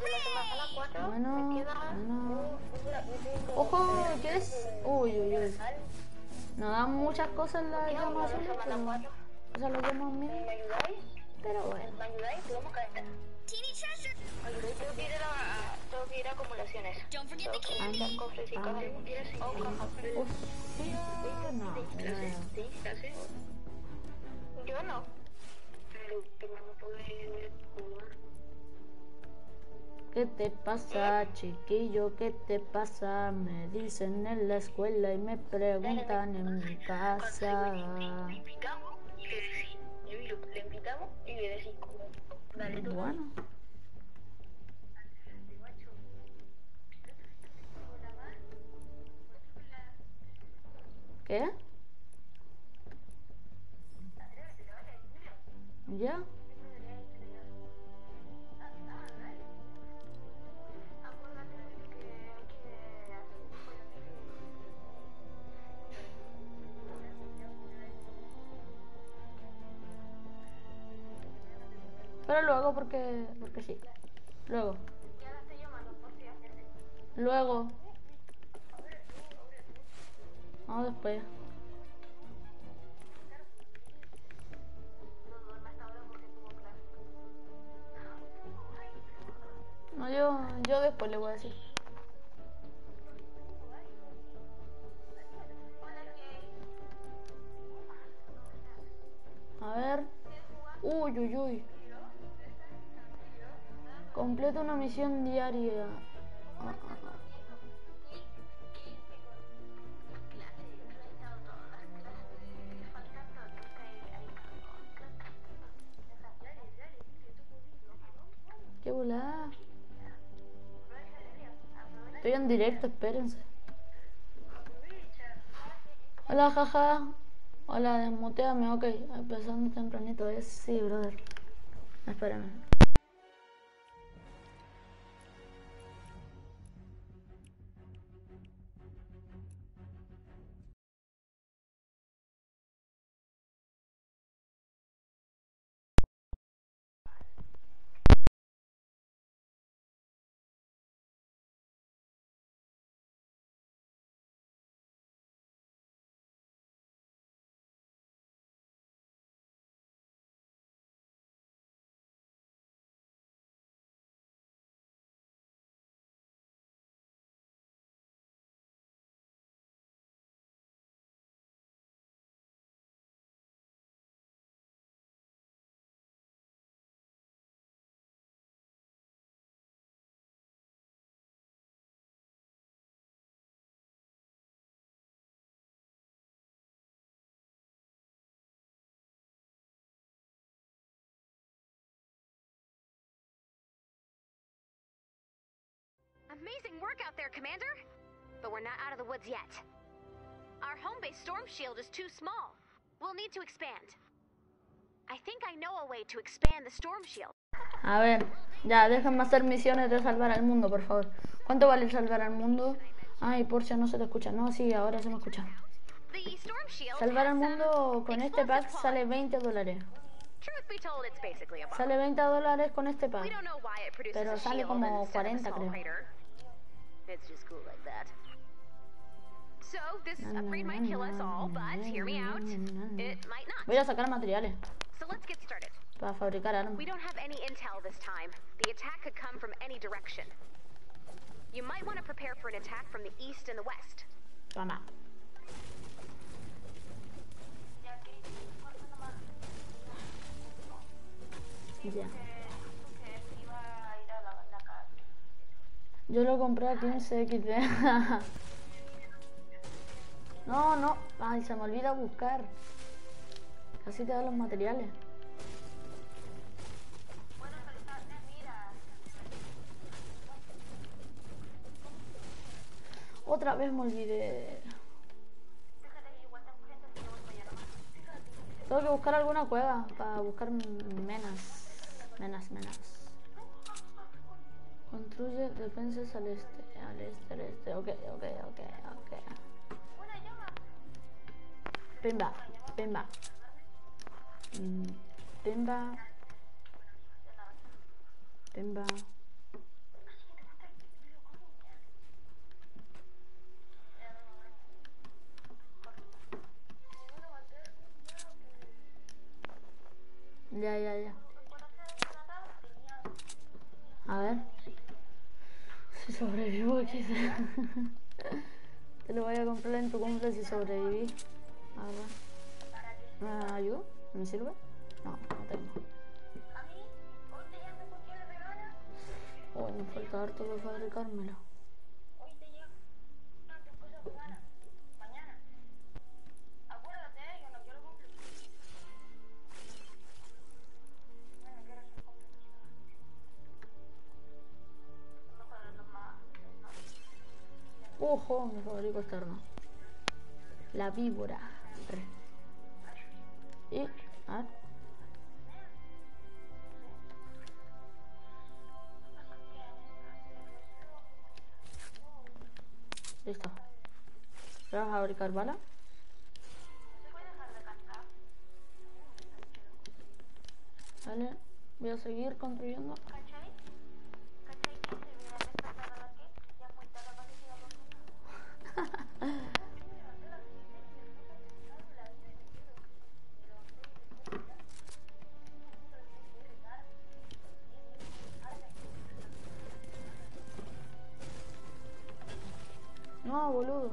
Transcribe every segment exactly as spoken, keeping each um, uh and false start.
Bueno, bueno. Ojo, ¿qué es? Uy, uy, uy. Nos dan muchas cosas las llamas azules, pero... O sea, las llamas mil. Pero bueno. ¿Me ayudáis? Podemos calentar. Tengo que ir a, tengo que ir a acumulaciones. Tengo que buscar cofres y cajas. O cajas. Hostia, no, no. Yo no. Pero que no puede jugar. ¿Qué te pasa, chiquillo? ¿Qué te pasa? Me dicen en la escuela y me preguntan en mi casa. Le invitamos y le decís. Le invitamos y le decís como. Dale, tú. Bueno. ¿Qué? ¿Ya? Pero luego porque... porque sí. Luego. Luego. Vamos después. No, yo, yo después le voy a decir. A ver. Uy, uy, uy. Completa una misión diaria. Ah, ah, ah. Qué volada. Estoy en directo, espérense. Hola, jaja. Hola, desmuteame, ok. Empezando tempranito, es sí, brother. Espérame. Amazing work out there, Commander! But we're not out of the woods yet. Our home base storm shield is too small. We'll need to expand. I think I know a way to expand the storm shield. A ver, ya, déjenme hacer misiones de salvar al mundo, por favor. ¿Cuánto vale salvar al mundo? Ay, Porcia, no se te escucha. No, sí, ahora se me escucha. Salvar al mundo con este pack sale veinte dólares. Sale veinte dólares con este pack. Pero sale como cuarenta, creo. Voy a sacar materiales para fabricar armas. We don't have any intel this time. The attack could come from any direction. You might want to prepare for an attack from the east and the west. Toma. Ya. Yo lo compré a quince equis de. No, no. Ay, se me olvida buscar. Así te dan los materiales. Otra vez me olvidé. Tengo que buscar alguna cueva para buscar menas. Menas, menas. Construye defensas al este. Al este, al este. Ok, ok, ok, ok. Pimba, pimba. Pimba. Pimba. A ver. Si sobrevivo aquí. Te lo voy a comprar en tu cumple si sobreviví. A ver. ¿Me ayuda? ¿Me sirve? No, no tengo. Uy, me falta harto para fabricármelo. Ojo, me fabrico esta arma. La víbora. Y... a ver. Listo. ¿Voy a fabricar bala? Vale. Voy a seguir construyendo. No, boludo.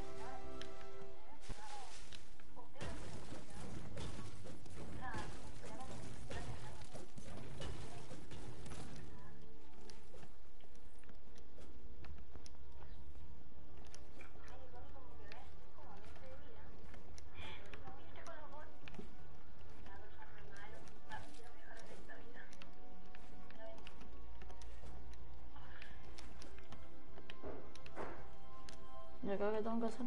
¿Y acá qué tengo que hacer?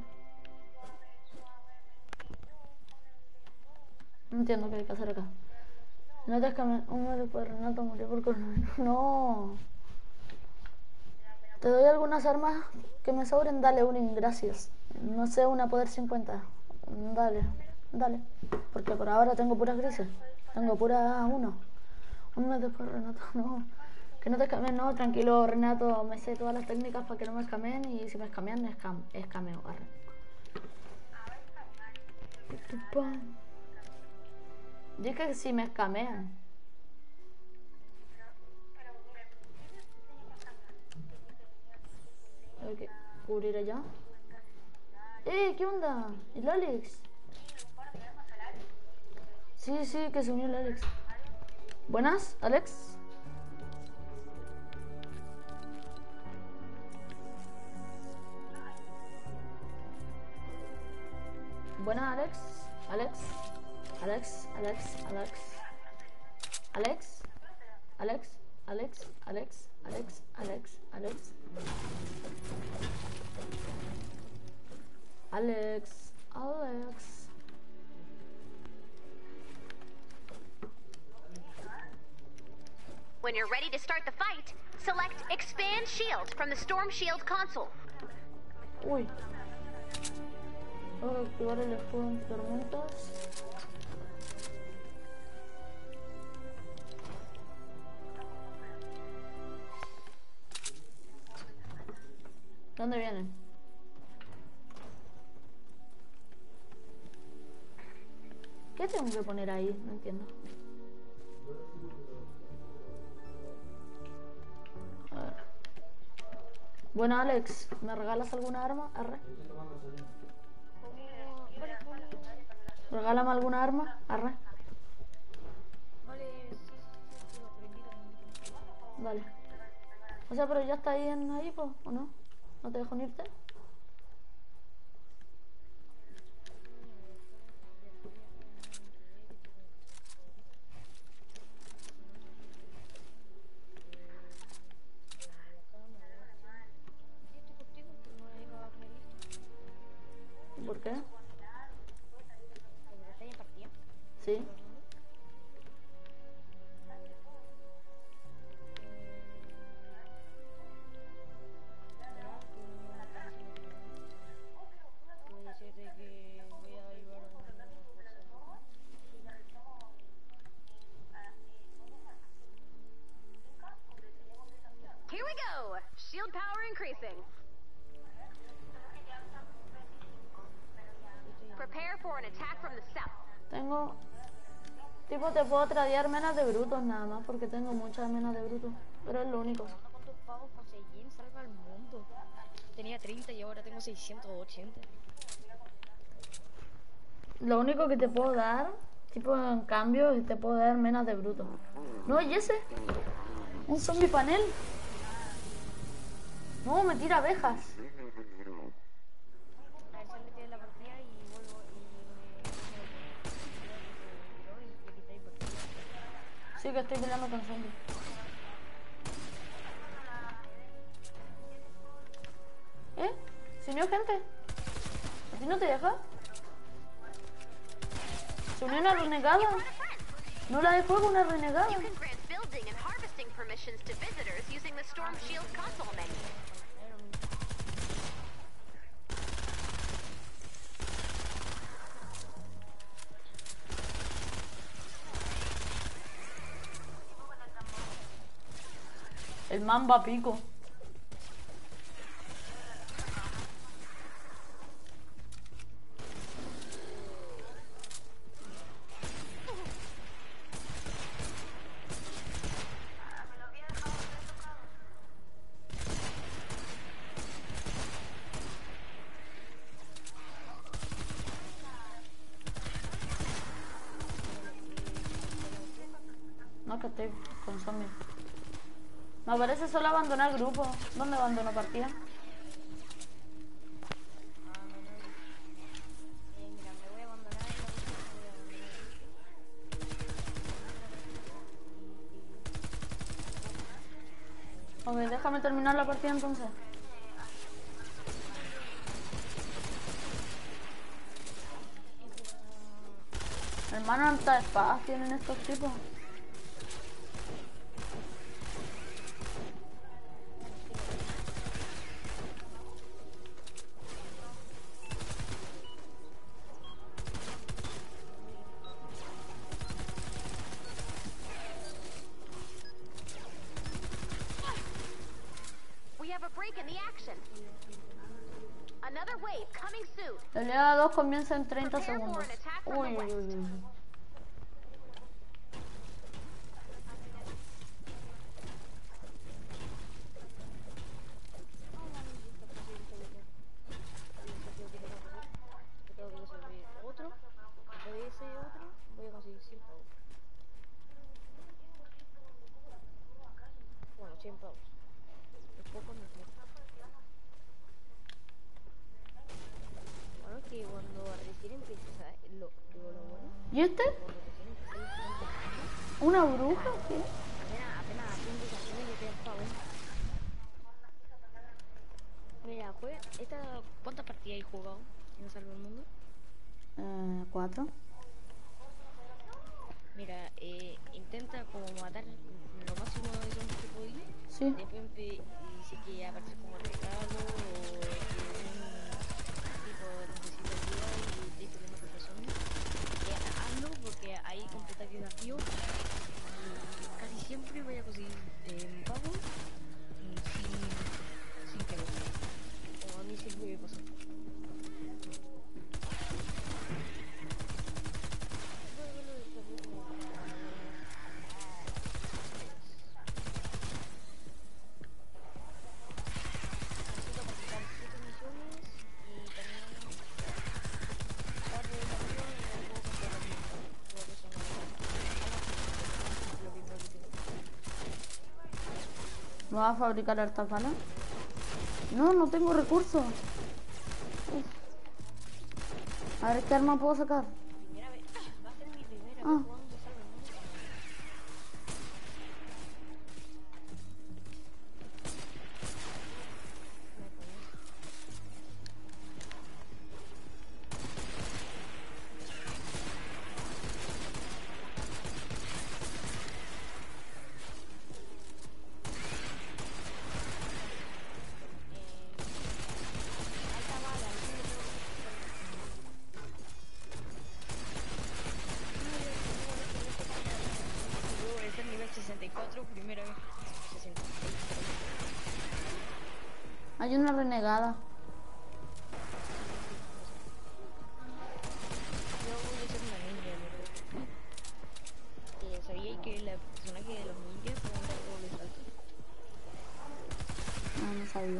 No entiendo qué hay que hacer acá. No te escames. Un mes después Renato murió por coronavirus. No. Te doy algunas armas que me sobren. Dale, Unin, gracias. No sé, una poder cincuenta. Dale, dale. Porque por ahora tengo puras grises. Tengo pura uno. Un mes después Renato, no. Que no te escamen, no, tranquilo Renato, me sé todas las técnicas para que no me escamen y si me escamean, escam escameo, arre. Yo es que si me escamean. Hay que cubrir allá. ¡Eh! ¿Qué onda? ¿El Alex? Sí, sí, que se unió el Alex. Buenas, Alex. Buenas, Alex. Alex. Alex. Alex. Alex. Alex. Alex. Alex. Alex. Alex. Alex. Alex. Alex. Alex. When you're ready to start the fight, select Expand Shield from the Storm Shield console. Uy. Voy a activar el escudo en tormentas. ¿Dónde vienen? ¿Qué tengo que poner ahí? No entiendo. A ver. Bueno, Alex, ¿me regalas alguna arma? Arre. Regálame alguna arma. Arre. Vale. O sea, pero ya está ahí en ahí, po, ¿o no? ¿No te dejo unirte? ¿Por qué? Sí. Here we go! Shield power increasing. Prepare for an attack from the south. Tengo... Tipo, te puedo tradear menas de brutos nada más, porque tengo muchas menas de brutos. pero es lo único. ¿Cuántos pavos conseguí en Salva al Mundo? Tenía treinta y ahora tengo seiscientos ochenta. Lo único que te puedo dar, tipo en cambio, es te puedo dar menos de bruto. No, ¿y ese? Un zombie panel. No, me tira abejas. A ver, sálvete de la partida y vuelvo y me... Sí, que estoy peleando con zombies. ¿Eh? ¿Se unió gente? ¿A ti no te deja? ¿Se unió una renegada? No la de fuego, una renegada. El mamba pico. No, que estoy con zombies. Me parece solo abandonar grupo. ¿Dónde abandono partida? Ok, déjame terminar la partida entonces. Hermano, ¿cuántas espadas tienen estos tipos? La oleada dos comienza en treinta segundos. Uy, uy, uy, uy. Otro, después de ese otro, voy a conseguir cien pavos. Bueno, cien pavos. Es poco, no es mucho. Bueno, que cuando recién empieza lo, lo, lo bueno. ¿Y este? ¿Una bruja? ¿Qué? Apenas, apenas haciendo canciones y te pavos. Mira, juega. Esta, ¿cuántas partidas he jugado en Salva el Mundo? Eh, cuatro. Mira, eh, intenta como matar lo máximo de zombies que podía. Sí. Después empe- dice que aparece como regalo o que un tipo necesita ayuda y te peleando contra zombies. Eh, hazlo porque ahí completa el desafío y casi siempre voy a conseguir eh, un pavo sin, sin que lo como a mí siempre me pasa. ¿Me vas a fabricar hartas balas? No, no tengo recursos. Uf. A ver, ¿qué arma puedo sacar? Primera vez, va a ser mi primera Ah. vez jugando Salva el Mundo. sesenta y cuatro, primera vez. sesenta. Hay una renegada. Yo voy a ser una ninja, ¿verdad? Eh, ¿sabíais que la personaje de los ninjas puede dar doble salto? sabía.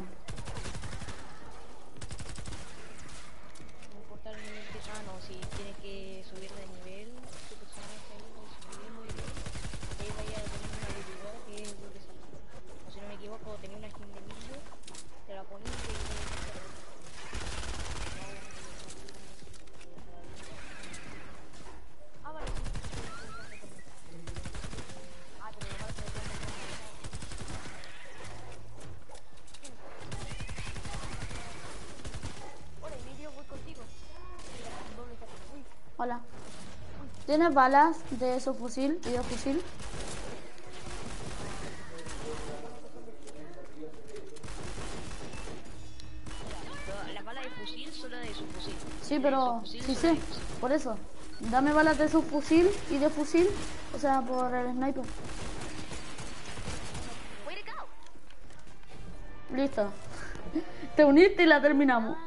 No importa el nivel que sea, no, si tiene que subir de nivel, tu personaje ahí va a subir muy bien. Y ahí vaya a tener una habilidad que es doble salto. O si no me equivoco, tenía una skin de millo, te la ponía y te Ah, vale, sí. Ah, pero lo malo es que no Hola, Emilio, voy contigo. Doble salto. Uy. Hola. ¿Tienes balas de su fusil y de fusil? Mira, la bala de fusil solo de su fusil. Sí, La de pero su fusil sí solo sé, de fusil. por eso. Dame balas de su fusil y de fusil, o sea, por el sniper. Way to go! Listo. Te uniste y la terminamos.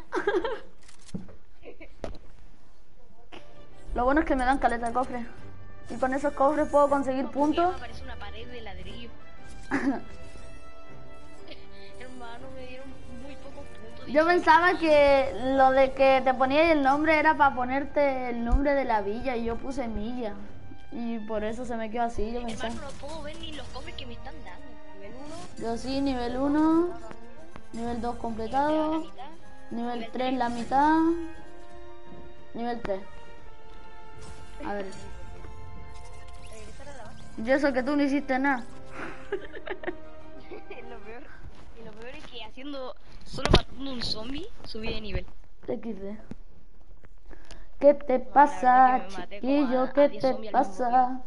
Lo bueno es que me dan caleta de cofres. Y con esos cofres puedo conseguir puntos. Me parece una pared de ladrillo. Hermano, me dieron muy pocos puntos. Yo pensaba que lo de que te ponía el nombre era para ponerte el nombre de la villa y yo puse Milla. Y por eso se me quedó así, yo pensaba. Hermano, no puedo ver ni los cofres que me están dando. Nivel uno. Yo sí, nivel uno, nivel dos La completado, mitad. nivel tres la mitad, nivel tres. A ver, Regresar a la base. yo sé que tú no hiciste nada. lo peor. Y lo peor es que haciendo. Solo matando un zombie, subí de nivel. equis de. ¿Qué te pasa, chiquillo? ¿Qué te pasa?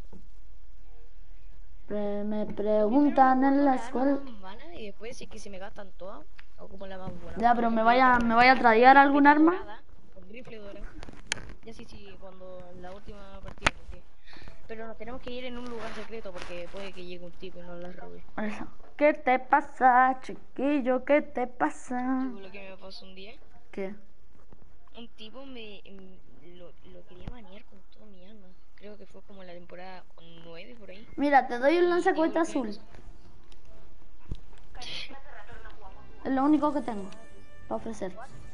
Pre- Me preguntan en la escuela. Y después si es que se me gastan todas, o como la más buena. Ya, pero me vaya, me vaya a tradear algún arma. Con rifle dorado. Ya sí, sí, cuando en la última partida. Porque... Pero nos tenemos que ir en un lugar secreto porque puede que llegue un tipo y nos la robe. Por eso. ¿Qué te pasa, chiquillo? ¿Qué te pasa? ¿Tú lo que me pasó un día? ¿Qué? Un tipo me, me- lo, lo quería banear con toda mi alma. Creo que fue como en la temporada nueve por ahí. Mira, te doy un Y lanzacohete digo, ¿qué me azul. pasó? Es lo único que tengo para ofrecer.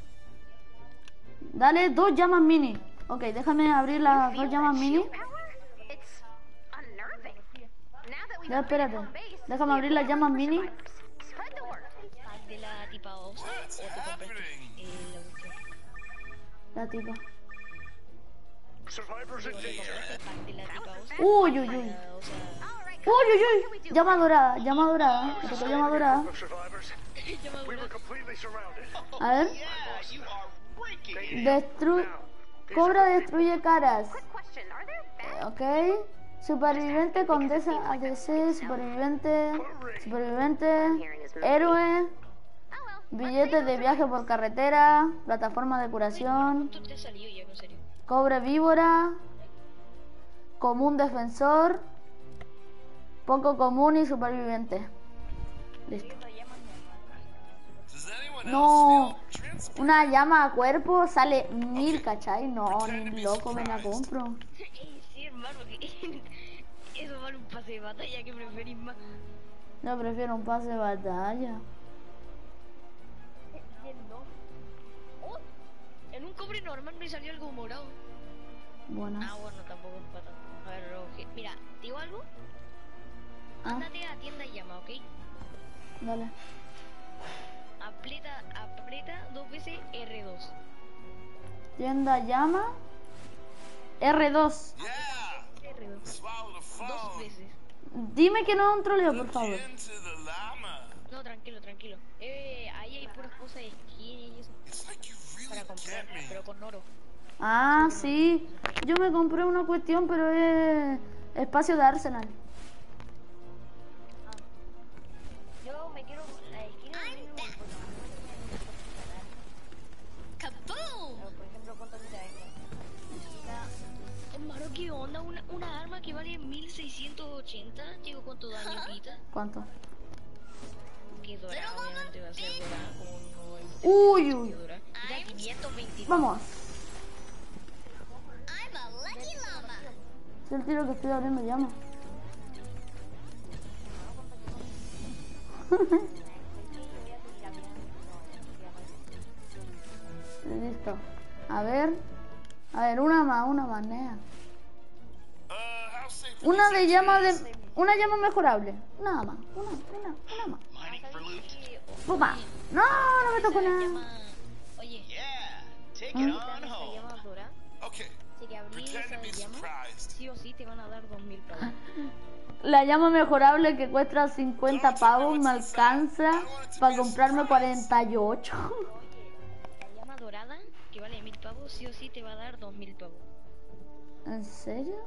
Dale dos llamas mini. Ok, déjame abrir las dos llamas mini. It's unnerving. Now that we've Ya, upgraded espérate. home base, Déjame we abrir have las more llamas room for mini. survivors. Spread the word. Pack de la tipa dos o te compraste eh, la cuestión. La tipa. Survivors in danger. Pack de la tipa dos. Uy, uy, uy. O sea, All right, Uy, uy, uy. Llama dorada, llama dorada. Te tocó llama dorada. Of survivors, we were completely surrounded. A ver. Destru... Cobra destruye caras. quick question. Are there bad Ok. Superviviente, condesa A D C, superviviente, superviviente, héroe, Oh well. billetes de viaje por carretera, plataforma de curación, ¿cuánto te ha salido ya, en serio? cobre víbora, común defensor, poco común y superviviente. Listo. No, una llama a cuerpo sale mil, ¿cachai? No, ni loco me la compro. Ey, sí, hermano, que eso vale un pase de batalla que preferís más. Yo prefiero un pase de batalla. No. Oh, en un cobre normal me salió algo morado. Buenas. Ah, bueno, tampoco es para tanto. A ver, Roge. Mira, ¿te digo algo? Ah, Ándate a tienda y llama, ¿ok? dale. Aprieta, aprieta dos veces R dos. Tienda llama. R dos. R dos. Dos veces. Dime que no es un troleo, por favor. No, tranquilo, tranquilo. Eh, ahí hay puras cosas de skin y eso. Para comprar, pero con oro. Ah, sí. Yo me compré una cuestión, pero es espacio de Arsenal. Yo me quiero la skin de mí, no, ¡Kaboom! Por ejemplo, ¿cuánto me da esta? Hermano, ¿qué onda? Una, una arma que vale mil seiscientos ochenta. Digo, ¿cuánto daño quita? ¿Cuánto? Que dorada, obviamente va a ser dorada. Como no es Uy, uy. dorada. Quita quinientos veintinueve. Vamos. Es el tiro que estoy abriendo llama. Listo. A ver. A ver, una más, una más, nea. Una de llama de... Una llama mejorable. Nada más. Una, una, una más. ¡Pumba! No, no me tocó nada. Oye, Take ¿qué it tal on esa home. llama dorada? Okay. Si que abrí Pretend to esa be llama, surprised. sí o sí te van a dar dos mil pavos. La llama mejorable que cuesta cincuenta pavos me alcanza para comprarme cuarenta y ocho. La llama dorada, que vale mil pavos, sí o sí te va a dar dos mil pavos. ¿En serio?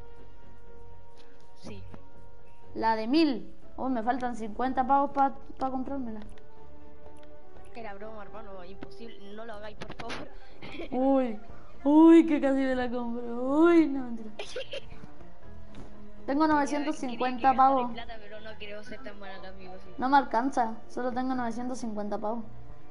Sí. La de mil. Oh, me faltan cincuenta pavos para pa comprármela. Era broma, hermano, imposible, no lo hagáis, por favor. Uy, uy, que casi me la compro. Uy, no, mentira. Tengo novecientos cincuenta Quería- quería pavos. gastar plata, pero no quiero ser tan mal amigo, sí. No me alcanza, solo tengo novecientos cincuenta pavos.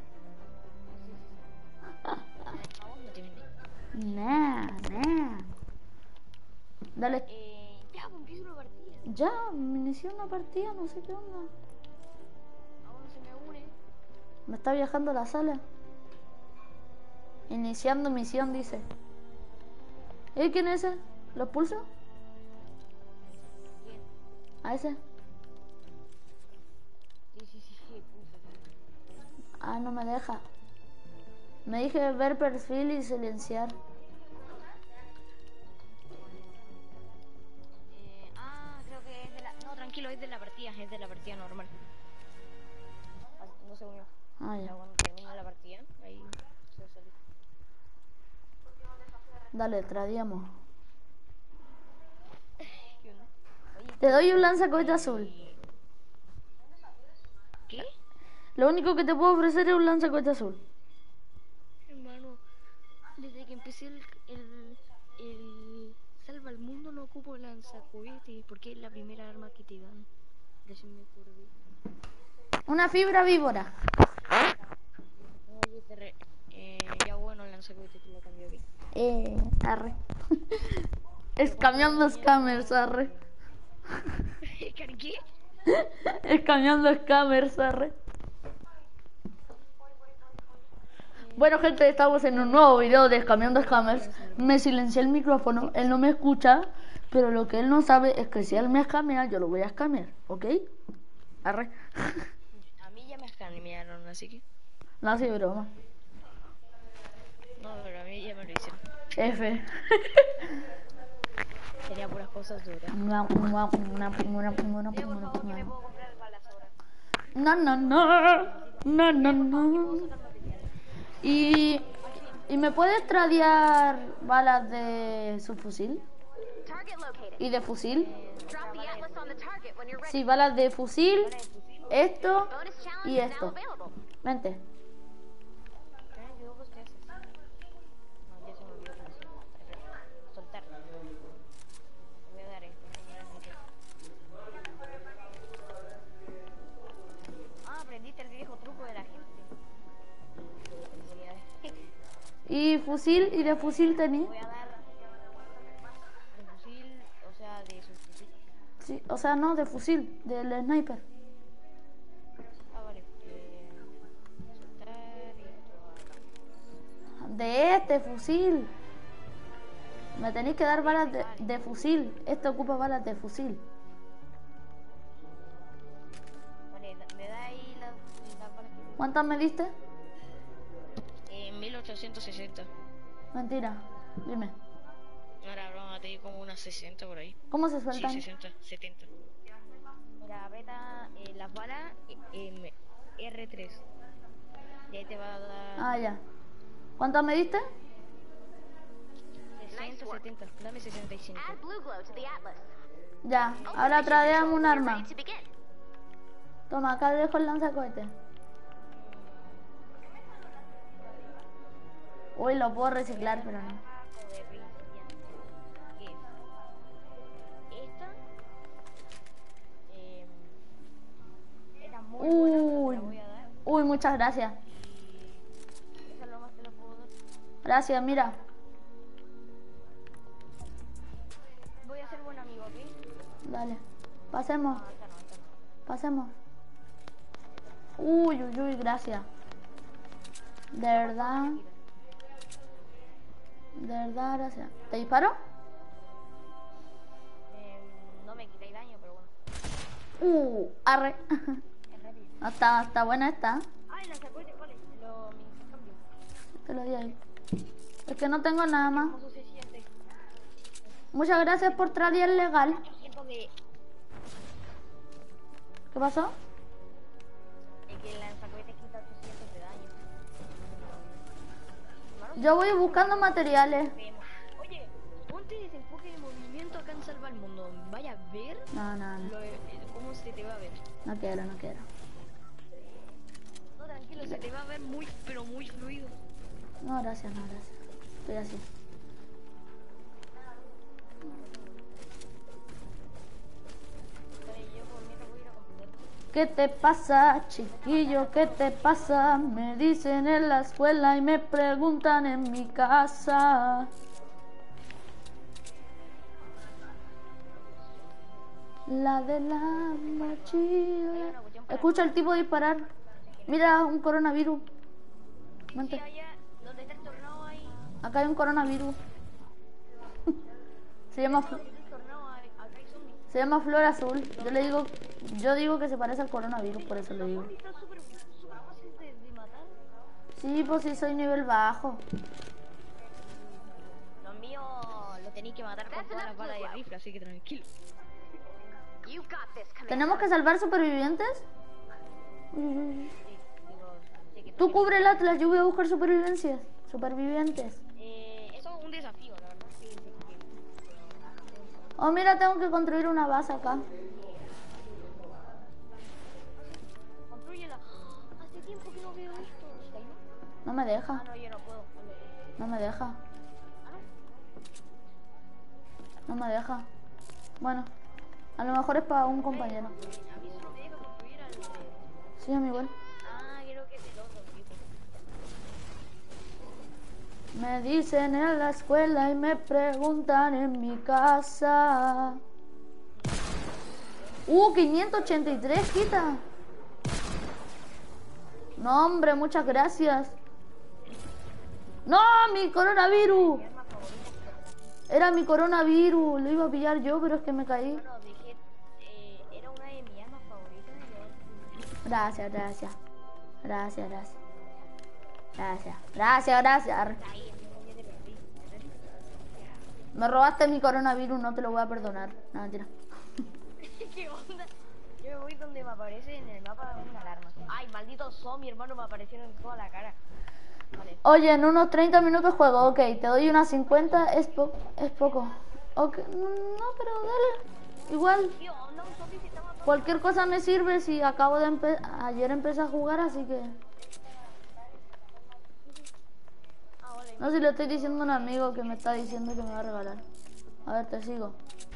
Pavos no te venden. Nah, nah. Dale. Eh, ya, pues empiezo una partida. Ya, me inició una partida, no sé qué onda. Aún no se me une. Me está viajando la sala. Iniciando misión, dice. ¿Y quién es ese? ¿Lo expulso? ¿Quién? ¿A ese? Sí, sí, sí, sí, pulsa. Ah, no me deja. Me dije ver perfil y silenciar. Eh, ah, creo que es de la... No, tranquilo, es de la partida, es de la partida normal. Ah, no se unió. Ah, Ya ya. cuando termine la partida, ahí se va a salir. Dale, tradiamos. ¿Qué onda? Oye, Te doy un lanzacohete azul. ¿qué? Lo único que te puedo ofrecer es un lanzacohete azul. Hermano, desde que empecé el, el, el Salva al Mundo no ocupo lanzacohetes porque es la primera arma que te dan. Decime por qué. Una fibra víbora. Oye, te re... eh, ya bueno, el lanzacohetes te lo cambió aquí. Eh, arre. Escameando scammers, arre. ¿Qué? Escameando scammers, arre. Bueno, gente, estamos en un nuevo video de Escameando Scammers. Me silencié el micrófono, él no me escucha, pero lo que él no sabe es que si él me escamea, yo lo voy a escamear, ¿ok? Arre. A mí ya me escanearon, así que... No, sí, broma. No, pero a mí ya me lo hicieron. F. Tenía puras cosas duras. Una, una, una, una, una, Diego, por una, favor, que me una. puedo comprar balas ahora. No, no, no. No, no, no. Y, y me puedes tradear balas de subfusil Target located. y de fusil. Drop the atlas on the target when you're ready. Sí, balas de fusil, esto Bonus challenge y is now esto. available. Vente. ¿Qué? Diego, ¿qué haces? No, ya se me olvidó cómo se llama. Espera, soltar. Te voy a dar esto. Ah, aprendiste el viejo truco de la gente. Felicidades. Y fusil y de fusil tení. Voy a dar de fusil, o sea, de subfusil. Sí, o sea, no, de fusil, del sniper. Ah, vale. Eh, soltar y esto acá. De este fusil. Me tenéis que dar balas de, de fusil. Este ocupa balas de fusil. Vale, da- me da ahí las las balas que... ¿Cuántas me diste? Eh, mil ochocientos sesenta. Mentira. Dime. No era broma, te di como unas sesenta por ahí. ¿Cómo se Sí, sueltan? sesenta, setenta. Mira, aprieta eh, las balas eh, em, R tres. Y ahí te va a dar Ah, ya. ¿Cuántas me diste? sesenta, setenta. Dame sesenta y cinco. Add blue glow to the atlas. Ya. Ahora tradeamos un You're arma. ready to begin. Toma, acá dejo el lanzacohete. Uy, lo puedo reciclar, pero no. Saco de principiante. ¿Qué? Esta em, era muy buena, pero te Uy. la voy a dar. Uy, muchas gracias. Y esa es lo más que le puedo dar. Gracias, mira. Voy a ser buen amigo, ¿ok? Dale. Pasemos. No, esta no, esta no. Pasemos. Uy, uy, uy, gracias. De verdad. De verdad, gracias. ¿Te disparo? Eh, no me quitáis daño, pero bueno. Uh, arre. Es rápido. No, está, está buena esta. Ay, la sacó de vale. Lo mi intercambio. Te lo di ahí. Es que no tengo nada más. ¿Cómo se siente? Muchas gracias por traer legal. Siento que, ¿Qué pasó? eh, que el lanzacohetes quita ochocientos de daño. Hermano, Yo voy buscando materiales. vemos. Oye, ponte desenfoque de movimiento acá en Salva el Mundo. Vaya a ver No, no, no. lo, eh, cómo se te va a ver. No quiero, no quiero. No, tranquilo, se te va a ver muy, pero muy fluido. No, gracias, no, gracias. Estoy así. Oye, yo por mientras voy a ir a comprender. ¿Qué te pasa, chiquillo? ¿Qué te pasa? Me dicen en la escuela y me preguntan en mi casa. La de la mochila. Escucha al tipo disparar. Mira, un coronavirus. Vente. Sí, allá, donde está el tornado ahí. Acá hay un coronavirus. Se llama, Fl- Donde está el tornado, acá hay zombies. se llama Flor Azul. Yo le digo, yo digo que se parece al coronavirus, por eso le digo. Está súper, súper fácil de, de matar. Sí, pues sí, soy nivel bajo. Los míos los tenéis que matar con todas las balas de rifle, así que tranquilo. You got this, Commander. ¿Tenemos que salvar supervivientes? Uy, uy, uy. Sí, digo, sí que Tú cubre el Atlas, yo voy a buscar supervivencias. Supervivientes. Eh, eso es un desafío, la verdad. Sí, sí, sí. Oh, mira, tengo que construir una base acá. Construyela. Hace tiempo que no veo esto. ¿Está ahí, no? No me Ah, deja, no, yo no puedo. no me deja, Ah, no. no me deja. Bueno, a lo mejor es para un compañero. A mí solo me deja construir al de... Sí, a mí igual. Ah, creo que es el otro tipo. Me dicen en la escuela y me preguntan en mi casa. Uh, quinientos ochenta y tres quita. No, hombre, muchas gracias. No, mi coronavirus. Era mi coronavirus, lo iba a pillar yo, pero es que me caí. Bueno, dejé... Eh, era una de mis armas favoritas. Y Gracias, gracias. Gracias, gracias. Gracias, gracias, gracias. ahí, ya te perdí. Me robaste mi coronavirus, no te lo voy a perdonar. No, mentira. ¿Qué onda? Yo me voy donde me aparece en el mapa una alarma. Ay, maldito zombie, hermano, me aparecieron en toda la cara. Vale. Oye, en unos treinta minutos juego, ok, te doy unas cincuenta, es, po es poco. Ok, no, pero dale, igual, ¿Qué onda? Un zombie se está matando. cualquier cosa me sirve si acabo de empezar, ayer empecé a jugar, así que... Ah, vale. No, si le estoy diciendo a un amigo que me está diciendo que me va a regalar. A ver, te sigo.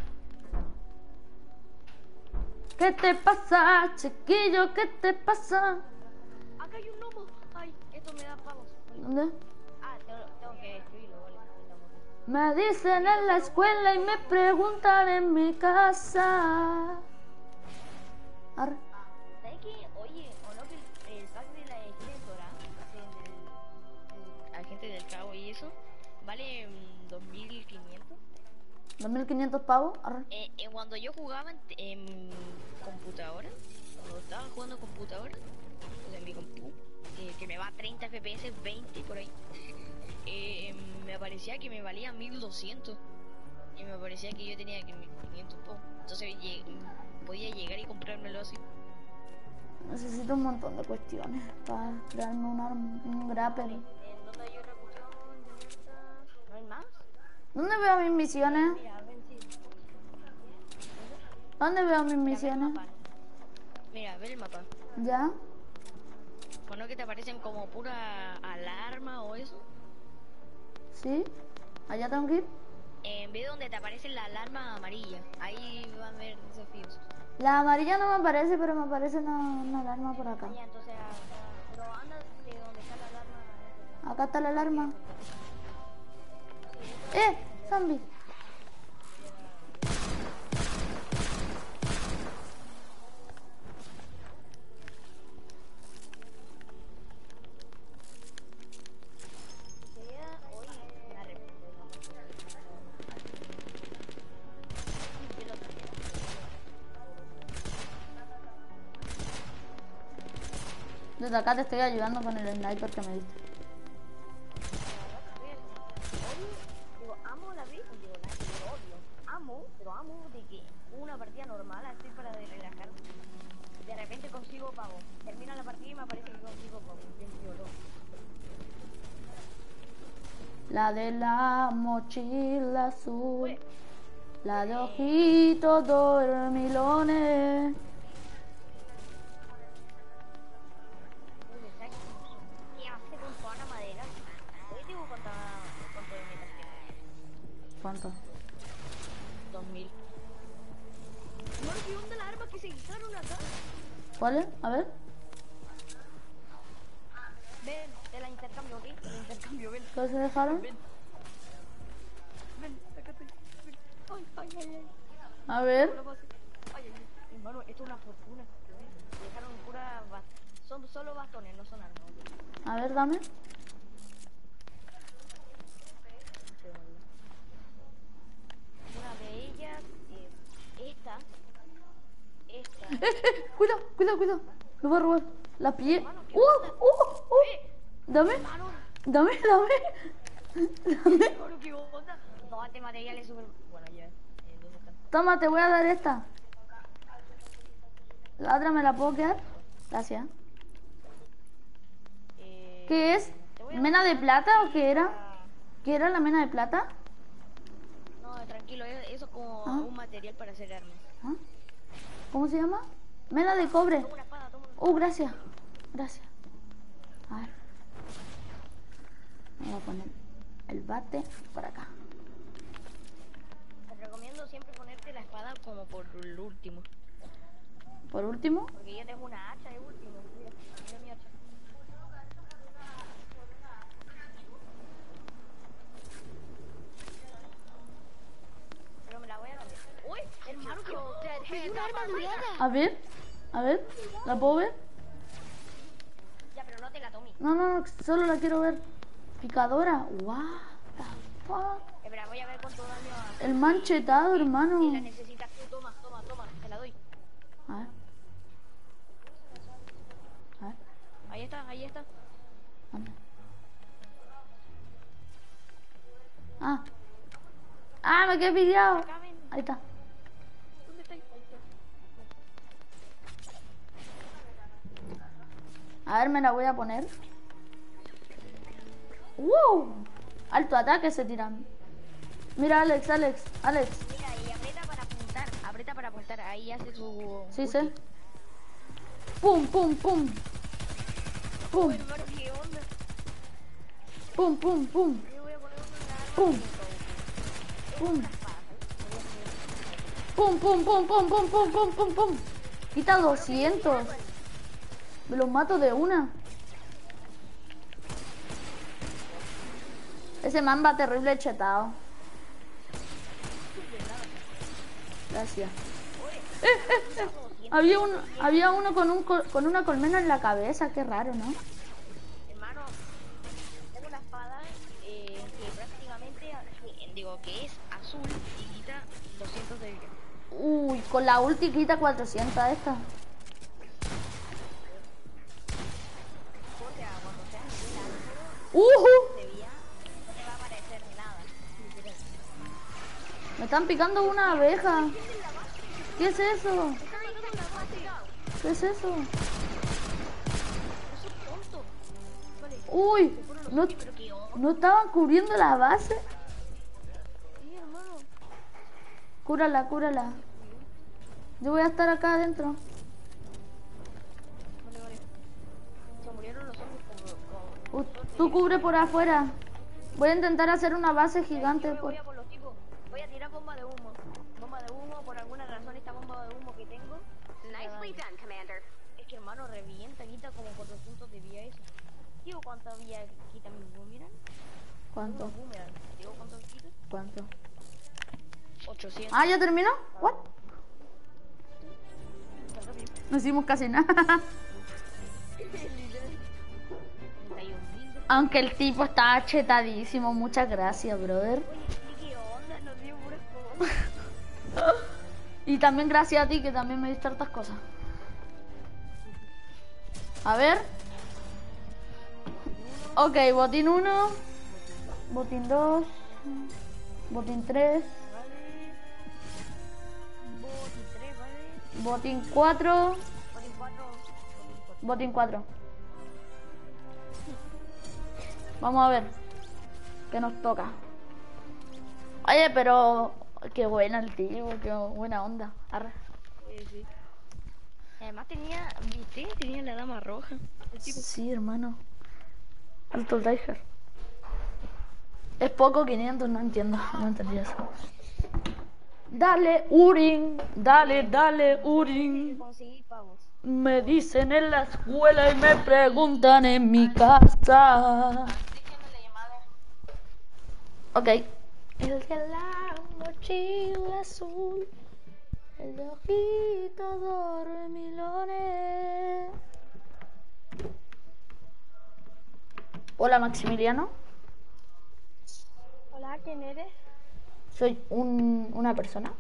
¿Qué te pasa, chiquillo? ¿Qué te pasa? Acá hay un gnomo. Ay, esto me da pavos. ¿Dónde? Ah, tengo, tengo que destruirlo, vale. Estamos. Me dicen en la escuela y me preguntan en mi casa. Arre. Ah, ¿sabes qué? Oye, o no que el, el pack de la estrella dorada, el, el agente del cabo y eso, vale mm, dos mil quinientos. dos mil quinientos pavos. Arre. Eh, eh, cuando yo jugaba en, en computadora, cuando estaba jugando en computadora, o sea, en mi compu, eh, que me va a treinta F P S, veinte por ahí, eh, me aparecía que me valía mil doscientos y me parecía que yo tenía que mil quinientos po. Entonces lleg- podía llegar y comprármelo así. Necesito un montón de cuestiones para crearme un, arm un grapple. ¿En dónde hay otra cuestión? ¿Dónde está? ¿No hay más? ¿Dónde veo mis misiones? Mira, ven, sí. ¿Dónde veo mis Mira, ve el misiones? mapa. Mira, ve el mapa. ¿Ya? Bueno, que te aparecen como pura alarma o eso. ¿Sí? ¿Allá tengo que ir? En vez de donde te aparece la alarma amarilla, ahí van a haber desafíos. La amarilla no me aparece, pero me aparece una, una alarma por acá. Ya, entonces, ah, ah, pero anda de donde está la alarma. Acá está la alarma. ¡Eh! ¡Zombie! Sería hoy una respuesta. Desde acá te estoy ayudando con el sniper que me diste. Digo, amo la vida, digo, la digo, odio. Amo, pero amo de que una partida normal, así para de relajar. De repente consigo pago. Termina la partida y me aparece que consigo pago. La de la mochila azul. La de ojitos dormilones. ¿Qué hace con toda la madera? Hoy digo cuánto cuánto de metas tiene. ¿Cuánto? Dos mil. No, ¿qué onda la arma que se guisaron acá? ¿Cuál es? A ver. Ven, te la intercambio, ¿ok? Te la intercambio, ven. ¿Qué se dejaron? Ven. Ven, acá estoy. Ven. Ay, ay, ay, ay. A ver. Ay, ay, ay. Hermano, esto es una fortuna. Me dejaron pura... bas- Son solo bastones, no son armas. A ver, dame. Una de ellas es esta. Esta. Eh, eh, cuidado, cuidado, cuidado. Me voy a robar. La pillé. ¡Uh! ¡Uh! ¡Uh! Dame. Hermano, Dame, dame. Dame. hermano, qué onda. No, este material es súper... Bueno, ya. Eh, ¿dónde están? Toma, te voy a dar esta. La otra me la puedo quedar. Gracias. Eh, ¿Qué es? te voy a ¿Mena de dar- plata o qué era? ¿Qué era la mena de plata? No, tranquilo, eh, eso es como Ah. un material para hacer armas. ¿Ah? ¿Cómo se llama? Mena de cobre. Toma una espada, toma una Oh, gracias. Gracias. A ver. Voy a poner el bate por acá. Te recomiendo siempre ponerte la espada como por el último. Por último. Porque yo tengo una hacha de último. Mira, mira mi hacha. Pero me la voy a cambiar. ¡Uy! Hermano, que me dio una arma dorada. A ver. A ver. ¿La puedo ver? Ya, pero no te la tomé. No, no, no. Solo la quiero ver. Picadora. What the fuck. Espera, voy a ver cuánto daño hace. El manchetado, Si la hermano. necesitas tú, toma, toma, toma. Te la doy. A ver. A ver. Ahí está, ahí está. ¿Dónde? Ah. Ah, me quedé pillado. Acá ven. Ahí está. ¿Dónde está? Ahí está. A ver, me la voy a poner. ¡Wow! Alto ataque se tiran. Mira, Alex, Alex, Alex. Mira, y aprieta para apuntar. Aprieta para apuntar. Ahí hace su... Sí, sí. Pum, pum, pum. Pum, Hermano, ¿qué onda? pum, pum, pum. Yo voy a poner una arma. Pum. Pum. Pum, pum, pum, pum, pum, pum, pum, pum, pum. Quita doscientos. Me los mato de una. Ese man va terrible chetado. Gracias. Eh, eh, eh. Había uno, había uno con un col- con una colmena en la cabeza, qué raro, ¿no? Hermano, tengo una espada eh, que prácticamente, eh, digo, que es azul y quita doscientos de vida. Uy, con la ulti quita cuatrocientos esta. O sea, cuando seas nivel alto ¡Ujú! de vida, no te va a aparecer nada. Literal. Me están picando una abeja. ¿Qué es eso? ¿Qué es eso? Eso es tonto. Vale, Uy, no, pero qué onda. no estaban cubriendo la base. Sí, hermano. Cúrala, cúrala. Yo voy a estar acá adentro. Vale, vale. Se murieron los zombies como... como... Uh, tú cubre por afuera. Voy a intentar hacer una base gigante. Yo me Por... voy a por los tipos. Voy a tirar bomba de humo. Bomba de humo, por alguna razón esta bomba de humo que tengo. Nicely done, Commander. Es que hermano revienta, quita como cuatrocientos de vida eso. Digo cuánta vida quita mi boomerang. ¿Cuánto? Unos boomerang. Digo cuánto quita. ¿Cuánto? ochocientos. Ah, ¿ya terminó? ¿What? Está rápido. No hicimos casi nada. treinta y un mil. Aunque el tipo estaba chetadísimo. Muchas gracias, brother. Oye, ¿qué onda? Nos dio puras cosas. Y también gracias a ti que también me diste hartas cosas. A ver. Ok, botín uno, botín dos, botín tres, Vale. Botín tres, vale. botín cuatro, Botín cuatro. botín cuatro. Vamos a ver qué nos toca. Oye, pero qué buena el tío, qué buena onda. Arre. Sí, sí. Además tenía, ¿viste? Tenía la dama roja. El tipo. Sí, hermano. Alto el Tiger. Es poco quinientos, no entiendo. No entendí eso. Dale, Urin. Dale, dale, Urin. Conseguí pavos. Me dicen en la escuela y me preguntan en mi casa. Ok. El de la mochila azul, el de ojitos dormilones. Hola, Maximiliano. Hola, ¿quién eres? Soy un, una persona.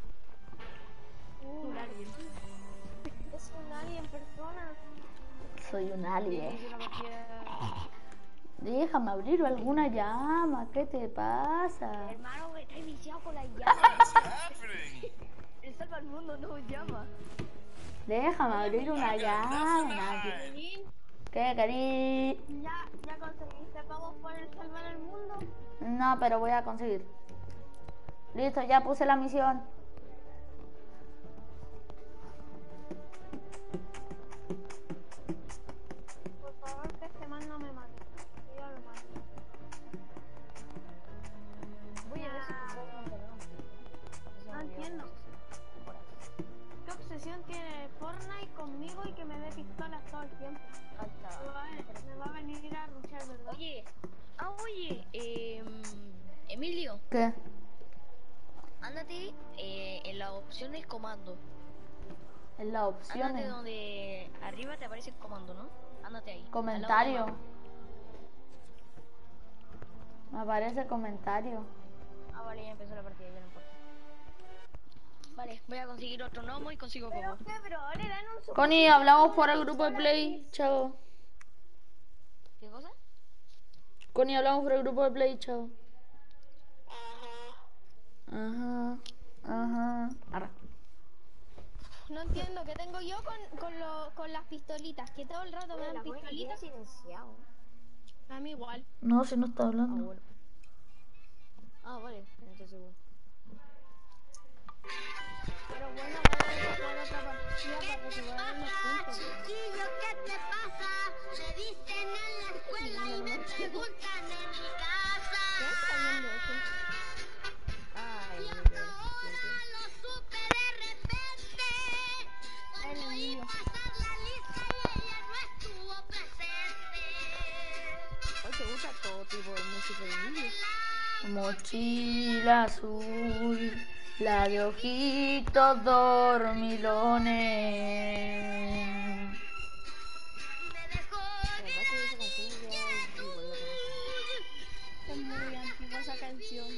Un alien. Es un alien persona. Soy un alien. Es una partida. Déjame abrir alguna llama. ¿Qué te pasa? Hermano, me estoy viciado con la llama. El salva al mundo no llama. Déjame abrir una llama. ¿Qué querí? ¿Ya, ya conseguiste pagos por el salvar el mundo? No, pero voy a conseguir. Listo, ya puse la misión. Por favor, que este man no me mate. Que yo lo mato. Voy a ver si te puedo encontrar. No entiendo. ¿Qué obsesión tiene Fortnite conmigo y que me dé pistolas todo el tiempo? Me va a, me va a venir a rushar, ¿verdad? Oye, ah, oye, eh, Emilio, ¿Qué? ándate eh, en las opciones comando. En las Ándate opciones. donde arriba te aparece el comando, ¿no? Ándate ahí. Comentario. al lado Me aparece comentario. de- Ah, vale, ya empezó la partida, ya no importa. Vale, voy a conseguir otro gnomo y consigo ¿Pero como. qué, bro? Le dan un Connie, hablamos por el grupo de Play. Chao. ¿Qué cosa? Connie, hablamos por el grupo de Play. Chao. Ajá. Ajá. Arra. No entiendo, ¿qué tengo yo con, con, lo, con las pistolitas? Que todo el rato me dan pistolitas. silenciado. A mí igual. No, si no está Ah, hablando. bueno. Ah, vale, entonces bueno. Pero bueno, vamos a jugar otra partida para que se vayan los puntos. Chiquillo, ¿qué te pasa? Me dicen en la escuela y me preguntan en mi casa. ¿Qué está viendo eso? Ay, Y no, hasta no, no, ahora no. lo supe de repente. Cuando iba a pasar la lista y ella no estuvo presente. Hoy te gusta todo tipo de música de Emilio. Mochila azul, la de ojitos dormilones. Me dejó La verdad que esa canción ya es muy buena. Es muy antigua esa canción.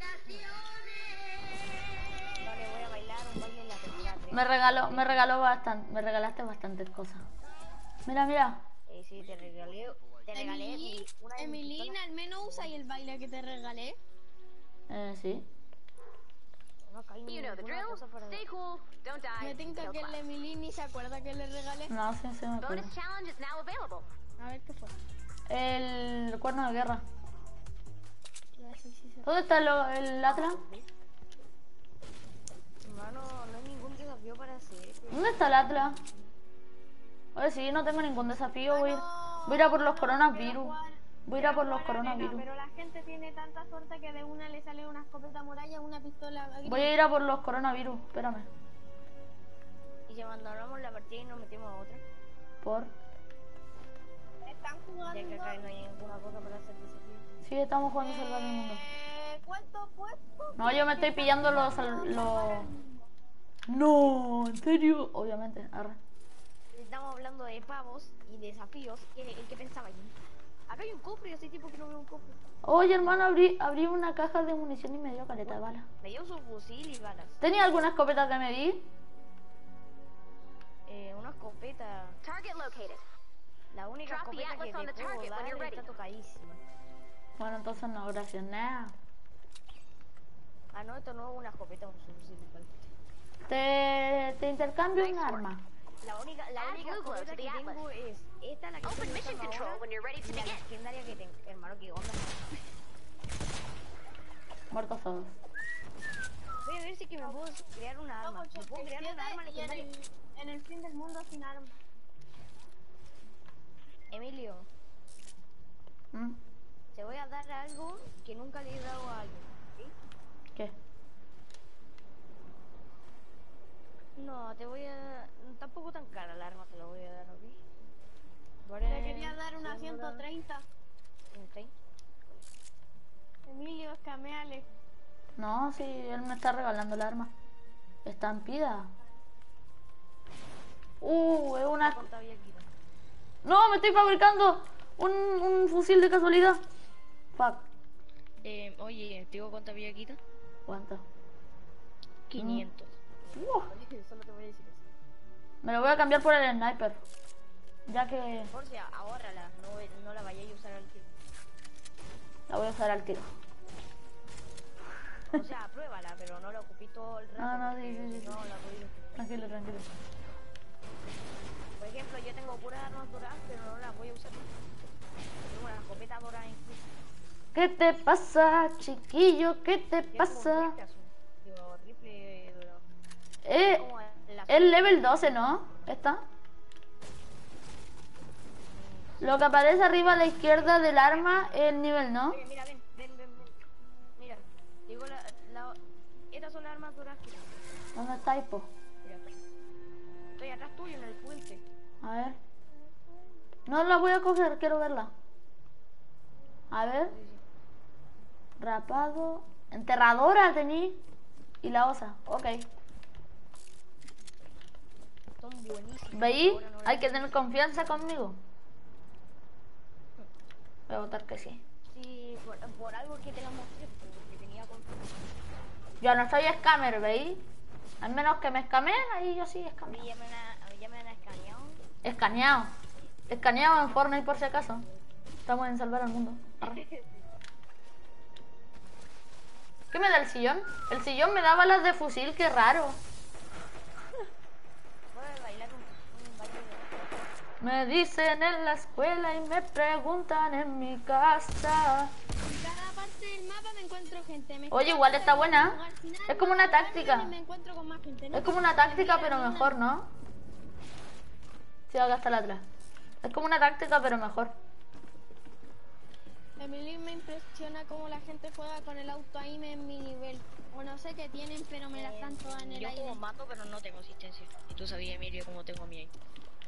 Vale, voy a bailar un baile en la temporada tres. Me regaló, me regaló bastante, me regalaste bastantes cosas. Mira, mira. Eh, sí, te regalé, te regalé Emily, mi- una de mis Emilina, pistolas. al menos usa ahí el baile que te regalé. Eh, sí. No caí You know the ninguna drill. cosa para... Stay cool. Don't die. Me tinca Kill que el class. Emily ni se acuerda que le regalé. No, sí, sí me acuerdo. Bonus challenge is now available. A ver qué fue. El cuerno de guerra. Ya, sí, sí, sí. ¿Dónde está lo- el Atlas? Hermano, no hay ningún desafío para hacer. ¿Dónde está el Atlas? Oye, sí, no tengo ningún desafío. Voy a ir, voy a ir a por los coronavirus. Voy a ir a por los coronavirus. Pero la gente tiene tanta suerte que de una le sale una escopeta muralla, una pistola. Voy a ir a por los coronavirus. Espérame. Y si abandonamos la partida y nos metemos a otra. Por. Están Ya jugando. que acá no hay ninguna cosa para hacer desafío. Sí, estamos jugando a salvar el mundo. Eh, ¿Cuánto puesto? No, yo me estoy pillando los... los... No, en serio. Obviamente, arre. Estamos hablando de pavos y desafíos. ¿Qué, ¿qué pensaba yo? Acá hay un cofre, yo soy tipo que no veo un cofre. Oye, hermano, abrí, abrí una caja de munición y me dio caleta de balas. Me dio su fusil y balas. ¿Tenía alguna escopeta que me di? Eh, una escopeta. Target located. La única Drop the escopeta que atlas on te the puedo target when dar you're ready. está tocadísima. Bueno, entonces no, gracias. Nada. Ah, no, esto no es una escopeta, un subfusil. Te, te intercambio un Nice work. arma. La única, la Add única blue glow escopeta to que the tengo atlas. es esta, la que Open estoy mission usando control ahora, when you're ready to y la begin. legendaria que tengo. Hermano, qué onda. Muertos todos. Voy a ver si que me puedo crear una arma. ¿Me puedo crear una arma y en legendaria? el, en el fin del mundo sin armas. Emilio, ¿Mm? te voy a dar algo que nunca le he dado a alguien. ¿Sí? ¿Qué? No, te voy a... Tampoco tan cara la arma te la voy a dar, ¿ok? Le quería dar una ciento treinta. ¿Sí? Emilio, escameale. No, sí, él me está regalando el arma. Estampida. Uh, es una... No, me estoy fabricando un, un fusil de casualidad. Fuck. Eh, oye, ¿te digo cuánta vida quita? ¿Cuánto? quinientos. Uh, Solo te voy a decir eso. me lo voy a cambiar por el sniper. Ya que Por si ahórrala, no, no la vayáis a usar al tiro. la voy a usar al tiro. O sea, pruébala, pero no la ocupé todo el rato. No, no, porque sí, sí, sí. si no la podía. Tranquilo, tranquilo. Por ejemplo, yo tengo puras armas doradas, pero no las voy a usar. Tengo una escopeta dorada incluso. ¿Qué te pasa, chiquillo? ¿Qué te Yo pasa? tengo un rifle azul. Digo, rifle dorado. Eh, Como el azul. es level doce, ¿no? ¿Está? Lo que aparece arriba a la izquierda del arma es el nivel, ¿no? Oye, mira, ven, ven, ven, ven. Mira, digo, la, la, estas son las armas doradas que... ¿Dónde está Hipo? Mira, estoy atrás tuyo en el puente. A ver. No la voy a coger, quiero verla. A ver. Rapado. Enterradora tení. Y la osa. Ok. Son buenísimas. ¿Veí? Ahora no las- Hay que tener confianza conmigo. Voy a votar que sí. Sí, por, por algo que te la mostré, porque tenía confianza. Yo no soy scammer, ¿veis? Al menos que me escameen, ahí yo sí A mí escameo. ya me han, a mí ya me han escaneado. Escaneado. Escaneado en Fortnite por si acaso. Estamos en salvar al mundo. Arre. ¿Qué me da el sillón? El sillón me da balas de fusil, qué raro. Voy a bailar un, un baile de... Me dicen en la escuela y me preguntan en mi casa. En cada parte del mapa me encuentro gente. Me Oye, escapo igual de está algún buena. lugar final, Es como una me encuentro táctica. y me encuentro con más gente. No Es como una pasa táctica, nada, pero mira, mejor, ¿no? Sí, acá está la atrás. Es como una táctica, pero mejor. Emily me impresiona cómo la gente juega con el auto aim en mi nivel. O no sé qué tienen, pero me la están todas en el Yo aire. como mato, pero no tengo asistencia. Y tú sabías, Emilio, cómo tengo a mí ahí.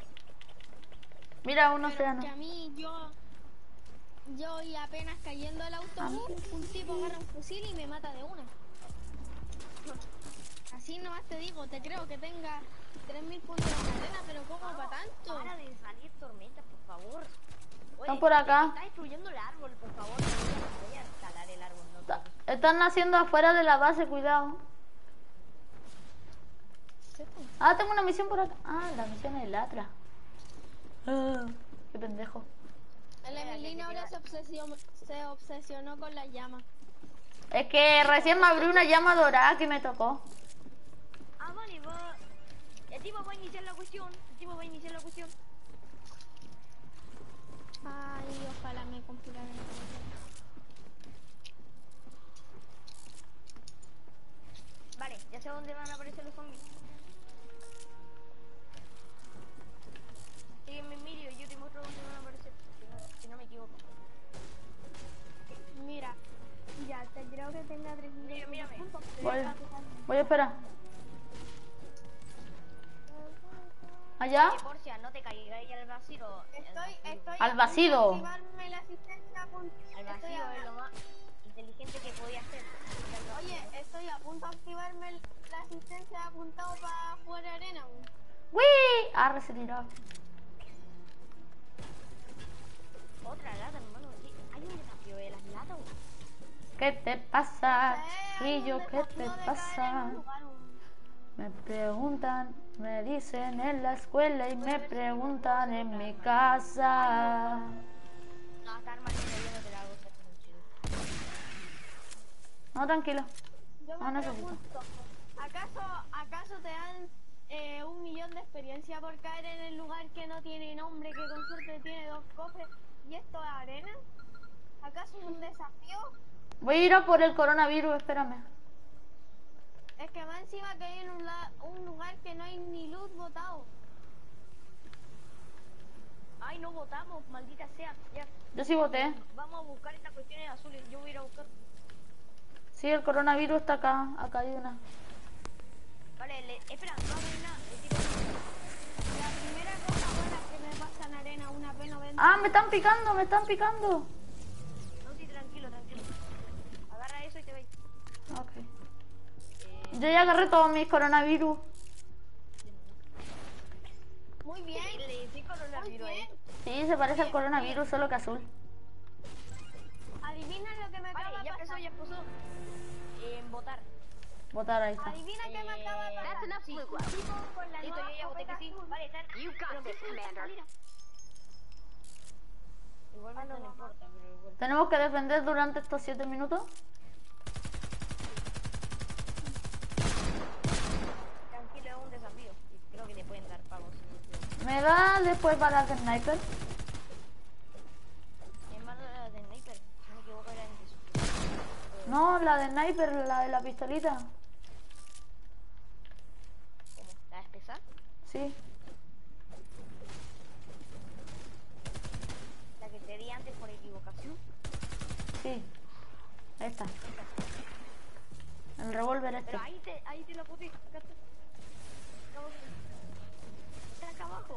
Mira, un Pero océano. que a mí, yo... Yo y apenas cayendo el autobús, un tipo agarra un fusil y me mata de una. Así nomás te digo, te creo que tenga tres mil puntos de cadena, pero ¿cómo para tanto? Para de salir tormenta, por favor. Oye, Están por acá. Está destruyendo el árbol, por favor. Voy a, voy a talar el árbol, no Ta- te- Están naciendo afuera de la base, cuidado. Ah, tengo una misión por acá. Ah, la misión es la otra. Ah, qué pendejo. El Emilino ahora se obsesionó, se obsesionó con las llamas. Es que recién me abrió una llama dorada que me tocó. Ah, vale, va. El tipo va a iniciar la cuestión. El tipo va a iniciar la cuestión. Ay, ojalá me compilaran. Vale, ya sé dónde van a aparecer los zombies. Sígueme, Emilio, yo te muestro dónde van a aparecer. Si no, si no me equivoco. Mira, ya te creo que tenga tres mil Mira, mírame. puntos. Voy, voy a esperar. ¿Allá? Oye, Porcia, no te caigáis al vacío. Estoy, estoy Al a vacío. punto de activarme la asistencia con- Al estoy vacío a- es lo más inteligente que podía hacer. Oye, estoy a punto de activarme el- la asistencia apuntado para jugar arena. weón. ¡Wii! Ah, se tiró. Otra lata, hermano. ¿Qué? Hay un desafío de las latas. ¿O? ¿Qué te pasa, Eh, hay chiquillo? un ¿Qué desafío te de caer en pasa? un lugar, weón. Me preguntan, Me dicen en la escuela y me preguntan en mi casa. No, está armando yo no te la hago, está muy chido. No, tranquilo. Yo No me necesito. pregunto, ¿acaso, ¿acaso te dan eh, un millón de experiencia por caer en el lugar que no tiene nombre, que con suerte tiene dos cofres y esto es arena? ¿Acaso es un desafío? Voy a ir a por el coronavirus, espérame. Es que más encima que hay en un, la- un lugar que no hay ni luz botado. Ay, no votamos, maldita sea. Ya, Yo sí voté. vamos a buscar estas cuestiones azules. Yo voy a ir a buscar. Sí, el coronavirus está acá. Acá hay una. Vale, le, espera, no hay nada. Le tiro. La primera cosa buena que me pasa en arena, una P noventa. Ah, me están picando, me están picando. No, sí, tranquilo, tranquilo. Agarra eso y te veis. Ok. Eh, Yo ya agarré todos mis coronavirus. Muy bien. le di Muy coronavirus ahí. bien. Sí, se parece al coronavirus, solo que azul. Adivina lo que me acaba Vale, de ya empezó, pasar. ya empezó. Eh, votar. Votar, ahí está. Adivina qué me acaba de Eh, pasar. That's enough blue gloves. Tipo con la Listo, nueva yo ya voté que escopeta sí. azul. Vale, están. You got this, Commander. Igualmente no importa, pero bueno. Tenemos que defender durante estos siete minutos. Tranquilo, es un desafío. Y creo que te pueden dar pagos. Me da después balas de sniper. Es más la de sniper. Si no me equivoco, era en eso. No, la de sniper, la de la pistolita. ¿Cómo? ¿La de pesar? Sí. La que te di antes por equivocación. Sí. Esta. El revólver este. Pero ahí te, ahí te la puse. Acá está. Acá abajo. Está acá abajo.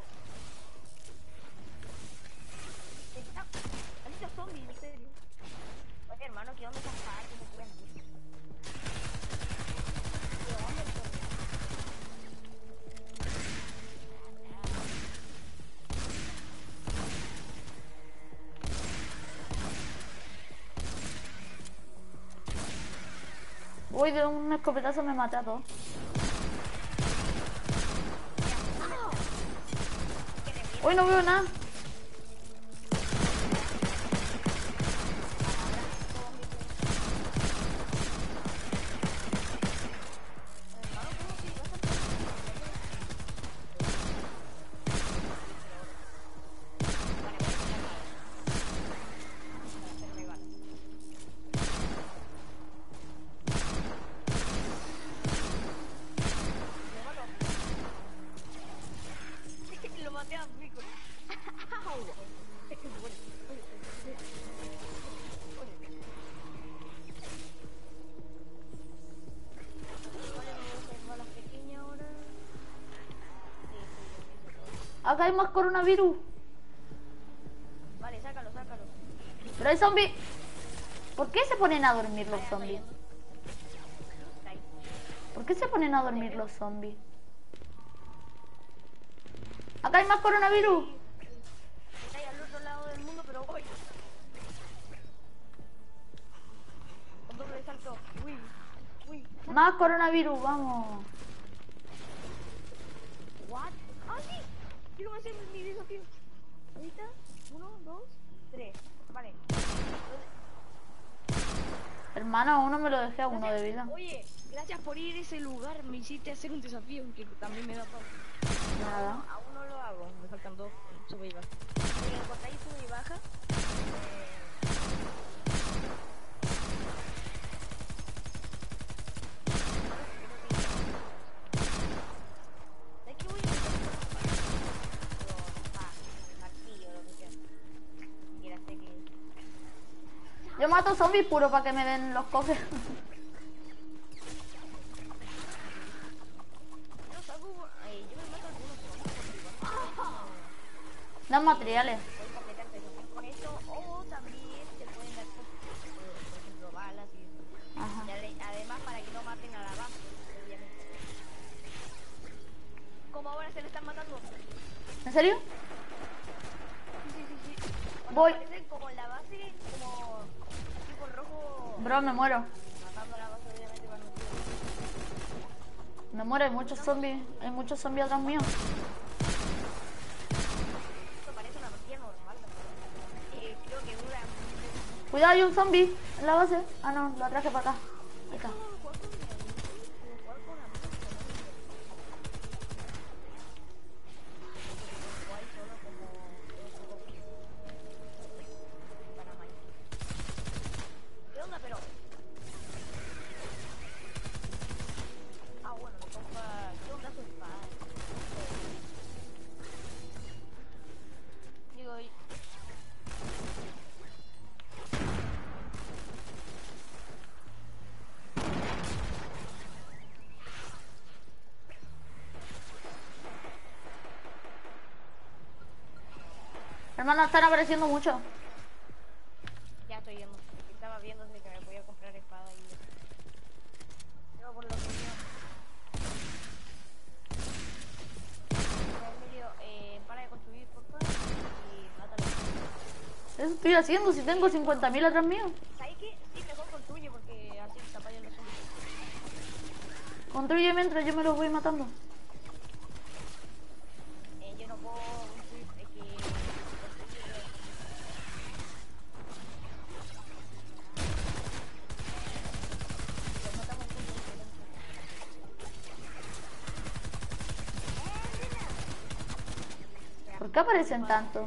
Está. Maldito zombie, en serio. Oye, hermano, ¿qué onda estás acá? ¿Qué me cuentas? ¿Qué onda, zombie? Uy, de un escopetazo me maté a todos. Uy, no veo nada. Lo maté a Pico. Acá hay más coronavirus. Vale, sácalo, sácalo. Pero hay zombies. ¿Por qué se ponen a dormir los zombies? Ahí. ¿Por qué se ponen a dormir los zombies? Acá hay más coronavirus. Está ahí al otro lado del mundo, pero voy. Con doble salto. Uy, uy. Más coronavirus, vamos. What? Ah, sí. Quiero hacer mi desafío. Ahorita, uno, dos, tres. Vale. Hermano, a uno me lo dejé a uno de vida. Oye, gracias por ir a ese lugar. Me hiciste hacer un desafío que también me da paz. Nada. Aún no lo hago. Me faltan dos. Sube y baja. Oye, cuando ahí sube y baja. Eh... ¿De qué voy a hacer? Ah, martillo, lo que sea. Siquiera sé que... Yo mato zombies puro para que me den los cofres. Yo saco... Eh, yo me mato algunos zombies. Dan materiales. Puedes completar desafíos con eso o también te pueden dar cosas, eh, por ejemplo balas y eso. Ajá. Y ade- además para que no maten a la base, obviamente. Como ahora se le están matando. ¿En serio? Sí, sí, sí, sí. Cuando Voy. aparecen como en la base, como tipo rojo, Bro, me muero. matando a la base obviamente para no Me muero, hay muchos zombies. Hay muchos zombies atrás mío. Esto parece una partida normal, ¿no? Eh, creo que dura... Cuidado, hay un zombie en la base. Ah, no, lo traje para acá. Ahí está. ¿Qué onda, pero? Ah, bueno, me compra... ¿Qué onda su espada? Digo, y... Hermano, están apareciendo mucho. Ya estoy yendo. Estaba viendo si que me podía comprar espada y... Yo por lo que veo... Emilio, eh, para de construir, por favor, y mátalo. Eso estoy haciendo si tengo cincuenta mil atrás mío. ¿Sabes qué? Sí, mejor construye porque así te apañan los zombies. Construye mientras yo me los voy matando. Eh, yo no puedo construir, es que... Los matamos juntos. ¿Por qué aparecen tanto?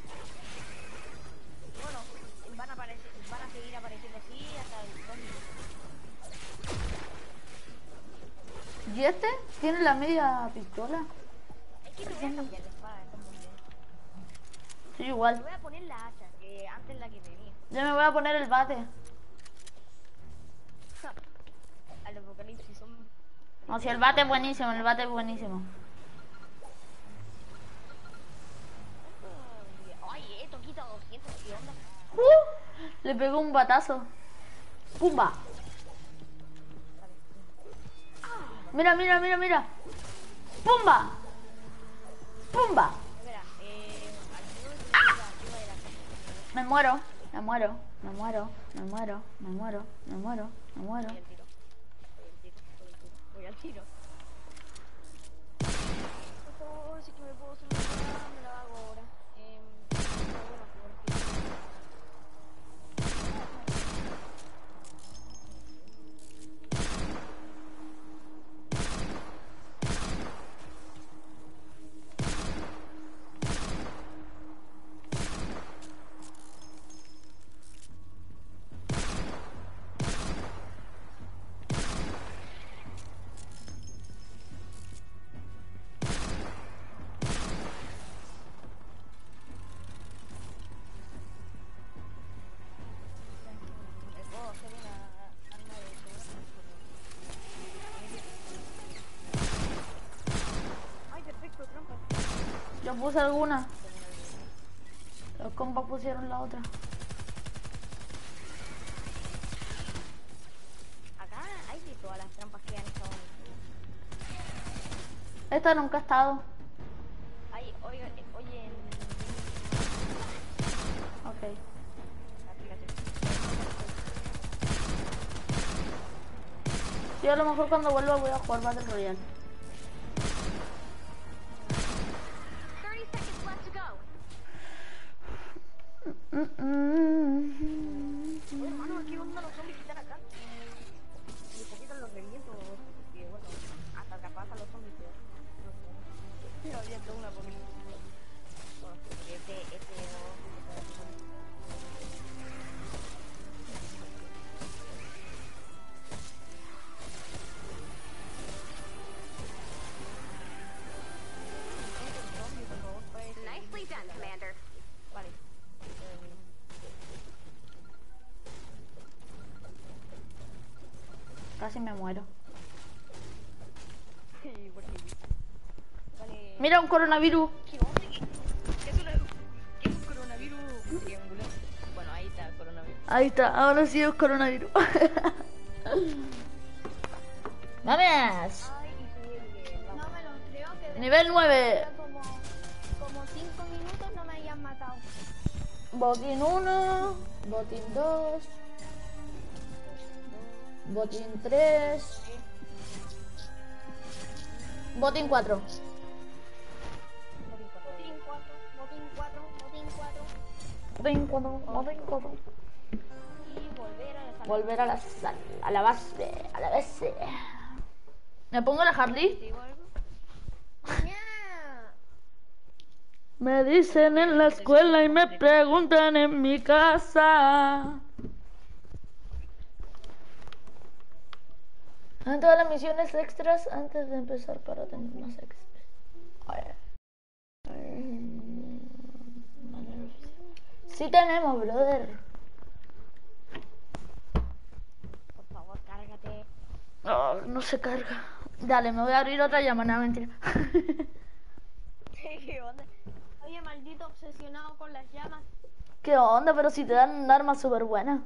Bueno, van a aparecer, van a seguir apareciendo así hasta el zombie. ¿Y este? ¿Tiene la media pistola? Es que me voy a cambiar de espada, está muy bien. Sí, Me igual. voy a poner la hacha, que antes la que tenía. Yo me voy a poner el bate. Al apocalipsis son... No, si el bate es buenísimo, el bate es buenísimo. Oye, esto quita doscientos, ¿qué onda? Uh, le pegó un batazo. ¡Pumba! Mira, mira, mira, mira. ¡Pumba! ¡Pumba! Espera, eh... Ayuda de la... Me muero, me muero, me muero, me muero, me muero, me muero, me muero. Voy al tiro. Voy al tiro. Por favor, si que me puedo solucionar, me la hago ahora. Eh... Bueno, porque... puedo hacer una arma de seguridad. Ay, perfecto, trampa. Yo puse alguna. Los compas pusieron la otra. Acá hay de todas las trampas que han estado. Esta nunca ha estado. Ay, oye, oye, en... Ok. la aplicación. Yo a lo mejor cuando vuelva voy a jugar Battle Royale. thirty seconds left to go. Mm, mm, Oye, hermano, ¿qué onda los zombies que están acá? Y poquito los reviento, porque bueno, hasta capaz a los zombies, pero no sé. Pero había toda una poquita. Bueno, porque este, este no... Nicely done, Commander. Vale. Casi me muero. Eh, porque... Vale. Mira un coronavirus. ¿Qué onda? ¿Qué, qué es, una, ¿Qué es un coronavirus triangular? Bueno, ahí está el coronavirus. Ahí está, ahora sí es coronavirus. ¡Vamos! Ay, y sigue, No vamos. me lo creo que de- Nivel nueve. como, como cinco minutos no me hayan matado. Botín uno, botín dos, botín tres, Botín cuatro. Botín cuatro, botín cuatro, botín cuatro. Botín cuatro, botín cuatro. Y volver a la sala. Volver a la sal, a la base, a la base. ¿Me pongo la Harley? ¿Te digo algo? Ya. Me dicen en la escuela y me preguntan en mi casa. En todas las misiones extras antes de empezar para tener más extras. Sí tenemos, brother. Por favor, cárgate. Oh, no se carga. Dale, me voy a abrir otra llamada, mentira. ¿Qué onda? Oye, maldito obsesionado con las llamas. ¿Qué onda? Pero si te dan un arma súper buena.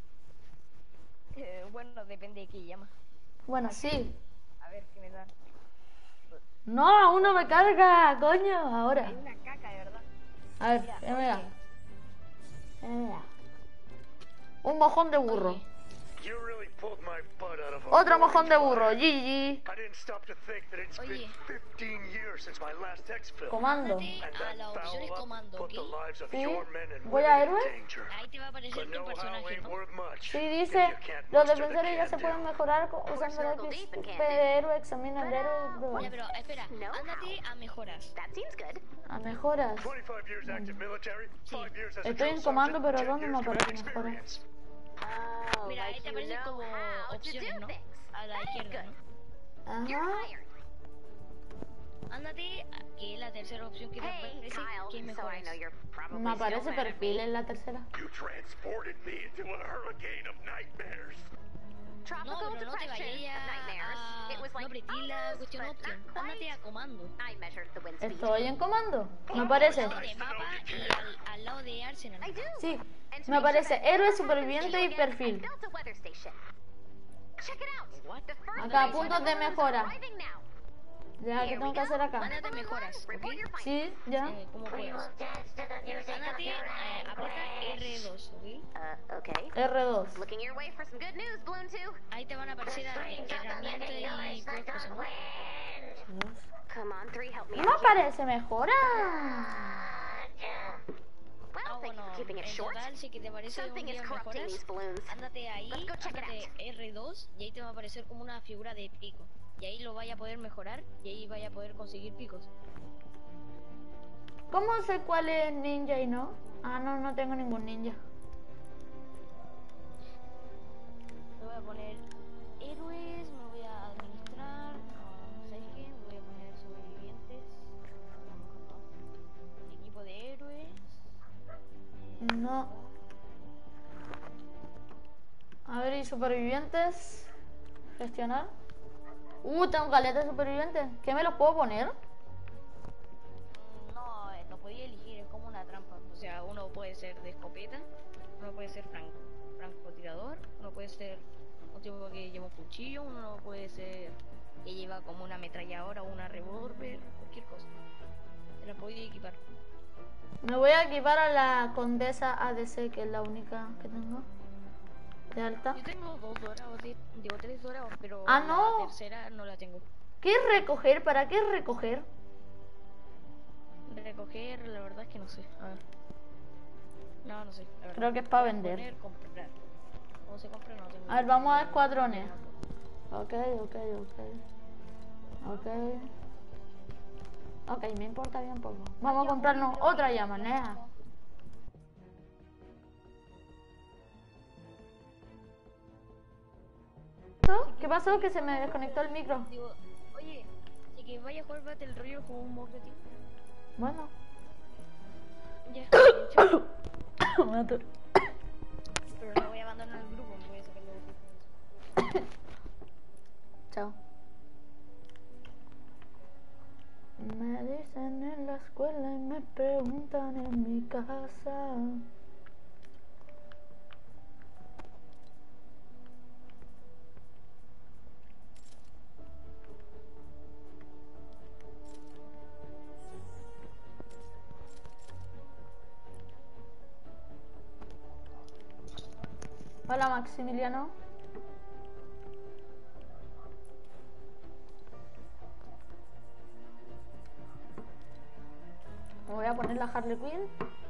Eh, bueno, depende de qué llama. Bueno, sí. A ver qué me da. No, aún no me carga, coño. Ahora. Hay una caca, de verdad. A ver, Mira, ya me da. oye. Ya me da. Un mojón de burro. You really pulled my butt out of a Otro mojón de roaring burro. fire. G G. I didn't stop to think that it's been Oye. fifteen years since my last exfil. Comando. Ándate And a that la opción es foul up comando, put ¿ok? the lives of Sí. your men and Voy a women in héroe. danger. Ahí te va a aparecer But tu know-how personaje, ain't ¿no? worth much. Sí, if dice, you can't los muster the defensores ya se can pueden do. mejorar con- usando el Circle deep and X P can't de héroe, examina el héroe y prueba. Ya, pero espera, No. ándate a mejoras. That seems good. A mejoras. twenty-five years active military, five years as a Estoy en drill comando, sergeant, pero ten ¿dónde me years command aparece mejora? experience. Oh, Mira, ahí like te you aparece know como how to opciones, do ¿no? things. A la That is izquierda, good. ¿no? You're Ajá. hired. Ándate, a- que es la tercera opción que te Hey, aparece, que Kyle. So I mejoras. know you're probably Me aparece still mad at perfil me. en la tercera. You transported me into a hurricane of nightmares. No, Tropical pero no te depression, vayas nightmares. a... It was No like apreté la almost, cuestión but opción. not quite. Ándate a comando. I measured the wind speed. Estoy en comando. Me aparece. Al lado de mapa y al, al lado de Arsenal. I do. Sí. And to Me make sure aparece that héroe, never superviviente y happens to you again, perfil. I built a weather station. Check it out. What? The first Acá, wave of puntos de balloons mejora. arriving now. Ya, ¿qué tengo que hacer acá? Ándate a mejoras, ¿ok? Report your findings. Sí, ya. Eh, ¿Cómo juegas? Ándate, eh, aprieta R dos, ¿ok? Uh, okay. R dos. Looking your way for some good news, Balloon two. Ahí te van a aparecer eh, herramientas y puras cosas, ¿no? Come on, three, help me No me out here. aparece mejora. Well, Ah, thank you bueno, for keeping it en short. total, si que te parece un Something is día corrupting mejoras, these balloons. ándate ahí, Let's go check it ándate R dos y ahí te va a aparecer como una figura de pico. Y ahí lo vaya a poder mejorar y ahí vaya a poder conseguir picos. ¿Cómo sé cuál es ninja y no? Ah, no, no tengo ningún ninja. Me voy a poner héroes, me voy a administrar, no, ¿sabes qué? Me voy a poner sobrevivientes. Equipo de héroes. No. A ver, ¿y supervivientes? Gestionar. Uh, tengo caleta de supervivientes. ¿Qué me los puedo poner? Mm, No, eh, lo podía elegir, es como una trampa. O sea, uno puede ser de escopeta, uno puede ser franco, francotirador, uno puede ser un tipo que lleva un cuchillo, uno puede ser que lleva como una ametralladora o una revólver, cualquier cosa. Se la podía equipar. Me voy a equipar a la condesa A D C, que es la única que tengo. De alta. Yo tengo dos dorados, de- digo tres dorados, pero Ah, la no. tercera no la tengo. ¿Qué es recoger? ¿Para qué es recoger? Recoger, la verdad es que no sé. A ver. No, no sé. La verdad. Creo que es para vender. Poner, comprar. ¿Cómo se compra? No tengo. A ver, vamos a escuadrones. Ok, ok, ok. Ok. Ok, me importa bien poco. Vamos a comprarnos otra llama, nea. ¿Qué pasó? Que se me desconectó el micro. Digo, oye, si que vaya a jugar Battle Royale con un modo tío. Bueno. Ya, chao. Me aturo. Pero no voy a abandonar el grupo, me voy a sacar luego. Chao. Me dicen en la escuela y me preguntan en mi casa. Hola Maximiliano. poner la Harley Quinn.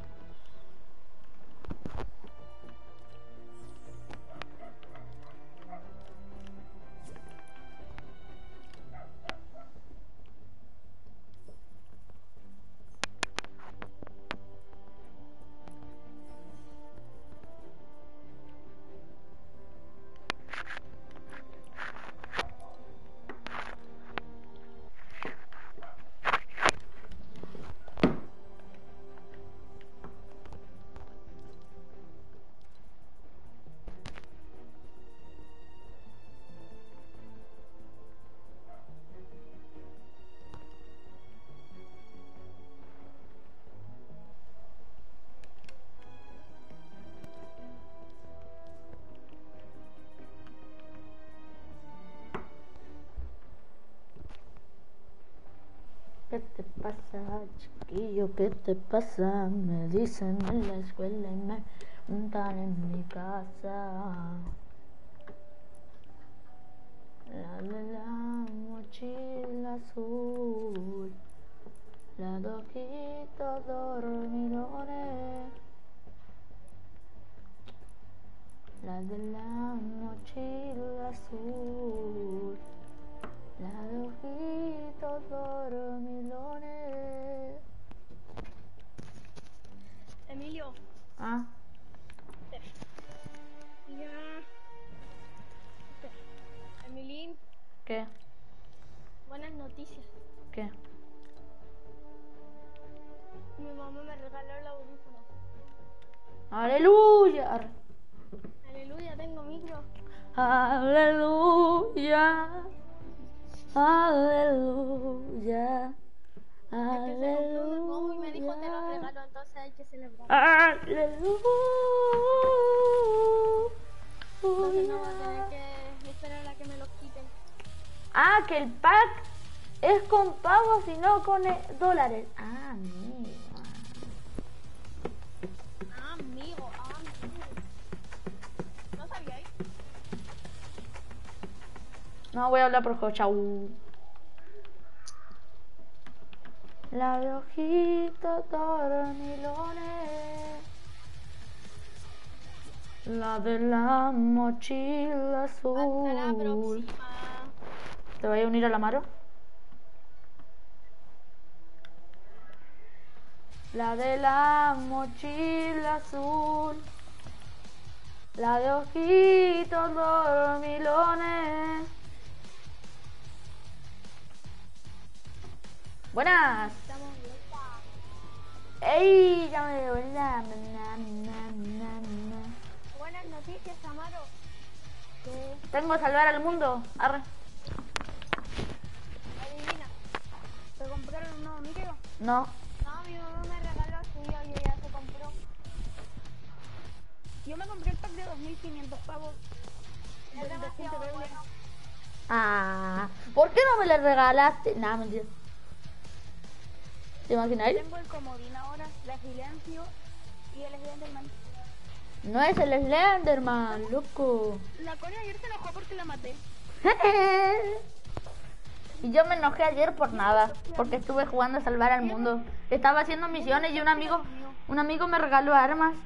¿Qué te pasa, chiquillo? ¿Qué te pasa? Me dicen en la escuela y me preguntan en mi casa. La de la mochila azul, la de ojitos dormilones, la de la mochila azul, la de ojitos dormilones. Emilio. Ah, Ya. Emilín, ¿qué? buenas noticias. ¿Qué? Mi mamá me regaló el audífono. ¡Aleluya! Aleluya, tengo micro. Aleluya, aleluya, Es que se compró uno nuevo y me dijo te lo aleluya, regalo, entonces hay que celebrar. aleluya. Entonces no va a tener que esperar a que me los quiten. Ah, que el pack es con pavos y no con eh, dólares. Ah, amigo. Ah, amigo, ah, amigo. ¿No sabíais? No voy a hablar por juego, chau. La de ojitos dormilones, la de la mochila Hasta la azul. próxima. ¿Te voy a unir a la Maro? La de la mochila azul, la de ojitos dormilones. Buenas. Estamos locas. ¡Ey! Ya me veo. Na, na, na, na, na. Buenas noticias, Amaro. Que Tengo que salvar al mundo. Arre. adivina. ¿Te compraron un nuevo micro? No. No, mi mamá me regaló el suyo y ella se compró. Yo me compré el pack de dos mil quinientos pavos. Es demasiado bueno. Ah. ¿Por qué no me le regalaste? Nada, mentira. ¿Te imaginas? Tengo el comodín ahora, la silencio y el Slenderman. No es el Slenderman, loco. La Corea ayer se enojó porque la maté. Y yo me enojé ayer por nada, porque estuve jugando a salvar al mundo. Estaba haciendo misiones y un amigo, un amigo me regaló armas.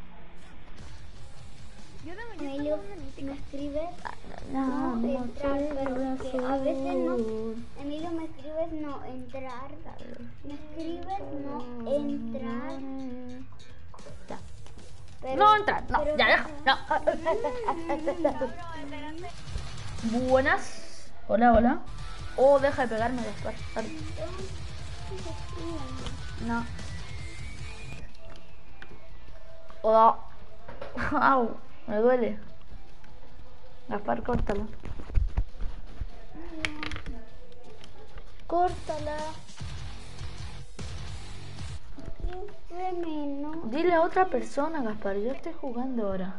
Yo tengo yo Emilio, tengo un ¿me escribes? No, No, no, entrar, pero que a veces no. azul. Emilio, ¿me escribes? No, entrar. ¿Me escribes? No, entrar. Ya. Pero- No entrar, no, pero- ya deja, no. Buenas. Hola, hola. Oh, deja de pegarme después. No. Oh. Au, me duele. Gaspar, córtala. Córtala. No. Dile a otra persona, Gaspar. Yo estoy jugando ahora.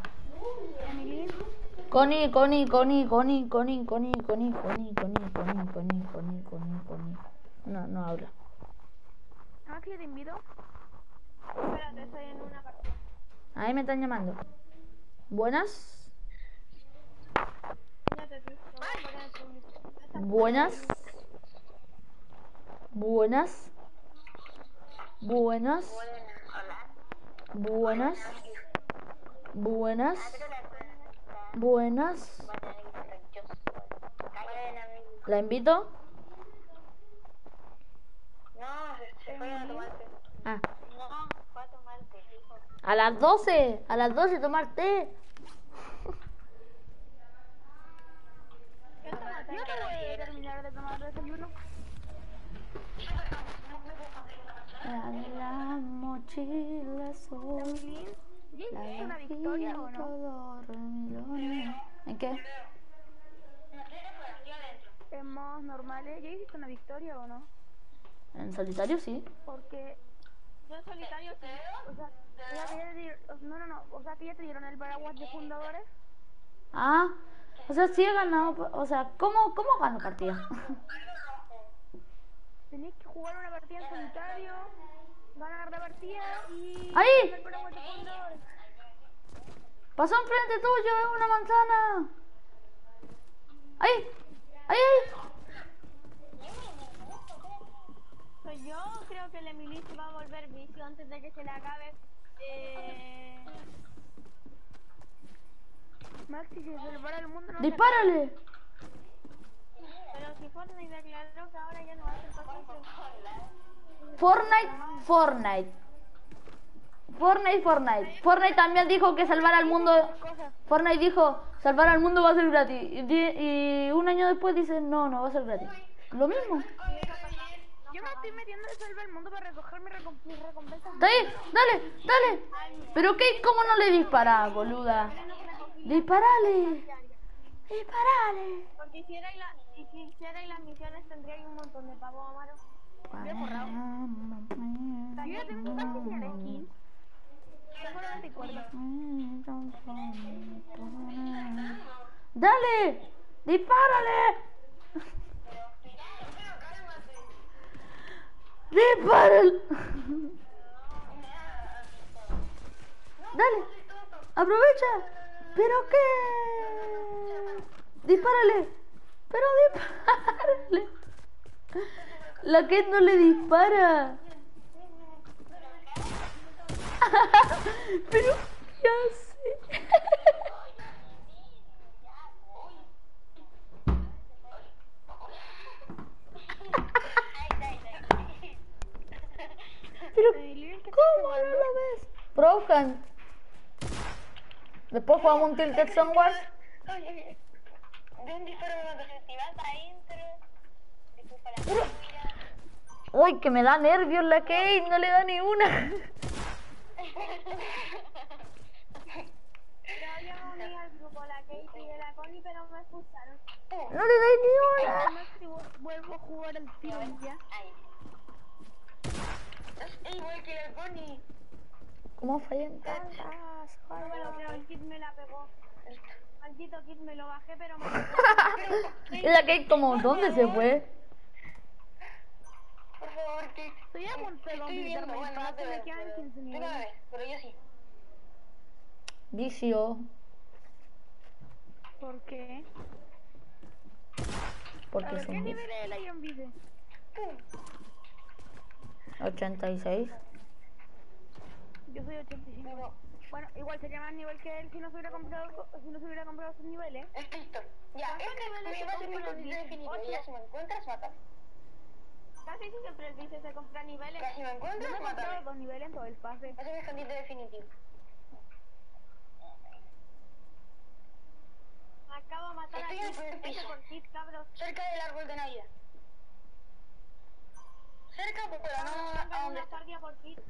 Connie, Connie, Connie, Connie, Connie, Connie, Connie, Connie, Connie, Connie, Connie, Connie, Connie, Connie. No, no habla. ¿Ah, que te invito? Espérate, estoy en una partida. Ahí me están llamando. Buenas. Fíjate, tú, lo voy a poner en público. Buenas. Buenas. Buenas. Buenas. Buenas. Buenas. ¿La invito? No, se fue a tomar té. Ah. No, fue a tomar té, hijo. A las doce. A las doce tomar té. Yo no voy a terminar de tomar desayuno. La mochila azul. ¿Ya hiciste una victoria o no? ¿En qué? En modos normales, ¿ya hiciste una victoria o no? En solitario sí. Porque yo en solitario sí. O sea, o sea que ya te dieron, no, no, no, o sea que ya te dieron el paraguas de fundadores. Ah, o sea, sí he ganado. O sea, ¿cómo, cómo gano partida? Tenés que jugar una partida en solitario, ganar la partida y... ¡Ahí! el paraguas de fundadores. Pasó enfrente tuyo, es una manzana. ¡Ahí! ¡Ahí, ahí! Pues yo creo que el Emily se va a volver vicio antes de que se le acabe. Eh... Maxi, si se le para el mundo no se ¡Dispárale! acaba. Pero si Fortnite declaró que ahora ya no va a ser paciente. Fortnite, Fortnite. Fortnite, Fortnite. Fortnite también dijo que salvar al mundo. Fortnite dijo, salvar al mundo va a ser gratis. Y, di- y un año después dice, no, no va a ser gratis. Lo mismo. Yo me estoy metiendo de salvar el mundo para recoger mi recom- mis recompensas. Está ahí, dale, dale. Pero qué, ¿cómo no le disparás, boluda? Disparale. Disparale. Porque si hicierais la, y si hicierais las misiones tendríais un montón de pavos, Amaro. Yo ya tengo casi cien skins. Tengo noventa y cuatro. Dale, dispárale. Dispárale. Dale, aprovecha. ¿Pero qué? Dispárale. Pero dispárale. La que no le dispara. Pero ¿qué hace? Pero ¿cómo no lo ves? Brohan. Después jugamos un Tilted Somewhere. Oye, de un disparo me mato. Si vas adentro, disculpa la Pero- mira. Uy, que me da nervios la Kate, no le da ni una. Yo yo uní al grupo la Kate y la Connie, pero me expulsaron. No le da ni una. Maxi, vu- vuelvo a jugar al tiro y ya. Ahí. Es igual que la Connie. ¿Cómo fallan tantas? No me lo creo, el kit me la pegó. Maldito kit me lo bajé, pero me Y la Kate como, ¿dónde se fue? Por favor, que Estoy a punto de estoy completar viendo. mi Bueno, no pase, te me veo. quedan pero- quince Tú no me niveles. ves, pero yo sí. Vicio. ¿Por qué? A Porque ver, es ¿qué un nivel es el Iron Vice? ochenta y seis. Yo soy ochenta y cinco. Bueno, igual sería más nivel que él si no se hubiera comprado, si no se hubiera comprado sus niveles. Es Víctor. Ya, ¿Cuántos este niveles me se va a ser mi compran escondite el definitivo. Vice? Ya, si me encuentras, mátame. Casi siempre el Vice se compra niveles. Ya, si me Yo me encuentras, he comprado mátame. dos niveles en todo el pase. Va a ser mi escondite definitivo. Me acabo de matar Estoy a en el Kit, primer este piso. por Kit, cabros. Cerca del árbol de Navidad. Cerca, pero no a Tengo donde una está. guardia por Kit.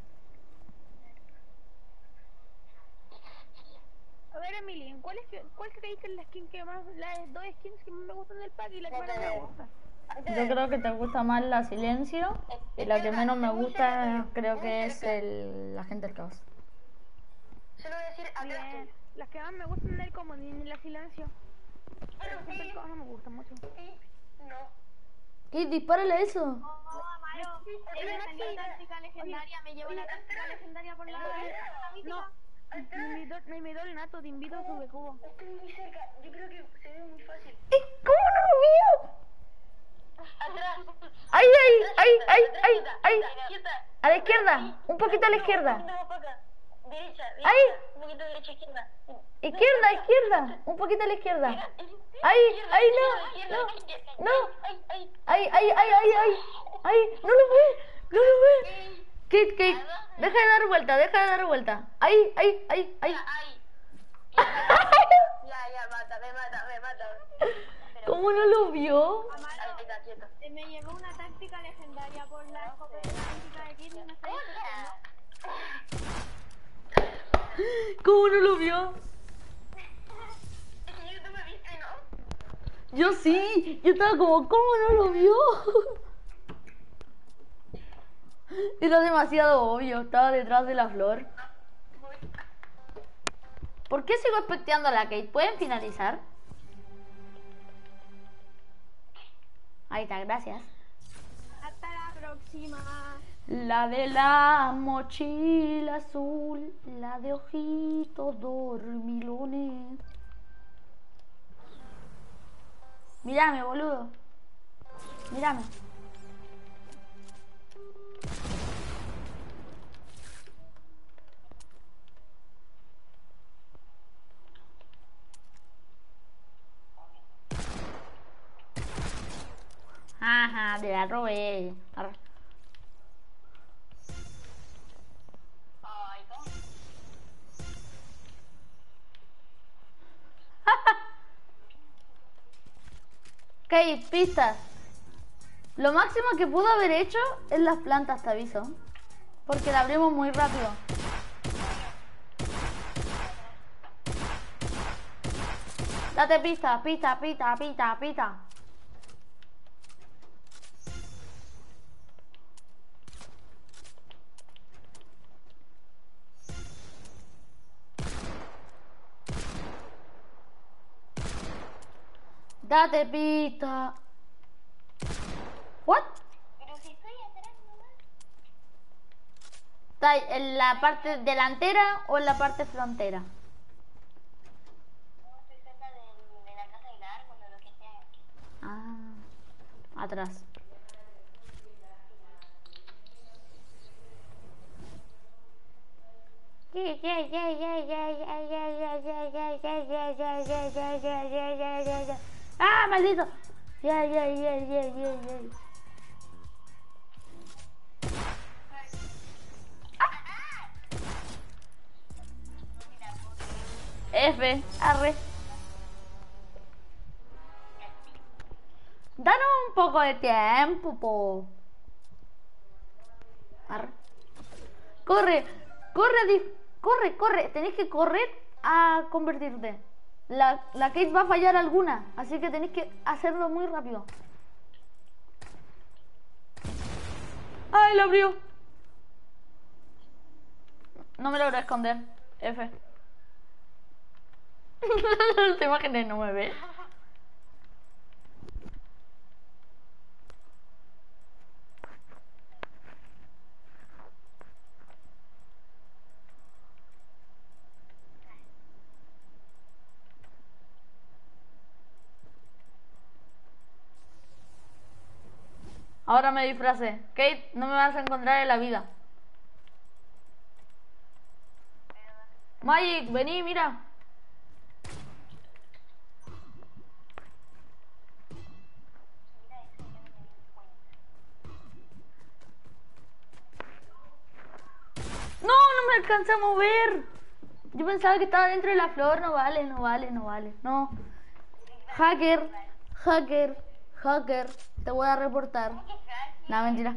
A ver, Emily, ¿cuál es que, cuál creéis que es la skin que más, las dos skins que más me gustan del pack y la que menos me gusta? Yo creo que te gusta más la silencio y la que menos me gusta creo que es el la gente del caos. Se lo voy a decir atrás Bien, tuyo. las que más me gustan del comodín y la silencio. Pero Siempre el sí, caos no me gusta mucho. sí, no. ¿Qué? Dispárale eso. Oh, Amaro, me salió táctica legendaria, me llevo la táctica legendaria por la No, Me invitó, me invitó el Nato, te invito a su cubo. estoy muy cerca. Yo creo que se ve muy fácil. ¿Eh? ¿Cómo no lo vio? Atrás. ¡Ay, ay, ay, ay, ay, ay! Quieta. A la izquierda, un poquito a la izquierda. No, para acá. Derecha, derecha. ¡Ay! Un poquito derecha, izquierda. Izquierda, izquierda. Un poquito a la izquierda. ¡Ay! ¡Ay, no! ¡No! ¡No! Ay, ay. ¡Ay, ay, ay, ay, ay! ¡Ay! ¡No lo ve! ¡No lo ve! Kate, Kate, deja de dar vuelta, deja de dar vuelta. ¡Ay, ay, ay, ay! Ay. Ya, ya, mátame, mátame, mátame. ¿Cómo no lo vio? Amaro, Ahí está, quieto. eh, me llevó una táctica legendaria por la escopeta táctica de Kid y me está disfrutando. ¿Cómo no lo vio? Es que tú me viste, ¿no? Yo sí, yo estaba como, ¿cómo no lo vio? Era demasiado obvio, estaba detrás de la flor. ¿Por qué sigo especteando a la Kate? ¿Pueden finalizar? Ahí está, gracias. Hasta la próxima. La de la mochila azul, la de ojitos dormilones. Mírame, boludo. Mírame. Ajá, te la robé. Arre. Ay, ¿cómo? Ok, pistas. Lo máximo que pudo haber hecho es las plantas, te aviso. Porque la abrimos muy rápido. Date pista, pista, pista, pista, pista. Date pista. What? Pero si estoy atrás nomás. ¿Está en la parte delantera o en la parte frontera? No, estoy cerca de, de la casa del árbol o lo que sea. Ah, atrás. ¡Ah, maldito! Ya, ya, ya, ya, ya, ya. F, arre. Danos un poco de tiempo, po. Arre. Corre, corre, Dif- corre, corre. Tenés que correr a convertirte. La, la Kate va a fallar alguna, así que tenéis que hacerlo muy rápido. ¡Ay, lo abrió! No me logro esconder. F. Te imaginas, no me ve. Ahora me disfracé. Kate, no me vas a encontrar en la vida. Magic, vení, mira. No, no me alcancé a mover. Yo pensaba que estaba dentro de la flor. No vale, no vale, no vale. No. Hacker, hacker, hacker. Te voy a reportar. No, mentira.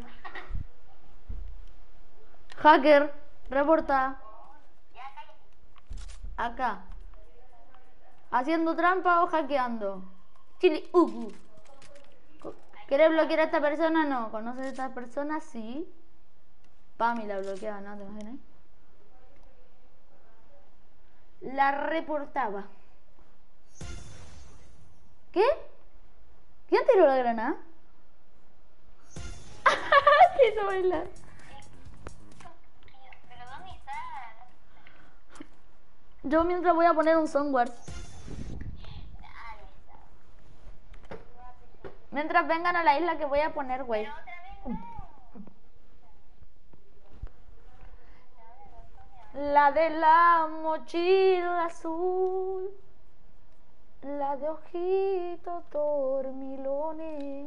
Hacker, reporta. Acá. ¿Haciendo trampa o hackeando? Chili, uh, uh. ¿Quieres bloquear a esta persona? No. ¿Conoces a esta persona? Sí. Pami la bloqueaba, ¿no? ¿Te imaginas? La reportaba. ¿Qué? ¿Quién tiró la granada? ¿Qué hizo bailar? ¿Pero dónde está? Yo mientras voy a poner un Songwars. Mientras vengan a la isla que voy a poner, güey. Otra vez no. La de la mochila azul, la de ojitos dormilones.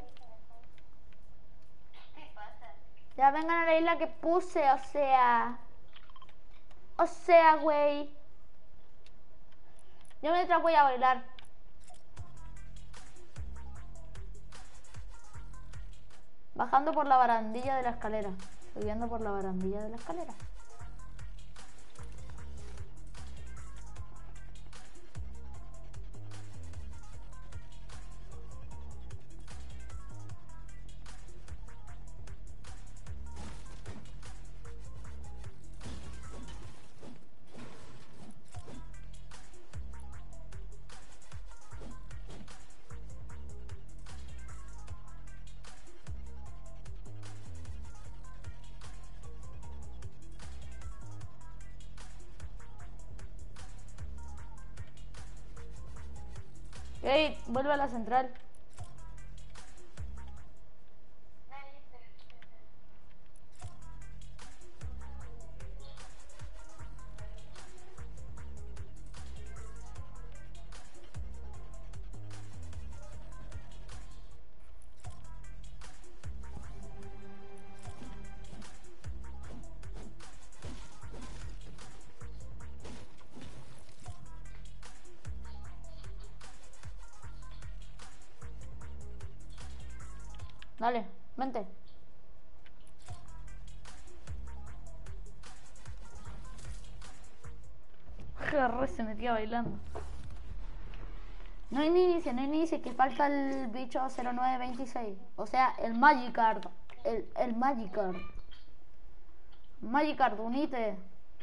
Ya vengan a la isla que puse, o sea. O sea, güey. Yo mientras voy a bailar. Bajando por la barandilla de la escalera. Subiendo por la barandilla de la escalera. Ey, vuelve a la central. Dale, vente. Agarré, se metía bailando. No inicie, no inicie, que falta el bicho cero nueve veintiséis. O sea, el Magikarp. El, el Magikarp. Magikarp, unite.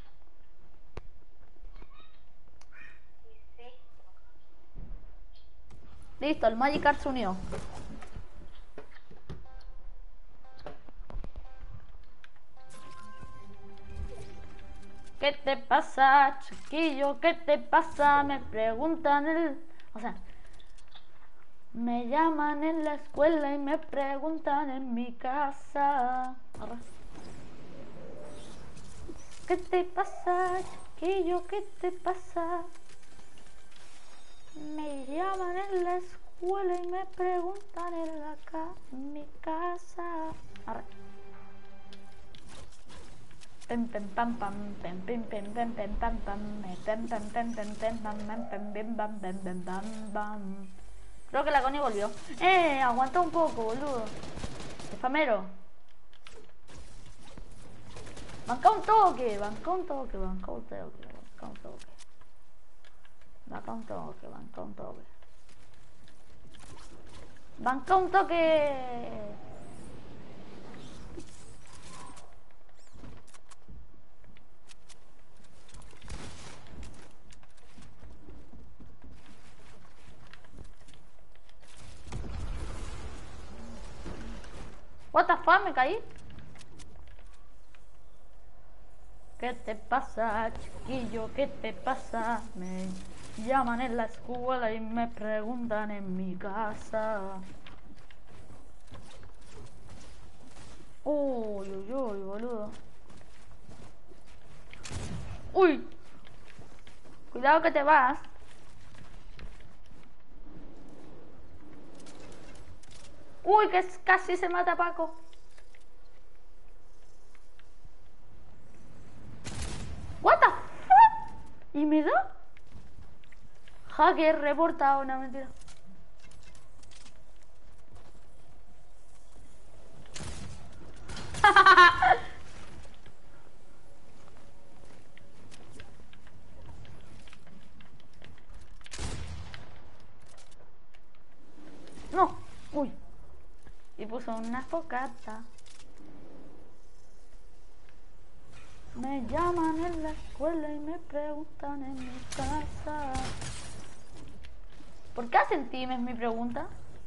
Listo, el Magikarp se unió. ¿Qué te pasa, chiquillo? ¿Qué te pasa? Me preguntan el... O sea, me llaman en la escuela y me preguntan en mi casa. Arra. ¿Qué te pasa, chiquillo? ¿Qué te pasa? Me llaman en la escuela y me preguntan en la ca... en mi casa. Arra. Pem pem pam pam pem pem pem pem pem pam pam pem pem pem pem pem pam pem pem pem pam pem pem pam pam. Creo que la Connie volvió. Eh, aguanta un poco, boludo. Espamero. Banca un toque, banca un toque, banca un toque, banca un toque. Banca un toque, banca un toque. Banca un toque. What the fuck, me caí. ¿Qué te pasa, chiquillo? ¿Qué te pasa? Me llaman en la escuela y me preguntan en mi casa. Uy, uy, uy, boludo. Uy. Cuidado que te vas. Uy, que casi se mata Paco. What the fuck? ¿Y me da? Hacker reportado, una mentira. No, uy. Y puso una focata. Me llaman en la escuela y me preguntan en mi casa. ¿Por qué hacen team? Es mi pregunta.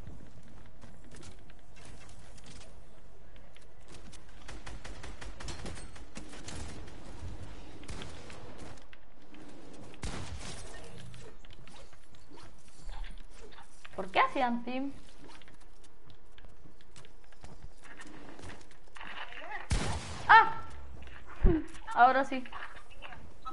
¿Por qué hacían team? ¡Ah! Ahora sí.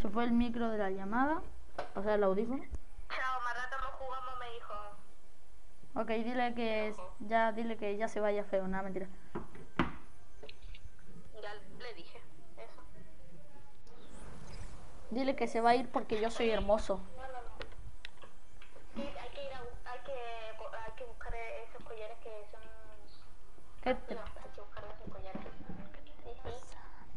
Se fue el micro de la llamada. O sea, el audífono. Chao, más rato no jugamos, me dijo. Ok, dile que ya, dile que ya se vaya feo, nada, mentira. Ya le dije eso. Dile que se va a ir porque yo soy hermoso. No, no, no. Sí, hay que ir a, hay que, hay que buscar esos collares que son... ¿Qué te- No, hay que buscar esos collares. Sí, sí.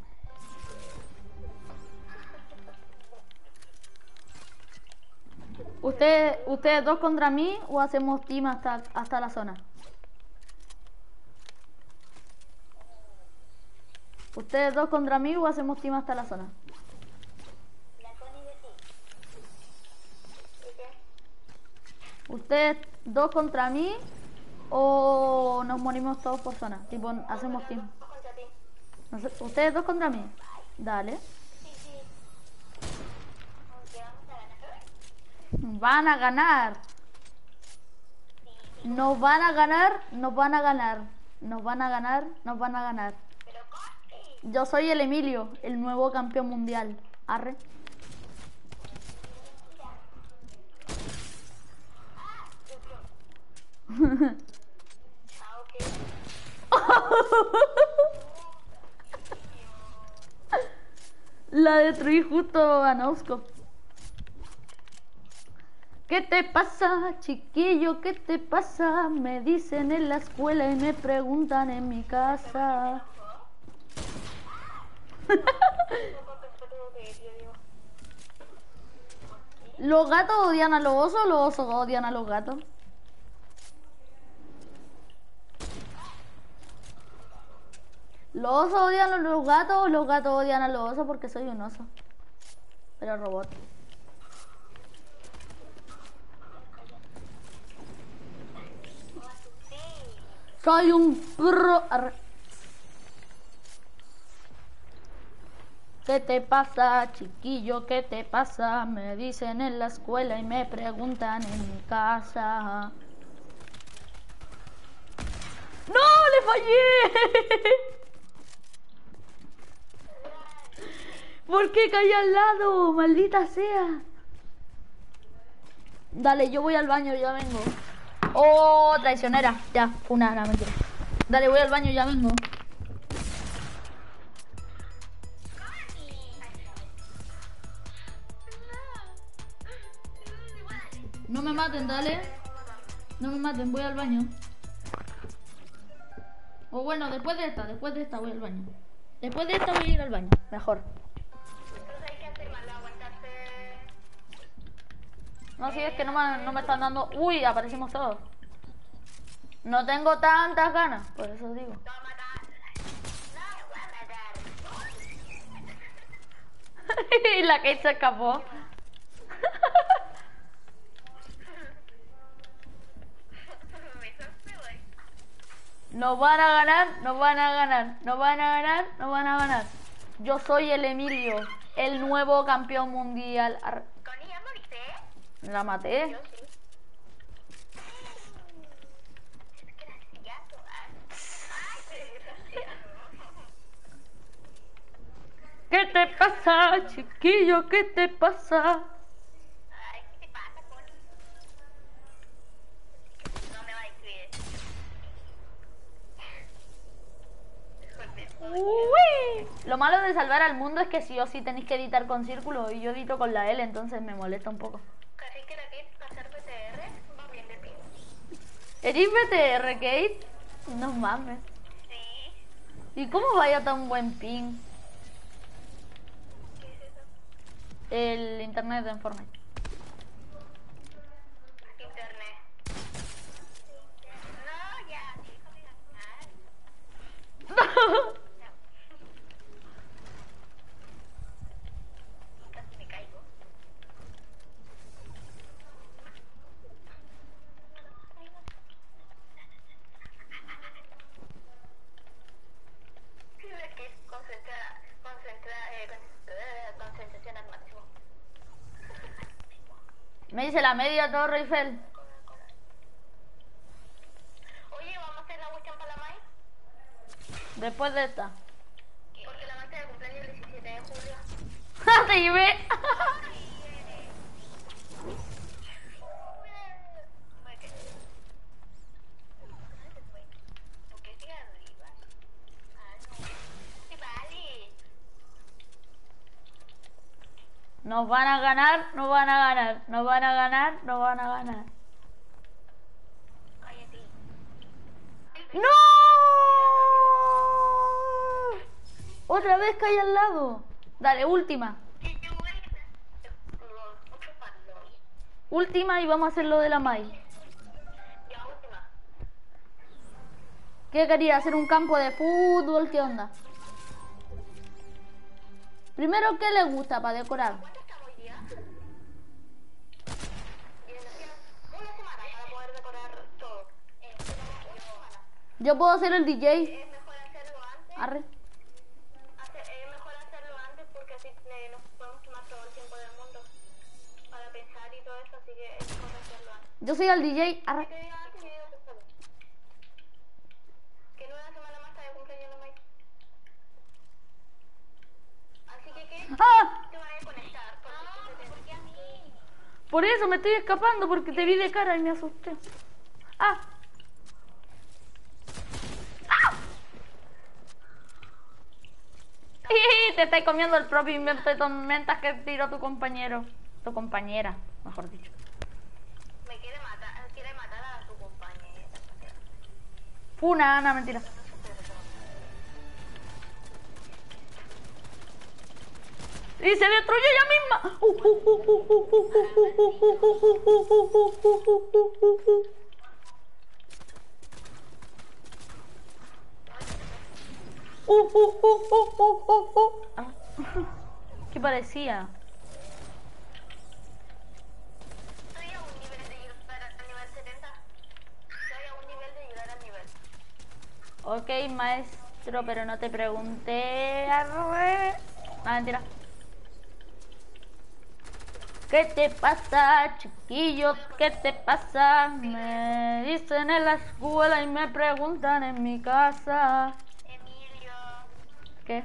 ¿Usted, ¿Ustedes dos contra mí o hacemos team hasta, hasta la zona? ¿Ustedes dos contra mí o hacemos team hasta la zona? La Connie de ti. ¿Y qué? ¿Ustedes dos contra mí o nos morimos todos por zona? Tipo, hacemos team. Contra ti. No sé, ¿ustedes dos contra mí? Dale. Sí, sí. Aunque vamos a ganar. Van a ganar. Nos van a ganar, nos van a ganar. Nos van a ganar, nos van a ganar. Pero Connie. Yo soy el Emilio, el nuevo campeón mundial. Arre. Ah, ok. La destruí justo a Nosco. ¿Qué te pasa, chiquillo? ¿Qué te pasa? Me dicen en la escuela y me preguntan en mi casa. ¿Los gatos odian a los osos o los osos odian a los gatos? ¿Los osos odian a los gatos o los gatos odian a los osos? Porque soy un oso. Pero robot. Soy un perro. Arre. ¿Qué te pasa, chiquillo? ¿Qué te pasa? Me dicen en la escuela y me preguntan en mi casa. ¡No! ¡Le fallé! ¿Por qué caí al lado? ¡Maldita sea! Dale, yo voy al baño, ya vengo. ¡Oh, traicionera! Ya, una, una mentira. Dale, voy al baño, ya vengo. No me maten, dale. No me maten, voy al baño. O bueno, después de esta, después de esta voy al baño. Después de esta voy a ir al baño, mejor. Entonces hay que hacer malo, aguantarse. No, si es que no me, no me están dando... Uy, aparecimos todos. No tengo tantas ganas, por eso digo. No va a matar. No, me voy a matar. Y la Kate se escapó. Nos van a ganar, nos van a ganar, nos van a ganar, nos van a ganar. Yo soy el Emilio, el nuevo campeón mundial. Ar- Connie, ¿ya moriste? La maté. Yo sí. Gato, ah. Ay, qué desgraciado. ¿Qué te pasa, chiquillo? ¿Qué te pasa? Ay, ¿qué te pasa, Connie? No me va a escribir. Uy. Lo malo de salvar al mundo es que sí o sí tenéis que editar con círculo y yo edito con la L, entonces me molesta un poco. Casi que la Kate pasar P T R va bien de pie. ¿Eres B T R, Kate? No mames. Sí. ¿Y cómo vaya tan buen ping? ¿Qué es eso? El internet en Fortnite. Internet. No, ya, hijo de la madre. Casi me caigo. La que concentra, concentra, eh, con- eh, concentración al máximo. Me dice la media Torre Eiffel. Oye, ¿vamos a hacer la cuestión para la Mai? Después de esta. Porque la Mai se de cumpleaños el diecisiete de julio. ¡Ja! Te llevé. Nos van a ganar, nos van a ganar, nos van a ganar, nos van a ganar. ¡No! Otra vez cae al lado. Dale, última. Última y vamos a hacer lo de la Mai. ¿Qué quería? ¿Hacer un campo de fútbol? ¿Qué onda? Primero, ¿qué le gusta para decorar? Yo puedo hacer el D J. Es mejor hacerlo antes. Arre. Hace- es mejor hacerlo antes porque así eh, nos podemos tomar todo el tiempo del mundo para pensar y todo eso, así que es mejor hacerlo antes. Yo soy el D J. Que Arre. te diga antes y digo que solo. Que no una semana más tarde cumpleaños de Mike. Así que que ¡Ah! te vayas a conectar. Porque ¿por qué a mí? Por eso me estoy escapando porque te vi de cara y me asusté. ¡Ah! Te estáis comiendo el propio invento de tormentas que tiró tu compañero. Tu compañera, mejor dicho. Me quiere matar, quiere matar a tu compañera. Funa, no, mentira. Y se destruyó ella misma. Uh, uh, uh, uh, uh, uh, uh, uh, uh, uh, uh, uh, uh. Uh, uh, uh, uh, uh, uh, uh. Ah. ¿Qué parecía? Estoy a un nivel de llegar al nivel setenta. Estoy a un nivel de llegar al nivel. Ok, maestro, pero no te pregunté. Arre. Ah, mentira. ¿Qué te pasa, chiquillos? ¿Qué te pasa? Me dicen en la escuela y me preguntan en mi casa. Emilio. ¿Qué?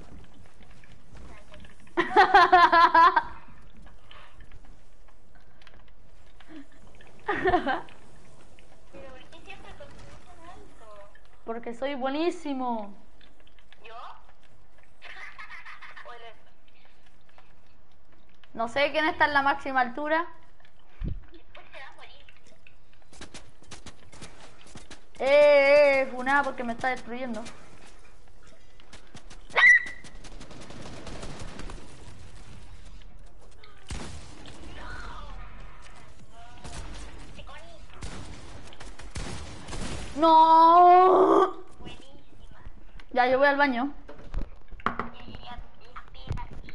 Pero ¿por qué siempre construyen tan alto? Porque soy buenísimo. ¿Yo? ¿O eres? No sé quién está en la máxima altura. Después te vas a morir. Eh, eh, Funá, porque me está destruyendo. No. Buenísima. Ya, yo voy al baño. Ya, espera aquí.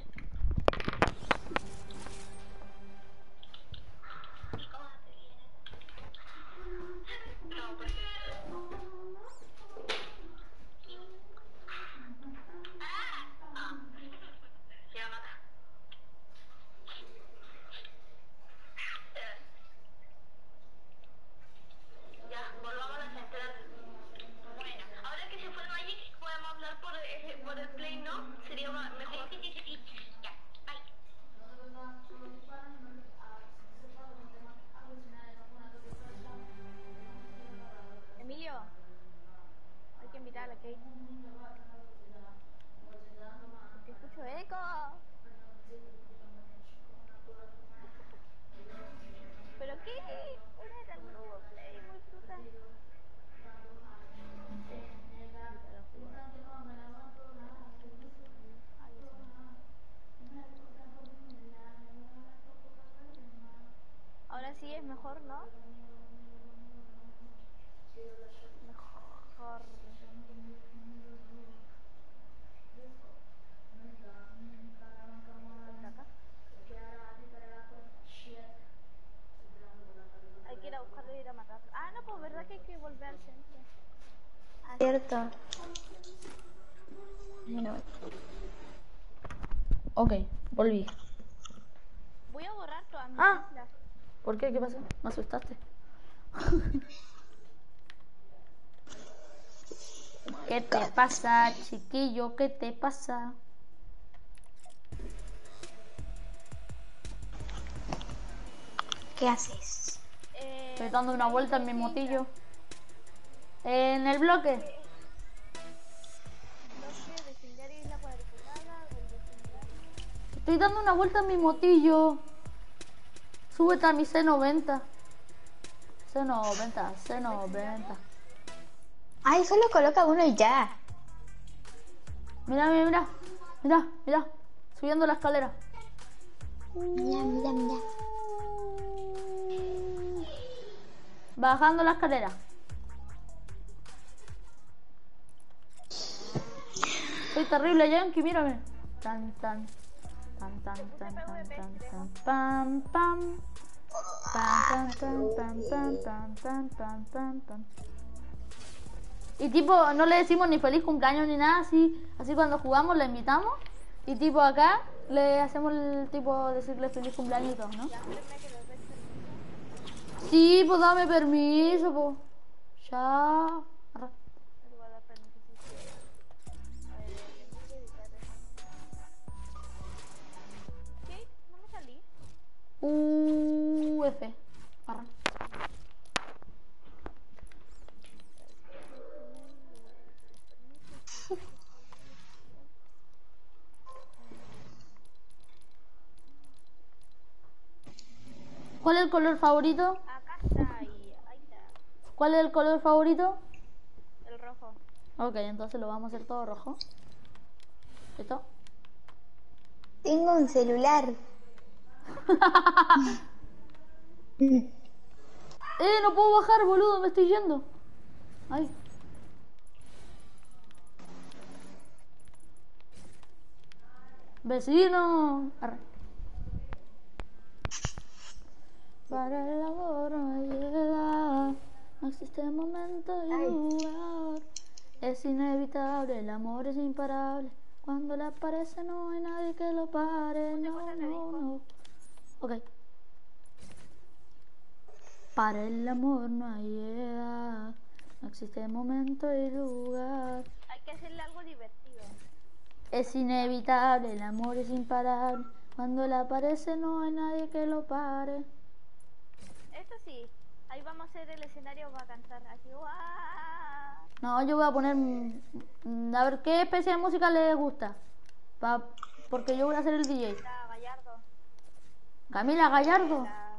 ¿Cómo te viene? No, pues. ¡Ah! Ah. Se va a matar. Ya, volvamos a la central. Bueno, ahora que se fue el Magic, podemos hablar por, eh, por el Play, ¿no? Sería ma- mejor. Sí, sí, sí, sí. Ya, bye. Emilio, hay que invitar a la Kate. Te escucho eco. ¿Pero qué? Una era el nuevo play, muy fruta. Ahora sí es mejor, ¿no? Mejor. Acá. Hay que ir a buscarlo y ir a matarlo. Ah, no, pues verdad que hay que volver al centro. Ah, Cierto. Bueno, Ok, volví. voy a borrar todas mis Ah. islas. ¿Por qué? ¿Qué pasó? Me asustaste. ¿Qué te pasa, chiquillo? ¿Qué te pasa? ¿qué haces? Eh, Estoy dando una vuelta en mi motillo. En el bloque. No sé, defender isla cuadriculada, el defender. Estoy dando una vuelta en mi motillo. Súbete a mi C noventa. C noventa, C noventa. Ay, solo coloca uno y ya. Mira, mira, mira. Mira, mira. Subiendo la escalera. Mira, mira, mira. Bajando la escalera. Soy terrible, Yankee, mírame. Tan, tan. Tan, tan, tan, tan, tan, tan. Pam, pam. Pam, pam, pam, pam, pam, pam, pam, pam, pam. Y tipo, no le decimos ni feliz cumpleaños ni nada, así, así cuando jugamos le invitamos. Y tipo acá le hacemos el tipo decirle feliz cumpleaños y todo, ¿no? Sí, pues dame permiso, pues. Ya. Arra. ¿Qué? No me salí. U F. Arra. ¿Cuál es el color favorito? Acá está y ahí está. ¿Cuál es el color favorito? El rojo. Ok, entonces lo vamos a hacer todo rojo. ¿Listo? Tengo un celular. ¡Eh! No puedo bajar, boludo, me estoy yendo. Ay. Vecino. Arre. Para el amor no hay edad, no existe momento y lugar. Es inevitable, el amor es imparable. Cuando le aparece no hay nadie que lo pare. No, no, no. Ok. Para el amor no hay edad, no existe momento y lugar. Hay que hacerle algo divertido. Es inevitable, el amor es imparable. Cuando le aparece no hay nadie que lo pare. Esto sí, ahí vamos a hacer el escenario para cantar así. ¡Guau! No, yo voy a poner... mm, a ver, ¿qué especie de música les gusta? Pa- porque yo voy a ser el D J. Está Gallardo. Camila Gallardo. La-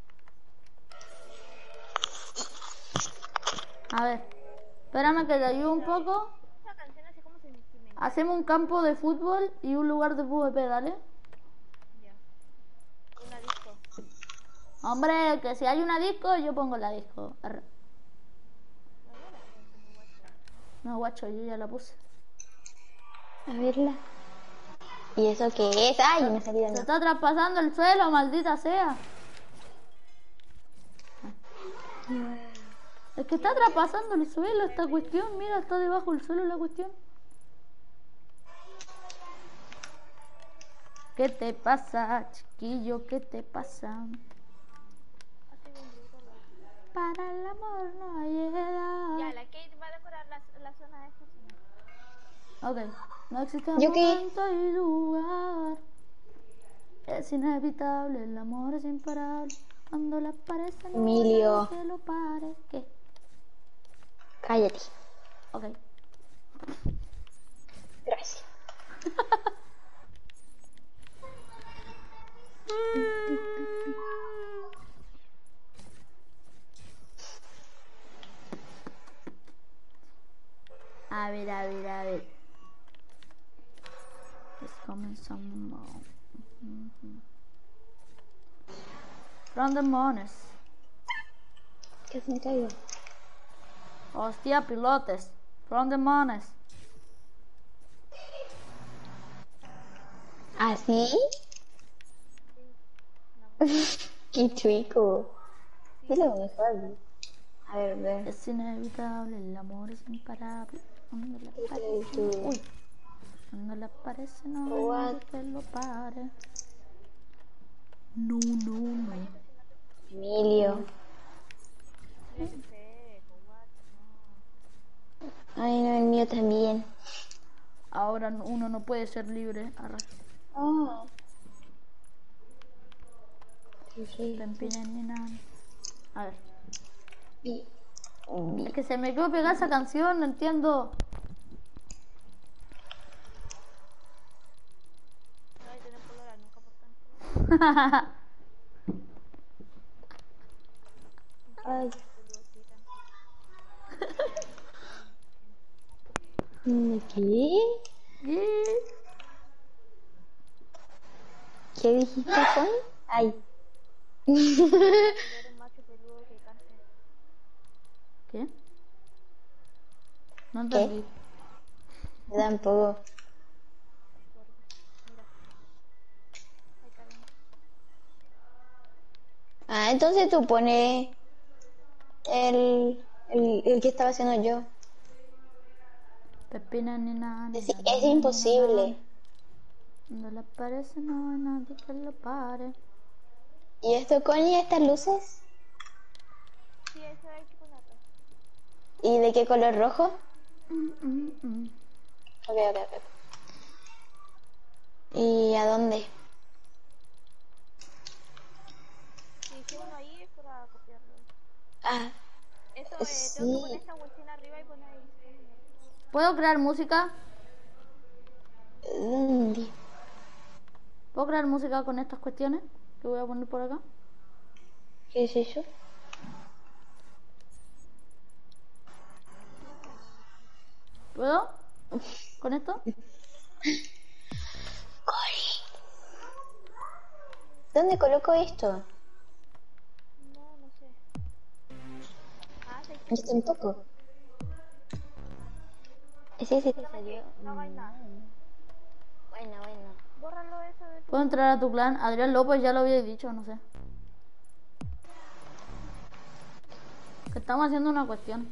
A ver, espérame que te ayude un poco. Esa canción así como sentimental. Hacemos un campo de fútbol y un lugar de PvP, dale. Ya. Una disco. Hombre, que si hay una disco, yo pongo la disco. Arre. No, guacho, yo ya la puse. A verla. ¿Y eso qué es? Ay, me salí de Se nuevo. está traspasando el suelo, maldita sea. Es que está traspasando el suelo esta cuestión. Mira, está debajo del suelo la cuestión. ¿Qué te pasa, chiquillo? ¿Qué te pasa? Para el amor no hay edad. Ya, la Kate va a decorar la, la zona de esta zona. Ok, no existe ¿Yo qué? momento y lugar. Es inevitable, el amor es imparable. Cuando le aparece no hay Emilio. nadie que lo pare. ¿Qué? Cállate. Ok. Gracias. A ver, a ver, a ver. Let's come some more. Mhm. From the mones. ¿Qué se me cayó? Hostia, pilotes. From the mones. ¿Así? Qué chico. Es lo mejor. A ver, ve. Es inevitable, el amor es imparable. Cuando le Tú. aparece, uy, cuando le aparece no hay What? nadie que lo pare. No, no, no. Emilio. Ay, no, el mío también. Ahora no- uno no puede ser libre. Arra. Oh. Sí, sí. Pempinen ni nada. A ver. Y- Es que se me quedó pegada esa canción, no entiendo. Ay, tenés color a no. Ay. ¿De qué? ¿Qué? ¿Qué dijiste, Juan? Ay. Eres macho peludo que cante. ¿Qué? No ¿Qué? entendí. Yo tampoco. Ah, entonces tú pones el, el, el que estaba haciendo yo. Pepina ni nada. Es, es imposible. No le parece, no hay nadie que lo pare. ¿Y esto, Connie, estas luces? Sí, eso hay que ponerlo. ¿Y de qué color rojo? Mm, mm, mm. Ok, ok, ok. ¿Y a dónde? Si hice uno ahí es para copiarlo. Ah, Eso, eh, tengo que poner sí. esta cuestión arriba y poner ahí. ¿Puedo crear música? ¿Dónde? ¿Puedo crear música con estas cuestiones que voy a poner por acá? ¿Qué es eso? ¿Puedo? ¿Con esto? ¿Dónde coloco esto? No, no sé. Ah, se Yo tampoco. Ese es el que salió. no hagáis nada. Bueno, bueno. Bórralo eso de tu... ¿Puedo entrar a tu clan? Adrián López ya lo había dicho, no sé. Que estamos haciendo una cuestión.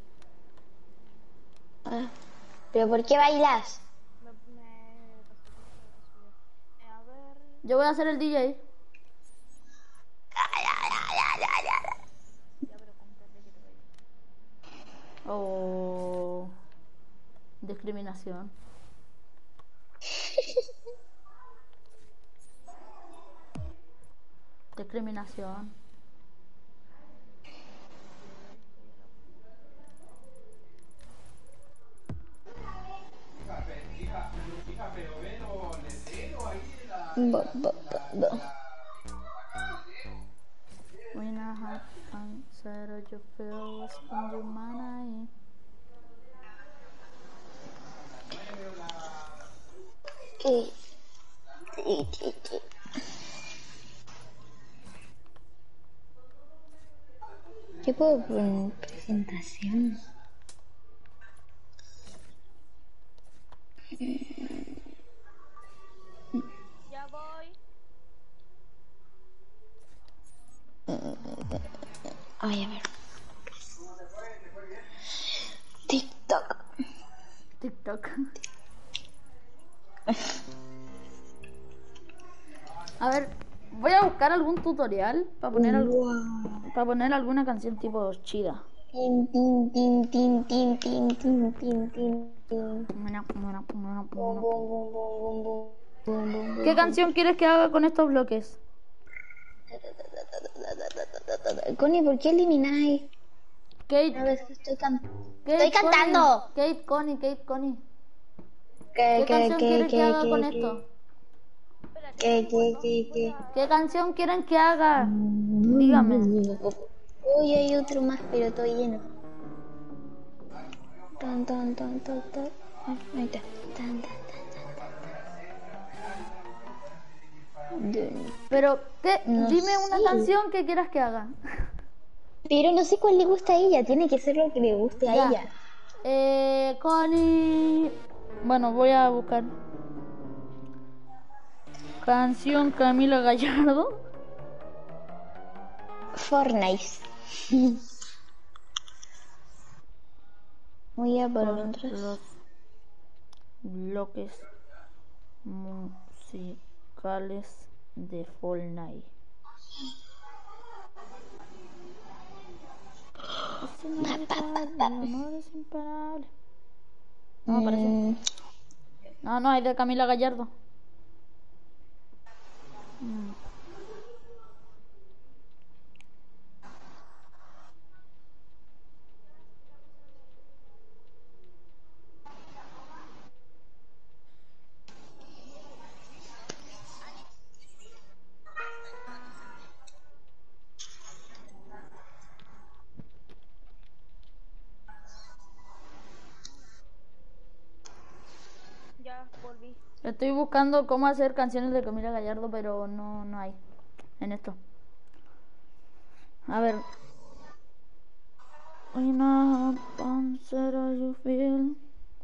Ah, ¿pero por qué bailas? Me... me... Eh, a ver... Yo voy a ser el D J. Ya, pero cómprate que te vaya. Oh. Discriminación. Discriminación. Bo, bo, bo, bo. When I had fun, zero you feel was from your mind. ¿Qué? ¿Qué, qué, qué? ¿Qué puedo poner? Presentación. Ya voy. Ay, a ver. TikTok. TikTok. A ver, voy a buscar algún tutorial para poner, algo, Wow. para poner alguna canción tipo chida. Tin, tin, tin, tin, tin, tin, tin, tin, tin, tin. Bum, bum, bum, bum, bum, bum, bum, bum, bum, ¿Qué bum. canción quieres que haga con estos bloques? Connie, ¿por qué elimináis? Kate, A ver, estoy, can... Kate, estoy cantando. Connie, Kate, Connie, Kate, Connie. ¿Qué, ¿Qué qué, canción qué, quieres que qué, haga con qué, esto? Espérate, qué, un qué, segundo. qué, Voy qué? a... ¿Qué canción quieren que haga? Dígame. Uy, hay otro más, pero estoy lleno. Tan, tan, tan, tan, tan. Ay, ahí está. Tan, tan, tan, tan, tan. Pero, ¿qué? No Dime una sé. canción que quieras que haga. Pero no sé cuál le gusta a ella. Tiene que ser lo que le guste a Ya. ella. Eh, Connie... Bueno, voy a buscar. Canción Camila Gallardo. Fortnite. Voy a por Con otros. los bloques musicales de Fortnite. Es inevitable, el amor es imparable. No me parece. Mm, No, no, hay de Camila Gallardo. Mm. Estoy buscando cómo hacer canciones de Camila Gallardo, pero no, no hay en esto. A ver. In a panzer you feel.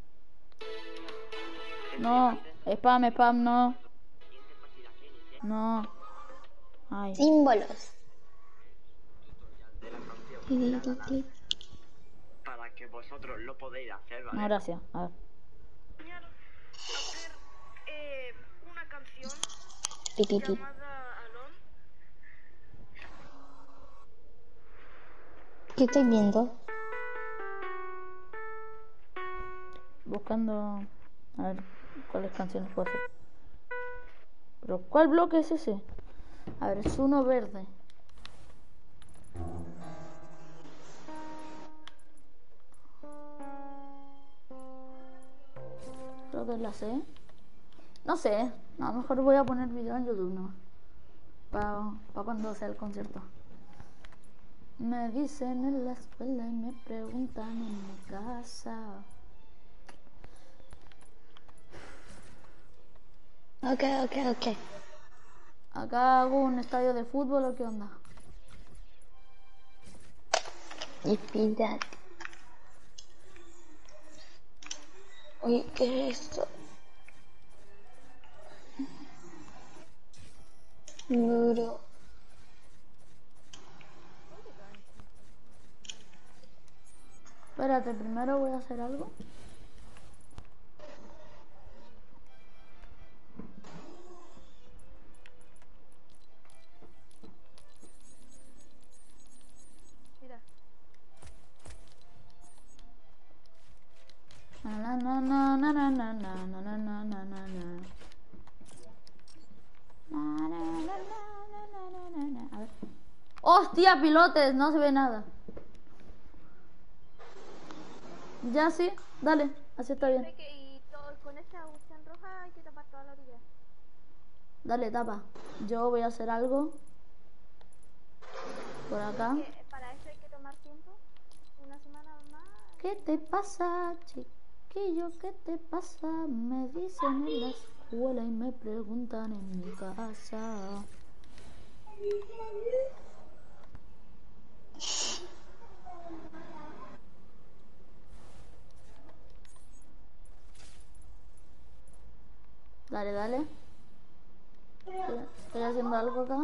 No, spam, spam, no. No. Ay. Símbolos. Para que vosotros lo podéis hacer, ¿vale? No, gracias. A ver. Hacer eh, una canción Pi, pi, pi. llamada Alone. ¿Qué estoy viendo? Buscando. A ver cuáles canciones puedo hacer. Pero ¿cuál bloque es ese? A ver, es uno verde. Creo que la sé. No sé. No, a lo mejor voy a poner video en YouTube, ¿no? Para pa cuando sea el concierto. Me dicen en la escuela y me preguntan en mi casa. Ok, ok, ok. ¿Acá hago un estadio de fútbol o qué onda? Y pida. Oye, ¿qué es esto? Muro. Espérate, primero voy a hacer algo. Mira. Na na na na na na na na na na na na na. Na, na, na, na, na, na, na, na. A ver. ¡Hostia, pilotes! No se ve nada. Ya sí, dale, así está bien. Sé que y todo, con esta cuestión roja hay que tapar toda la orilla. Dale, tapa. Yo voy a hacer algo por acá. Que para eso hay que tomar tiempo. Una semana más. ¿Qué te pasa, chiquillo? ¿Qué te pasa? Me dicen en la escuela y me preguntan en mi casa. Dale, dale. Estoy haciendo algo acá.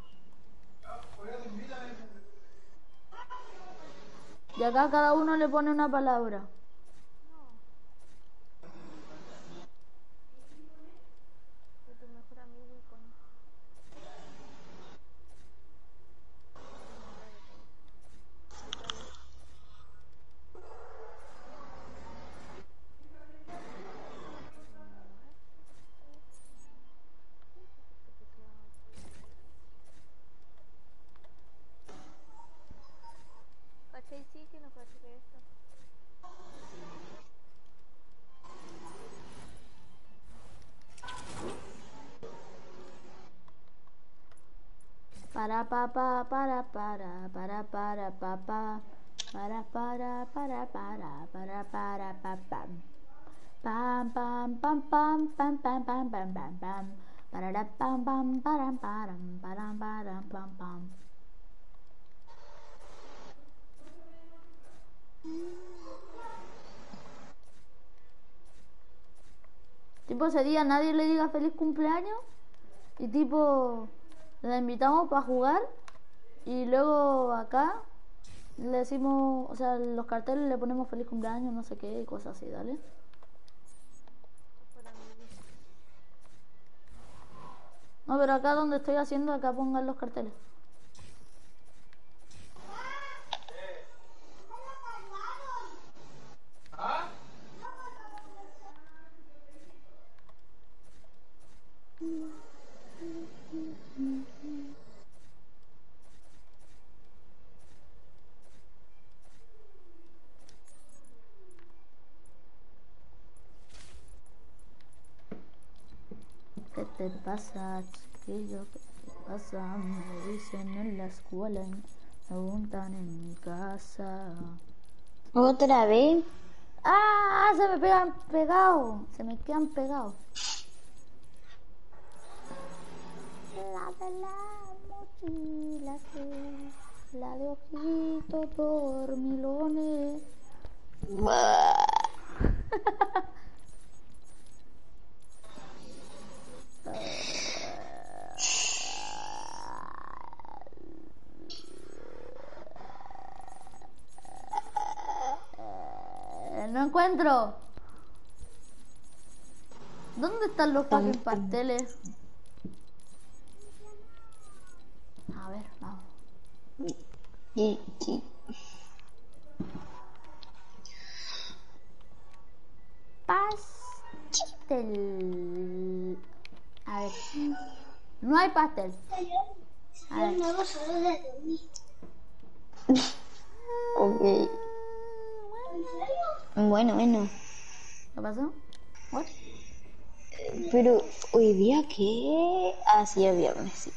Y acá cada uno le pone una palabra. De tu mejor amigo y con. ¿Cachai? Sí, que no caché que esto. Para pa pa para para para para pa pa para para para para para para pa pam pam pam pam pam pam pam pam pam pam pam para pam pam param param param param pam pam. Tipo ese día nadie le diga feliz cumpleaños y tipo la invitamos para jugar y luego acá le decimos, o sea, los carteles le ponemos feliz cumpleaños, no sé qué y cosas así, dale. No, pero acá donde estoy haciendo, acá pongan los carteles. ¿Qué te pasa, chiquillo? ¿Qué te pasa? Me dicen en la escuela y me preguntan en mi casa. ¿Otra vez? ¡Ah! Se me pegan pegados. Se me quedan pegados. en la mochila que la de ojitos dormilones. No encuentro. ¿Dónde están los fucking pasteles? A ver, vamos. Y, y. Pastel. A ver. No hay pastel. A ver. Ok. Bueno, bueno. ¿Qué pasó? What? Pero, ¿hoy día qué? Ah, sí, es viernes, sí.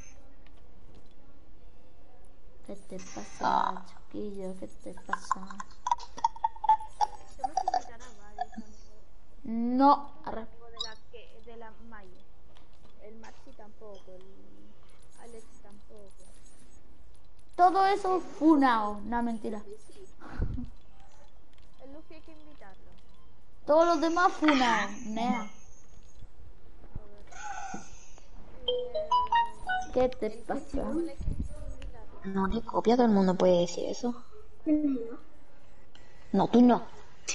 ¿Qué te pasa, chiquillo? ¿Qué te pasa? Tenemos que invitar a varios a lo mejor. No. Arre. De la que, de la Maya. El Maxi tampoco, el Alex tampoco. Todo eso funao. No, mentira. El Luffy hay que invitarlo. Todos los demás funao. Nea. ¿Qué te pasa? No le copia, todo el mundo puede decir eso. No, tú no.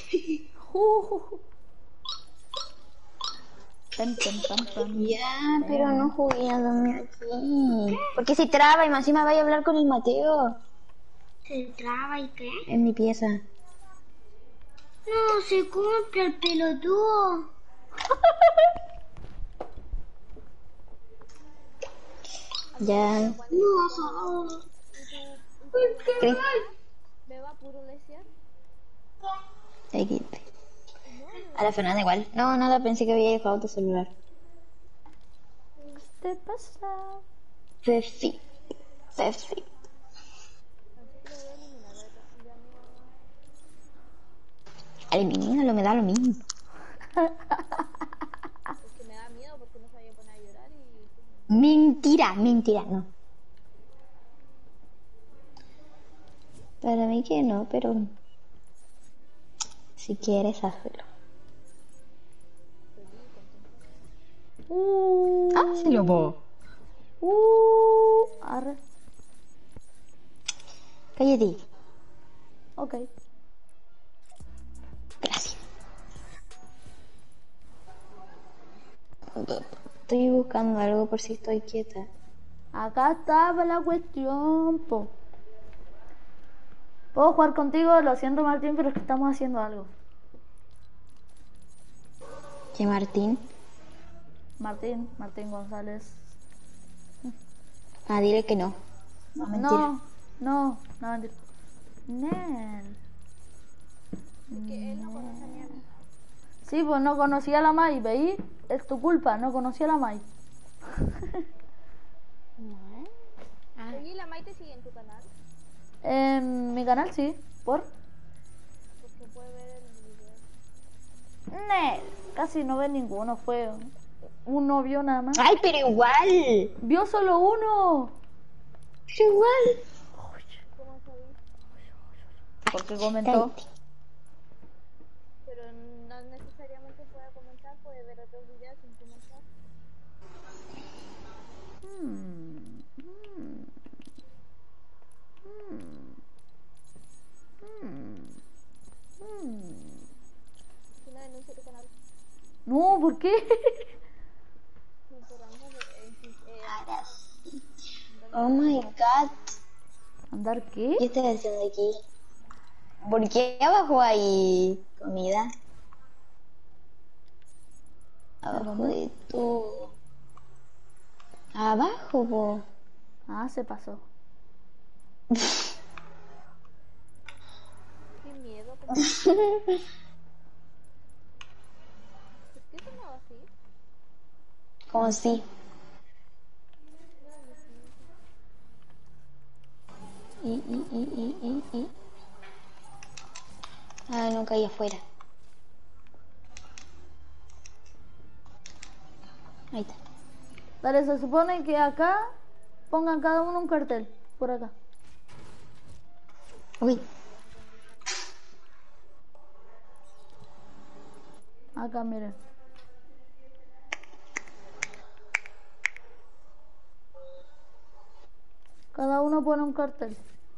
Pam, pam, pam, pam. Ya, pero no juguéame aquí. Porque se traba y más encima vaya a hablar con el Mateo. ¿Se traba y qué? En mi pieza. No, se compra el pelotudo. Ya. No. ¿Qué? ¿Me va puro lesear? Aquí. A la Fernanda igual. No, nada, pensé que había dejado tu celular. ¿Qué te pasa? Fefi. Fefi. Elimínalo, me da lo mismo. Es que me da miedo porque no sabía poner a llorar y... Mentira, mentira, no. Para mí que no, pero si quieres hazlo. Uh, Ah, se lo puedo. uh, arre. Cállate. Ok. Gracias. Estoy buscando algo por si estoy quieta. Acá estaba la cuestión, po. ¿Puedo jugar contigo? Lo siento, Martín, pero es que estamos haciendo algo. ¿Qué, Martín? Martín, Martín González. Ah, dile que no. No, mentira. No, no, no, mentira. Nel. Que él no conoce a mi amiga. Sí, pues no conocía a la Mai, ¿veis? Es tu culpa, no conocía a la Mai. Oye, ¿la Mai te sigue en tu canal? En mi canal, sí. ¿Por? Porque puede ver el video. Nel, casi no ve ninguno, fue uno vio nada más. Ay, pero igual. Vio solo uno. Pero igual. ¿Cómo sabes? Porque comentó. Cállate. Pero no necesariamente puede comentar, puede ver otros videos sin comentar. Hmm, hmm, hmm, hmm, hmm. Si no, denuncia tu canal. No, ¿por qué? No, por algo de- eh, eh, Ahora sí. Oh my god. ¿Andar qué? ¿Qué estás haciendo aquí? ¿Por qué abajo hay comida? Abajo de todo. Abajo, po. Ah, se pasó. qué miedo. ¿Por qué sonaba así? Como si. Y, y, y, y, y, y. Ah, no caí afuera. Ahí está. Dale, se supone que acá pongan cada uno un cartel. Por acá. Uy. Acá, miren. Cada uno pone un cartel.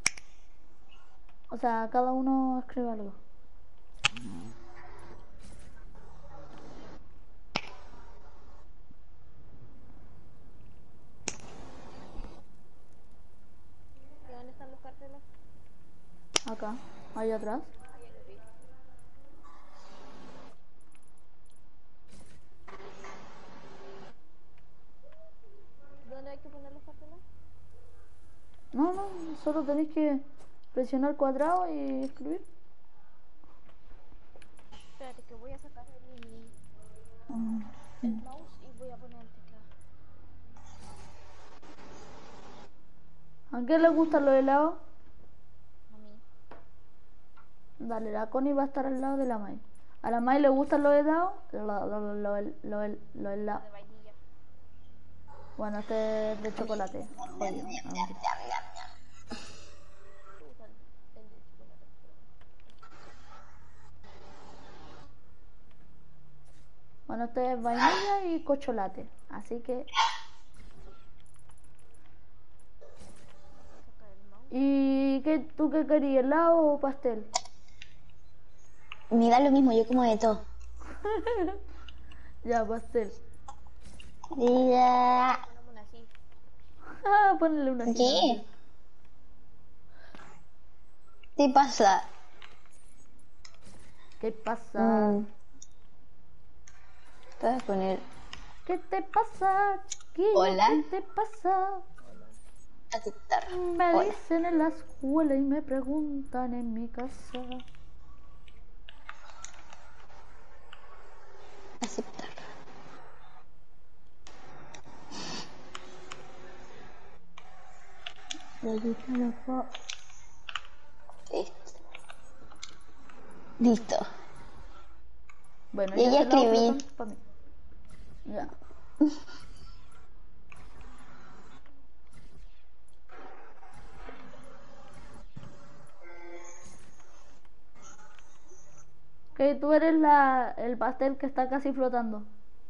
O sea, cada uno escribe algo. ¿Dónde están los carteles? Acá, ahí atrás. ¿Dónde hay que poner los carteles? No, no, solo tenéis que presionar cuadrado y escribir. Espérate que voy a sacar el, el mouse y voy a poner el teclado. ¿A qué le gustan los helados? A mí. Dale, la Connie va a estar al lado de la Mai. ¿A la Mai le gustan los helados? Los lo, lo, lo, lo, lo helados. De vainilla. Bueno, este es de chocolate. Jodido. Ah, bueno, este es vainilla y cocholate. Así que... ¿Y qué, tú qué querías, helado o pastel? Me da lo mismo, yo como de todo. Ya, pastel. Ya. Ah, ponle una así. ¿Qué? ¿Qué pasa? ¿Qué pasa? Mm. Te voy a poner... ¿Qué te pasa, chiquilla? Hola. ¿Qué te pasa? Aceptar. Me Hola. dicen en la escuela y me preguntan en mi casa. Aceptar. Listo. Listo. Bueno, Y ya se lo escribí. hago para mí. Ya. Que tú eres la, el pastel que está casi flotando.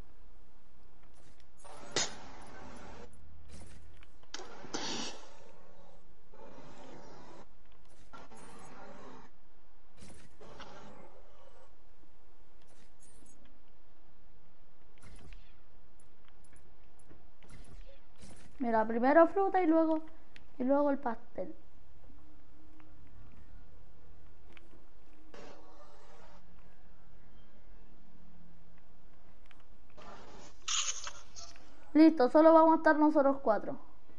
Mira, primero fruta y luego y luego el pastel. Listo, solo vamos a estar nosotros cuatro.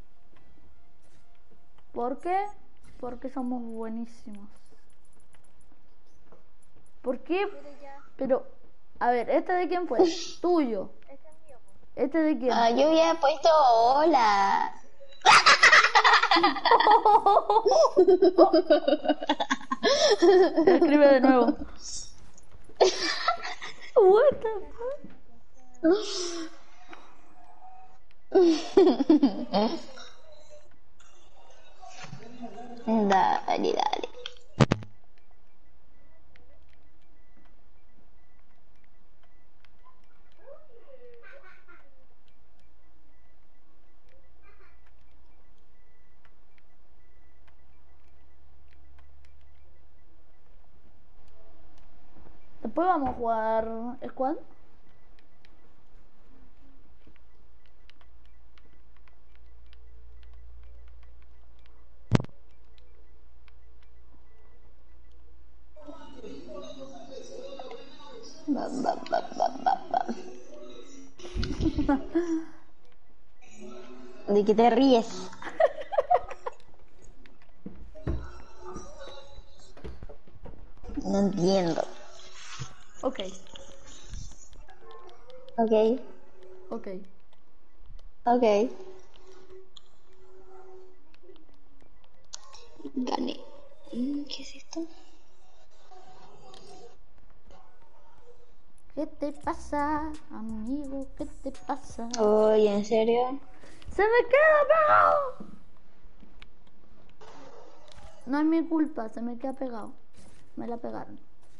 ¿Por qué? Porque somos buenísimos. ¿Por qué? Pero, a ver, ¿este de quién fue? Tuyo. Este es mío. ¿Este de quién? Ah, yo había puesto hola. Escribe de nuevo. What the fuck? Dale, dale. Después vamos a jugar Squad. Ba, ba, ba, ba, ba, ba. ¿De qué te ríes? No entiendo. Ok, Ok, ok. ok. Gané. Mm, ¿Qué es esto? ¿Qué te pasa, amigo? ¿Qué te pasa? Oye, ¿en serio? ¡Se me queda pegado! No es mi culpa, se me queda pegado. Me la pegaron.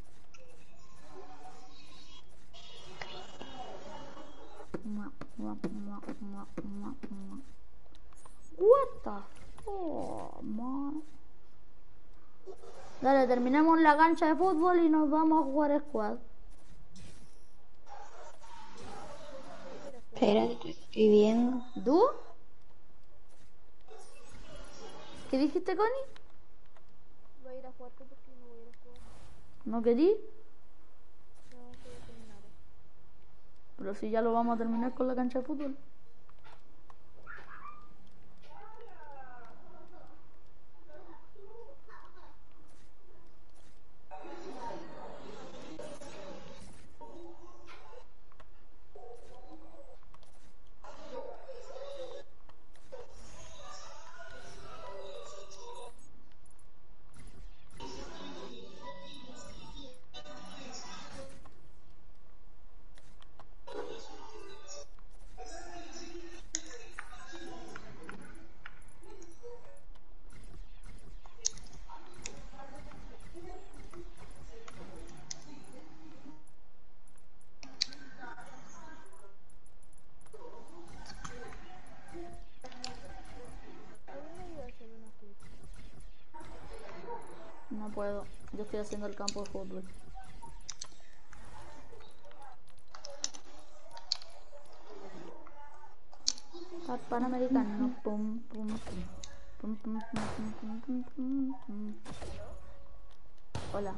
What the fuck, man? Dale, terminemos la cancha de fútbol y nos vamos a jugar squad. Espérate, te estoy viendo. ¿Tú? ¿Qué dijiste, Connie? Voy a ir a jugar porque no voy a ir a jugar. ¿No querí? No, voy a terminar. Pero si ya lo vamos a terminar con la cancha de fútbol. No puedo, yo estoy haciendo el campo de fútbol. Panamericano, pum, pum, pum, pum, pum, pum, pum, pum, pum, pum. Hola.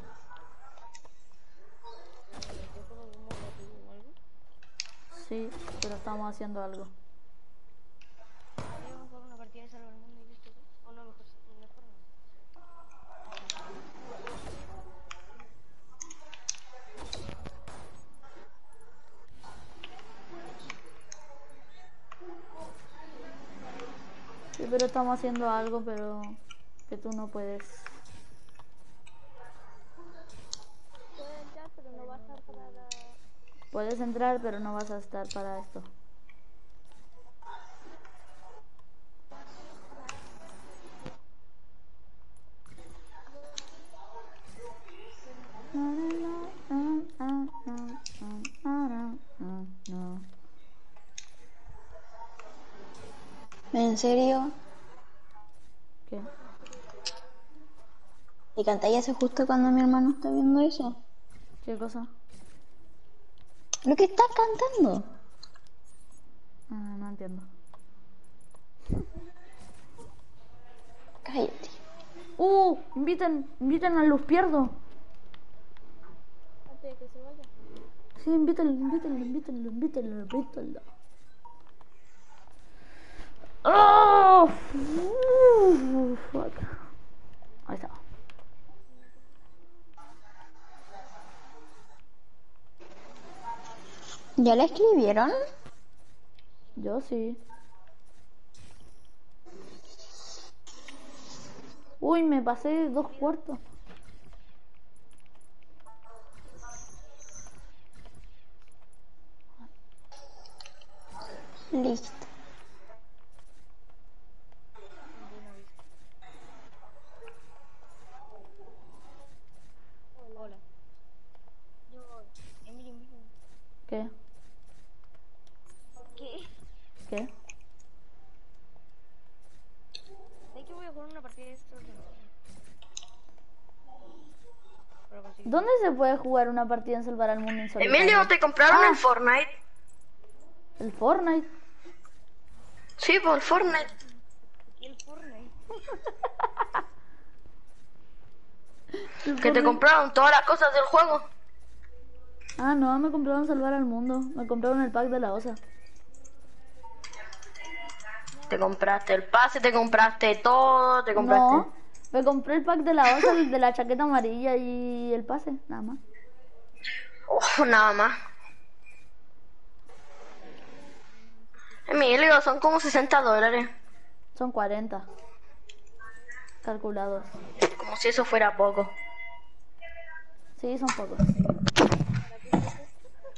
Sí, pero estamos haciendo algo. Vamos a jugar una partida de Salva el Mundo y listo, ¿no? O no, mejor, mejor no. Sí, pero estamos haciendo algo, pero que tú no puedes. Puedo entrar, pero no va a estar para la... Puedes entrar, pero no vas a estar para esto. ¿En serio? ¿Qué? ¿Y cantáis hace justo cuando mi hermano está viendo eso? ¿Qué cosa? ¿Lo que estás cantando? Ah, no entiendo. Cállate. Uh, inviten, inviten a Luz Pierdo. Antes de que se vaya. Sí, invítenlo, invítenlo, invítenlo, invítenlo, invítenlo. Oh, uh, fuck. Ahí está. ¿Ya la escribieron? Yo sí. Uy, me pasé dos cuartos. Listo. Hola. Yo, Emily, Emily. ¿Qué? ¿Qué? ¿Qué? ¿Sabes que voy a jugar una partida de esto? Para conseguir- ¿Dónde se puede jugar una partida en Salvar al Mundo en solitario? Emilio, ¿te compraron Ah. el Fortnite? ¿El Fortnite? Sí, por el Fortnite. ¿Y el Fortnite? Que te compraron todas las cosas del juego. Ah, no, me compraron Salvar al Mundo. Me compraron el pack de la osa. Te compraste el pase, te compraste todo, te compraste... No, me compré el pack de la osa, el de la chaqueta amarilla y el pase, nada más. Oh, nada más. Emilio, son como sesenta dólares. Son cuarenta. Calculados. Como si eso fuera poco. Sí, son pocos.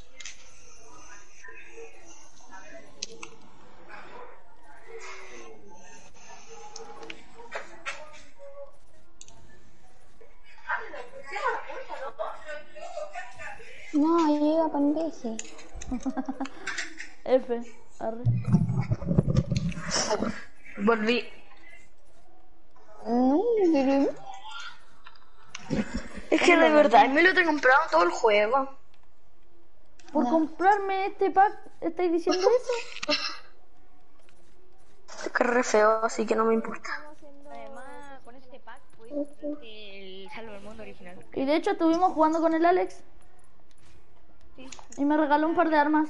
Sí. F. Arre. Volví. No, pero... Es que de verdad me lo he comprado todo el juego. Por No. comprarme este pack, ¿estáis diciendo eso? Es que es re feo, así que no me importa. Además, con este pack puedes comprarte el Salva el Mundo original. Y de hecho estuvimos jugando con el Alex. Y me regaló un par de armas.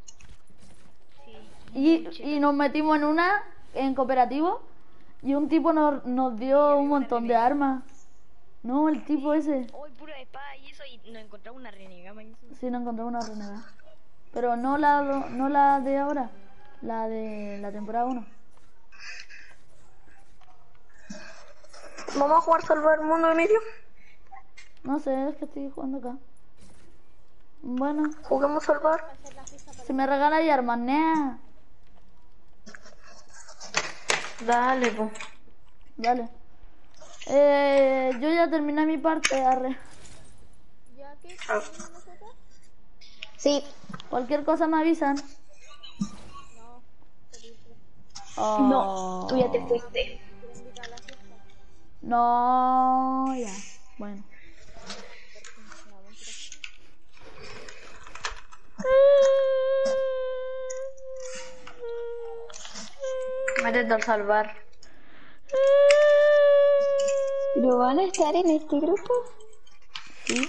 Y, y nos metimos en una, en cooperativo. Y un tipo nos, nos dio un montón de armas. No, el tipo ese. Hoy pura espada y eso, y nos encontramos una renegada. Sí, nos encontramos una renegada. Pero no la, do- no la de ahora. La de la temporada uno. ¿Vamos a jugar Salvar el Mundo, Emilio? No sé, es que estoy jugando acá. Bueno, Juguemos Salvar. si me regalas armas, nea. Dale, po. Dale. Eh, yo ya terminé mi parte, arre. Ah. Sí. Cualquier cosa me avisan. Oh. No, tú ya te fuiste. No, ya. Bueno. Métete al Salvar. ¿Pero van a estar en este grupo? Sí.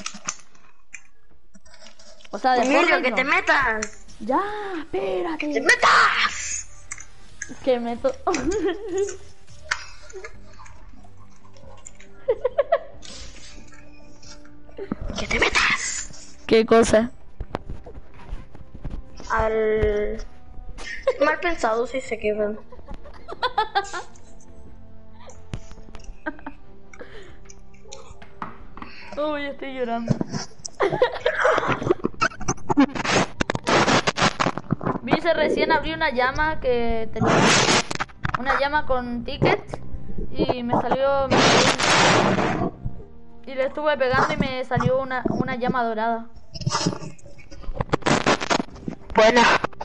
O sea, de Emilio, Fortnite que no. te metas. Ya, ¡Te espérate. metas! Que meto. ¡Que te metas! ¿Qué cosa? Al... Mal pensado, sí sé que ven. Uy, estoy llorando. Viste, recién abrí una llama que tenía una llama con tickets y me salió, me salió- y le estuve pegando y me salió una, una llama dorada. Buena.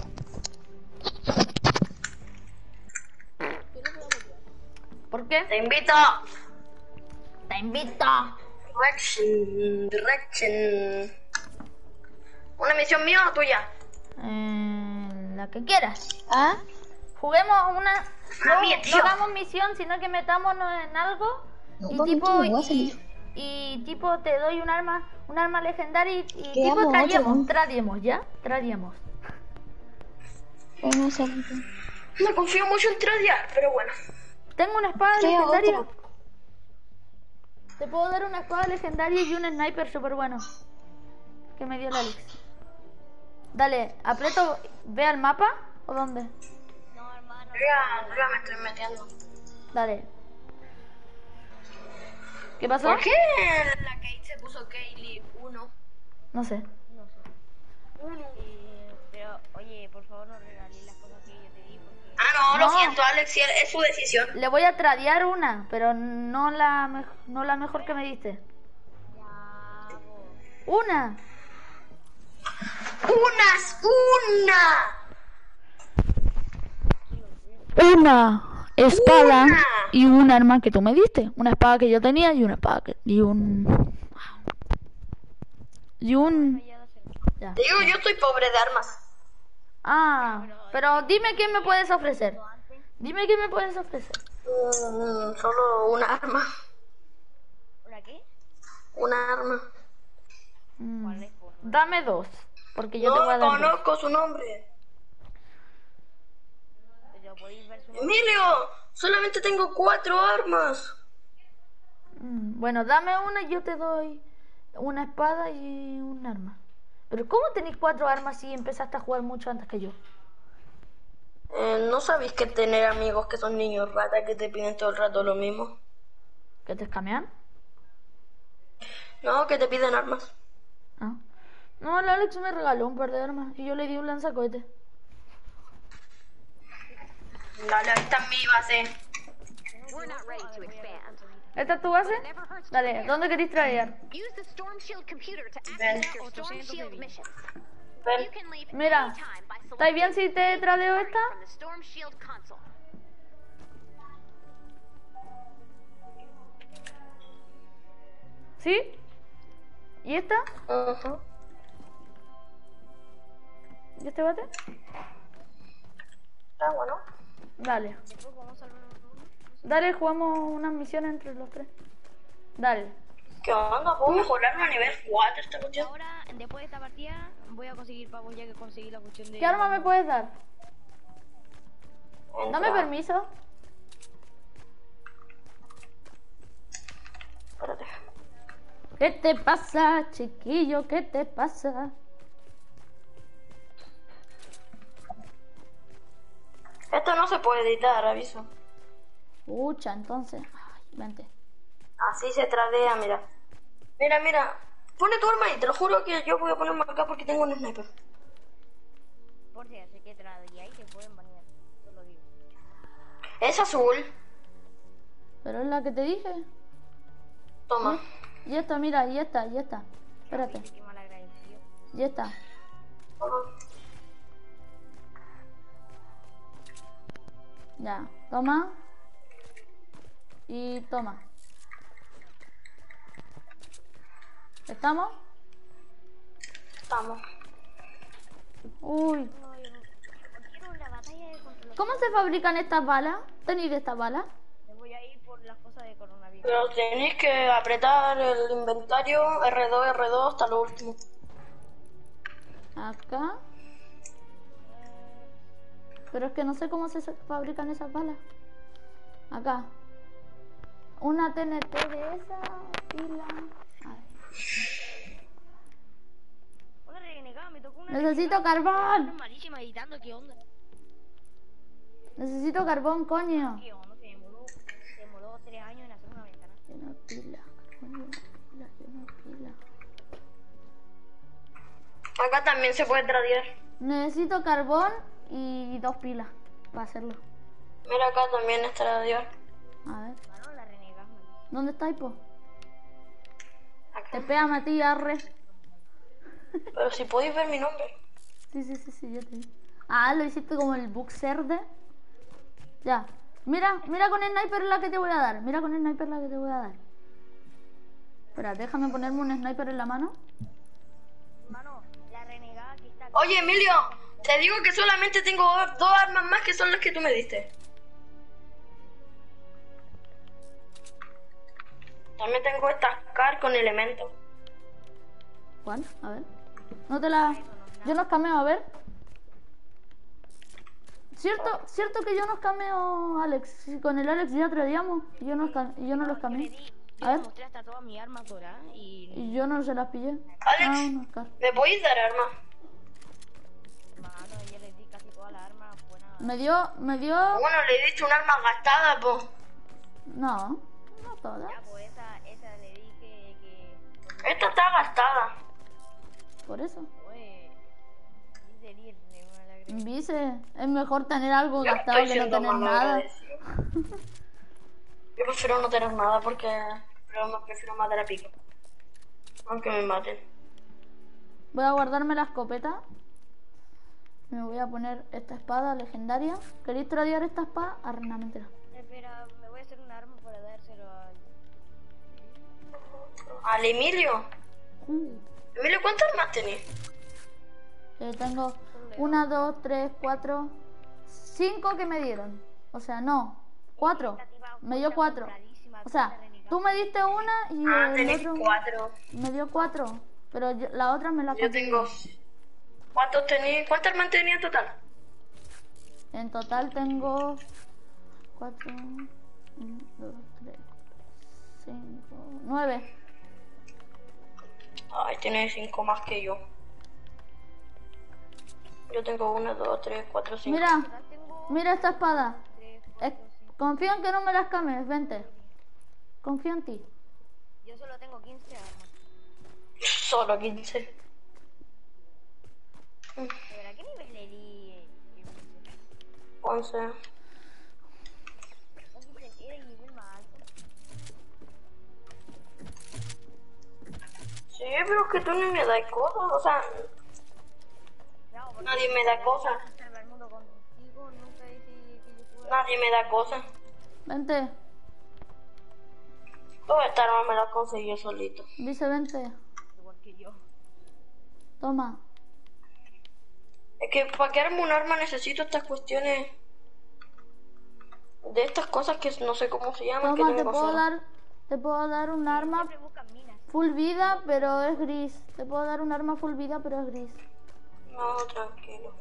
¿Por qué? Te invito. Te invito. Direction, direction. ¿Una misión mía o tuya? Eh, la que quieras. ¿Ah? Juguemos una. Ah, No, mía, no tío. hagamos misión, sino que metámonos en algo. No, Y papi, tipo, tú no vas a y, salir. y tipo te doy un arma, un arma legendaria y, y ¿Qué tipo amo, traíamos, otro? traíamos, ¿ya? Traíamos. Bueno, salir. No confío mucho en tradear, pero bueno. Tengo una espada Crea legendaria. otro. Te puedo dar una espada legendaria y un sniper súper bueno. Que me dio el Alex. Dale, aprieto, ve al mapa o dónde. No, hermano. Yo ya, yo ya me estoy metiendo. Dale. ¿Qué pasó? ¿Por qué la Kate se puso Kaylee uno? No sé. No sé. Eh, pero, oye, por favor, no regales las cosas que yo te di porque... Ah, no, lo No. siento, Alex, sí, es su decisión. Le voy a tradear una, pero no la, mej- no la mejor que me diste. Ya, vos. Una. ¡Unas! ¡Una! Una espada Una. y un arma que tú me diste. Una espada que yo tenía y una espada que... Y un... Y un... Ya. Te digo, yo estoy pobre de armas. Ah, pero dime qué me puedes ofrecer. Dime qué me puedes ofrecer. Mm, solo una arma. ¿Una qué? Una arma. Mm, ¿Cuál es, por? Dame dos, porque yo te No voy a dar dos. conozco su nombre. Pero podéis ver su... Emilio, solamente tengo cuatro armas. Mm, Bueno, dame una y yo te doy una espada y un arma. Pero ¿cómo tenéis cuatro armas si empezaste a jugar mucho antes que yo? Eh, ¿No sabéis que tener amigos que son niños rata que te piden todo el rato lo mismo? ¿Que te escamean? No, que te piden armas. Ah. No, el Alex me regaló un par de armas y yo le di un lanzacohete. Dale, ahí está mi base. We're not ready to expand. ¿Esta es tu base? Dale, ¿dónde queréis traer? Use the Storm Shield computer to Ven. activate your Storm Shield missions. Ven. Mira, ¿estáis bien si te tradeo esta? ¿Sí? ¿Y esta? Ajá. ¿Y este bate? Está bueno. Dale. Después vamos a hablar. Dale, jugamos unas misiones entre los tres. Dale. ¿Qué onda? ¿Puedo mejorarlo a nivel cuatro esta cuestión? Ahora, después de esta partida, voy a conseguir pavos ya que conseguí la cuestión de... ¿Qué arma me puedes dar? Dame Entra. permiso. Espérate. ¿Qué te pasa, chiquillo? ¿Qué te pasa? Esto no se puede editar, aviso. Pucha, entonces. Ay, vente. Así se tradea, mira. Mira, mira. Pone tu arma y te lo juro que yo voy a ponerme acá porque tengo un sniper. Por si hace que traía y te pueden banear. Te lo digo. Es azul. Pero es la que te dije. Toma. Y esta, mira, y esta, y esta. Espérate. Qué mal agradecido. Y esta. Toma. Ya. Toma. Y toma. ¿Estamos? Estamos. Uy. Quiero la batalla de control. ¿Cómo se fabrican estas balas? ¿Tenéis de estas balas? Me voy a ir por las cosas de coronavirus. Pero tenéis que apretar el inventario R dos, R dos hasta lo último. Acá. Pero es que no sé cómo se fabrican esas balas. Acá. Una T N T de esa. Pila. A ver. Una renegada, me tocó una Necesito renegada. carbón. Estoy malísima editando, ¿qué onda? Necesito carbón, coño. ¿Qué onda? Se demoró, se demoró tres años en hacer una ventana. Y una pila. Coño, una pila, y una pila. Acá también se puede tradear. Necesito carbón y dos pilas para hacerlo. Mira, acá también está tradear. A ver. Mano, la renegada. ¿Dónde está, po? Te Acá. pega a ti, arre. Pero si podéis ver mi nombre. Sí, sí, sí, sí, yo te vi. Ah, lo hiciste como el Buxerde. Ya. Mira, mira con el sniper la que te voy a dar. Mira con el sniper la que te voy a dar. Espera, déjame ponerme un sniper en la mano. Mano, la renegada que está aquí. Oye, Emilio, te digo que solamente tengo dos armas más que son las que tú me diste. También tengo esta Scar con elemento. ¿Cuál? A ver. No te la... Yo no escameo, a ver. ¿Cierto, cierto que yo no escameo, Alex? Si con el Alex ya tradeamos y yo no, esca- y yo no lo Yo le escameé. di, A yo le ver. mostré hasta todas mis armas doradas y... Y yo no se las pillé. Alex. Ah, una Scar. ¿Me podéis dar armas? Mano, ya les di casi todas las armas buenas. Me dio... Me dio... Bueno, le he dicho un arma gastada, pues. No. No todas. Ya, pues esa, esa le di que... que Esta está gastada. Por eso. Oye, dice ir, me van a la gre- Dice, es mejor tener algo Yo gastado estoy que no siendo tener mal nada. agradecido. Yo prefiero no tener nada porque pero me prefiero matar a pico. Aunque me maten. Voy a guardarme la escopeta. Me voy a poner esta espada legendaria. ¿Queréis tradear esta espada? Arrenamentela. Espera, me voy a hacer un arma para dárselo al... Al Emilio. Uh, Emilio, ¿cuántas armas tenés? eh, tengo una, dos, tres, cuatro, cinco que me dieron. O sea, no, cuatro. Me dio cuatro. O sea, tú me diste una y Ah, el tenés otro cuatro. me dio cuatro. Pero yo- la otra me la Yo conseguí. tengo. ¿Cuántos tenés? ¿Cuántas armas tenés en total? En total tengo cuatro, uno, dos, tres, cinco, nueve. Ay, tienes cinco más que yo. Yo tengo uno, dos, tres, cuatro, cinco. Mira, mira esta espada. Es- confío en que no me las cames, vente. Confío en ti. Yo solo tengo quince armas. Solo quince. ¿Pero a qué nivel le di? once. Era el nivel más alto. Sí, pero es que tú no me das cosas, o sea... Nadie me da cosas. Salvar el mundo contigo, nunca dice que yo pueda. Nadie me da cosas. Vente. Toda esta arma me la conseguí yo solito. Dice vente. Igual que yo. Toma. Es que para crearme un arma necesito estas cuestiones. De estas cosas que no sé cómo se llaman. Toma, que te no me puedo pasaron. dar, te puedo dar un arma Siempre buscan minas. full vida, pero es gris. Te puedo dar un arma full vida, pero es gris. No, tranquilo.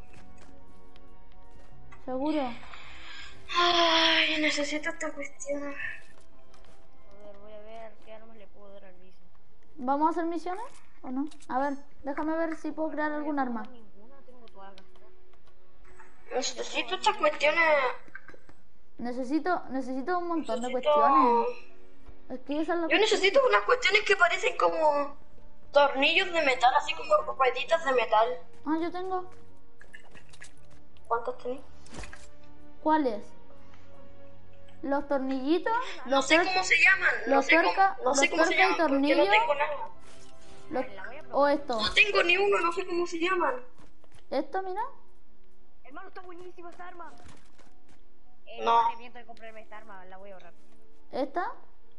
¿Seguro? Ay, necesito estas cuestiones. A ver, voy a ver qué armas le puedo dar al bici. ¿Vamos a hacer misiones o no? A ver, déjame ver si puedo crear algún arma. Ninguna, tengo todas las. Necesito estas cuestiones. Necesito, necesito un montón de Necesito- cuestiones. Es que esa es la Yo necesito unas cuestiones que parecen como tornillos de metal, así como rueditas de metal. Ah, yo tengo. ¿Cuántas tenés? ¿Cuáles? Los tornillitos. No los sé tuer- cómo se llaman. No los sé cómo, tuerca- no sé los cómo se tuerca y llaman porque no tornillos. tengo nada. los- o esto. No tengo ni uno, no sé cómo se llaman. Esto, mira. Hermano, está buenísima esta arma. Eh, No. Me arrepiento de comprarme esta arma, la voy a ahorrar. Esta.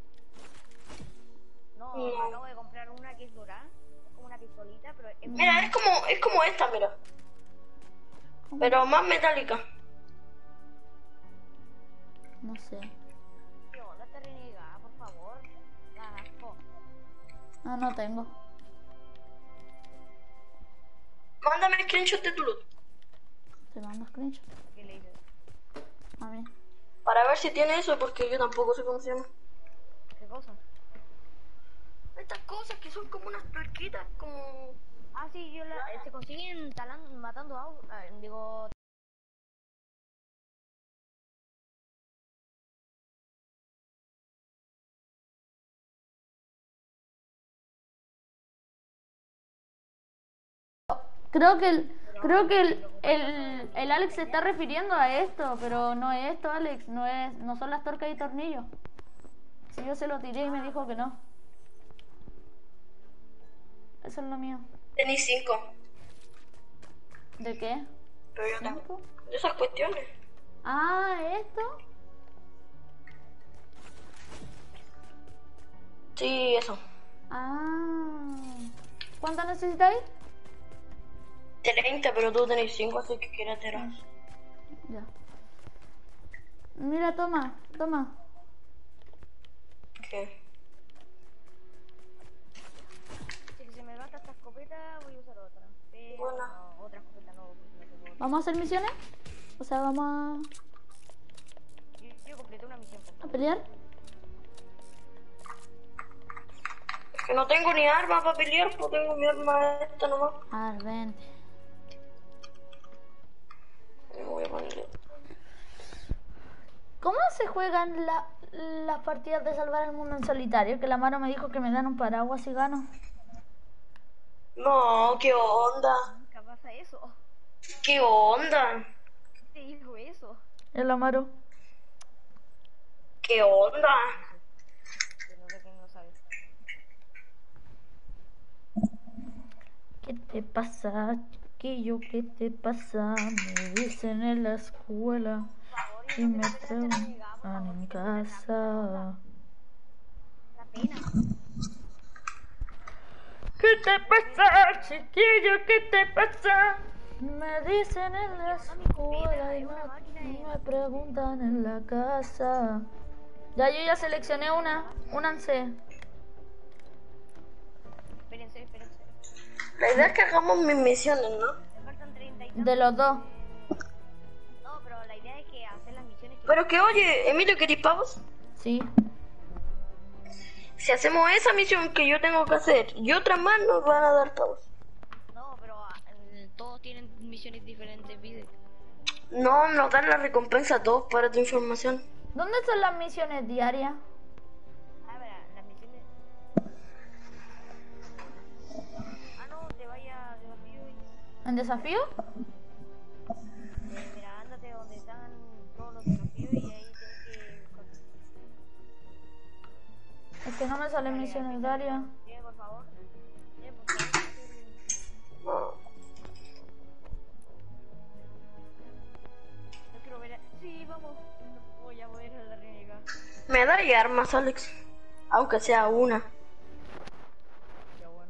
No, No. me acabo de comprar una que es dorada. Es como una pistolita, pero es Mira, es como, es como esta, mira. Pero más metálica. No sé. ¿Qué onda esta renegada, por favor? La asco. No, no tengo. Mándame screenshot de tu loot. Te mando screenshot. ¿Qué le dices? A mí. Para ver si tiene eso, porque yo tampoco sé cómo se llama. ¿Qué cosa? Estas cosas que son como unas tuerquitas, como... Ah, sí, yo la, se consiguen talando, matando a... ah, digo... Creo que el, creo que el, el, el Alex se está refiriendo a esto, pero no es esto, Alex, no es, no son las tuercas y tornillos. Si yo se lo tiré y me dijo que no. Eso es lo mío. Tenéis cinco. ¿De qué? Pero yo tengo ¿Cinco? de esas cuestiones. Ah, esto. Sí, eso. Ah. ¿Cuánto necesitáis? treinta, pero tú tenéis cinco, así que quédatelas. Ya. Mira, toma, toma. ¿Qué? Si se me gasta esta escopeta, voy a usar otra. Pero Bueno. no, otra escopeta no, porque no tengo otra. ¿Vamos a hacer misiones? O sea, vamos Yo, yo completé una misión. a, a pelear. Es que no tengo ni arma para pelear, pues tengo mi arma esta nomás. A ver, vente. Me voy a poner... ¿Cómo se juegan la- las partidas de salvar el mundo en solitario? Que la Maro me dijo que me dan un paraguas y gano. No, ¿qué onda? Nunca pasa eso. ¿Qué onda? ¿Qué te dijo eso? Es la Maro. ¿Qué onda? Que no sé quién no sabe. ¿Qué te pasa, chiquillo? ¿Qué te pasa? Me dicen en la escuela y me preguntan en casa. La pena. ¿Qué te pasa, chiquillo? ¿Qué te pasa? Me dicen en la escuela y me, y me preguntan en la casa. Ya, yo ya seleccioné una. Únanse. Espérense, espérense. La idea es que hagamos mis misiones, ¿no? Me faltan treinta y tantos. De los dos. No, pero la idea es que hacer las misiones que... Pero que oye, Emilio, ¿querés pavos? Sí. Si hacemos esa misión que yo tengo que hacer y otras más, nos van a dar pavos. No, pero ah, eh, todos tienen misiones diferentes, pide. No, nos dan la recompensa a todos para tu información. ¿Dónde están las misiones diarias? Ah, verá, las misiones... Ah, no, te vaya a desafío y... ¿En desafío? Eh, mira, ándate donde están todos los desafíos y ahí tienes que... Es que no me salen misiones diarias. Bien, por favor. Bien, por favor. No voy a mover a la renegada. Me da y armas, Alex. Aunque sea una. Ya bueno.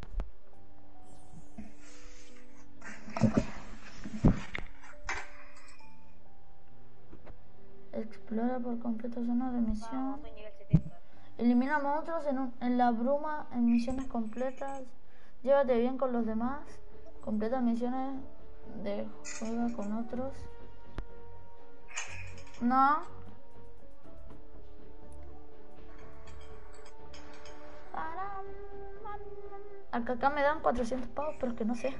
Explora por completo zonas de misión. Vamos, soy nivel setenta. Elimina monstruos en, un- en la bruma en misiones completas. Llévate bien con los demás. Completa misiones de juega con otros. No. Acá, acá me dan cuatrocientos pavos, pero es que no sé.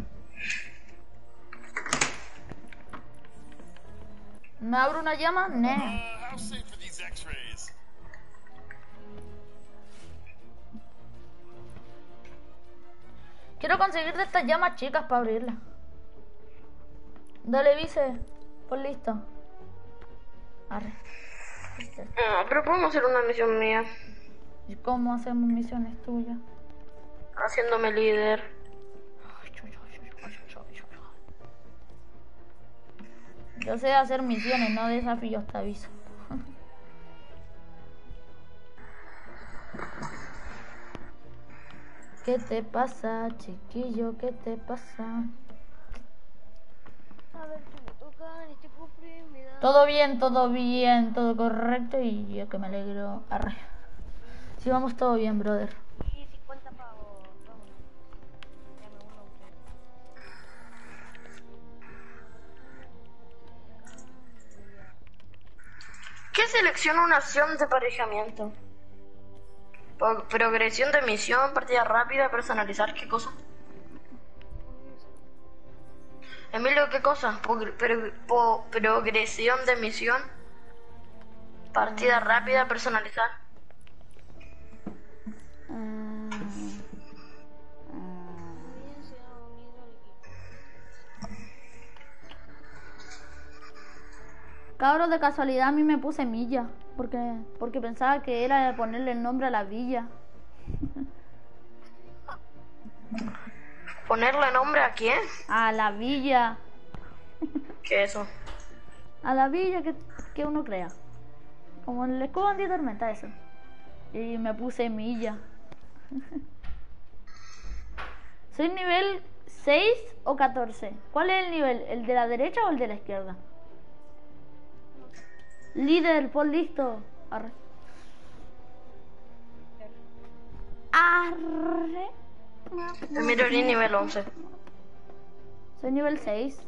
¿Me abro una llama? No. Uh, how safe are these X-rays? Quiero conseguir de estas llamas chicas para abrirlas. Dale, Vice. Pues listo. Arre. Ah, pero podemos hacer una misión mía. ¿Y cómo hacemos misiones tuyas? Haciéndome líder. Yo sé hacer misiones, no desafíos, te aviso. ¿Qué te pasa, chiquillo? ¿Qué te pasa? A ver, que me toca en este cofre, me da... Todo bien, todo bien, todo correcto y yo que me alegro. Arre. Sí, vamos todo bien, brother. Y cincuenta pavos, vámonos. Ya me uno a usted. ¿Qué selecciona una acción de emparejamiento? Pro- progresión de misión, partida rápida, personalizar, ¿qué cosa? Emilio, ¿qué cosa? Progr- pro- po- progresión de misión, partida rápida, personalizar. Mm. Bien, se ha unido al equipo. Cabros, de casualidad a mí me puse Milla, porque porque pensaba que era ponerle el nombre a la villa. ¿Ponerle nombre a quién? A la villa. ¿Qué es eso? A la villa que, que uno crea. Como el escudo anti-tormenta, eso. Y me puse Milla. ¿Soy nivel seis o catorce? ¿Cuál es el nivel? ¿El de la derecha o el de la izquierda? Líder, pon listo. Arre. Arre. Emilio, eres nivel once. Soy nivel seis.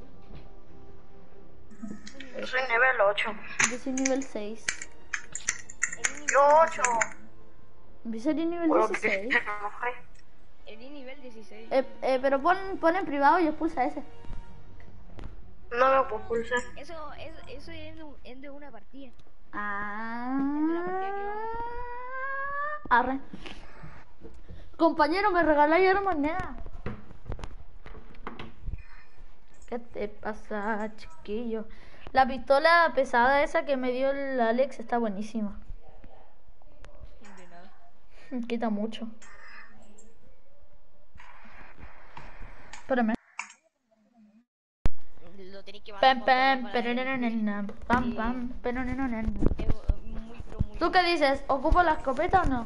Yo soy nivel ocho. Yo soy nivel seis. Yo ocho. Yo soy nivel Bueno, dieciséis. que- no sé. El I nivel dieciséis. Eh, eh, pero pon, pon en privado y expulsa ese. No me puedo pulsar. Eso, eso, eso es de, un- es de una partida. Ah. de la partida que vamos. Arre. Compañero, me regaláis una moneda. ¿Qué te pasa, chiquillo? La pistola pesada esa que me dio el Alex está buenísima. De nada. Quita mucho. Espérame. Lo tenéis que mandar Pam, por pam, para- peronenonena, pam, pam, peronenonena. Es eh, muy, pero muy... ¿Tú qué dices? ¿Ocupo la escopeta o no?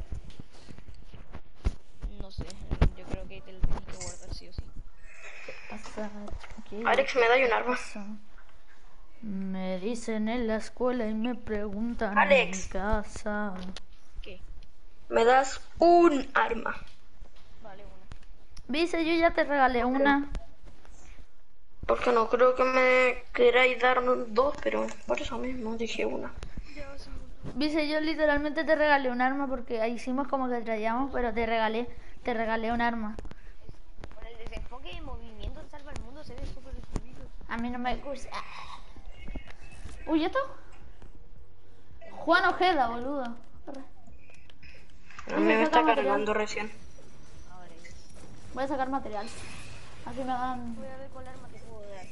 No sé, yo creo que te lo tienes que guardar sí o sí. Pasa, chiquillo, Alex, me da un arma. pasa. Me dicen en la escuela y me preguntan Alex. en mi casa. ¿Qué? Me das un arma. Vale, una. Dice, yo ya te regalé una. Porque no creo que me queráis dar dos, pero por eso mismo dije una. Dice, yo literalmente te regalé un arma porque ahí hicimos como que traíamos, pero te regalé, te regalé un arma. Con el desenfoque de movimiento en Salva el Mundo se ve súper fluido. A mí no me gusta. Uy, ¿esto? Juan Ojeda, boludo. A mí me está cargando recién. Ahora es. Voy a sacar material. Así me dan... Voy a ver cuál arma te puedo dar.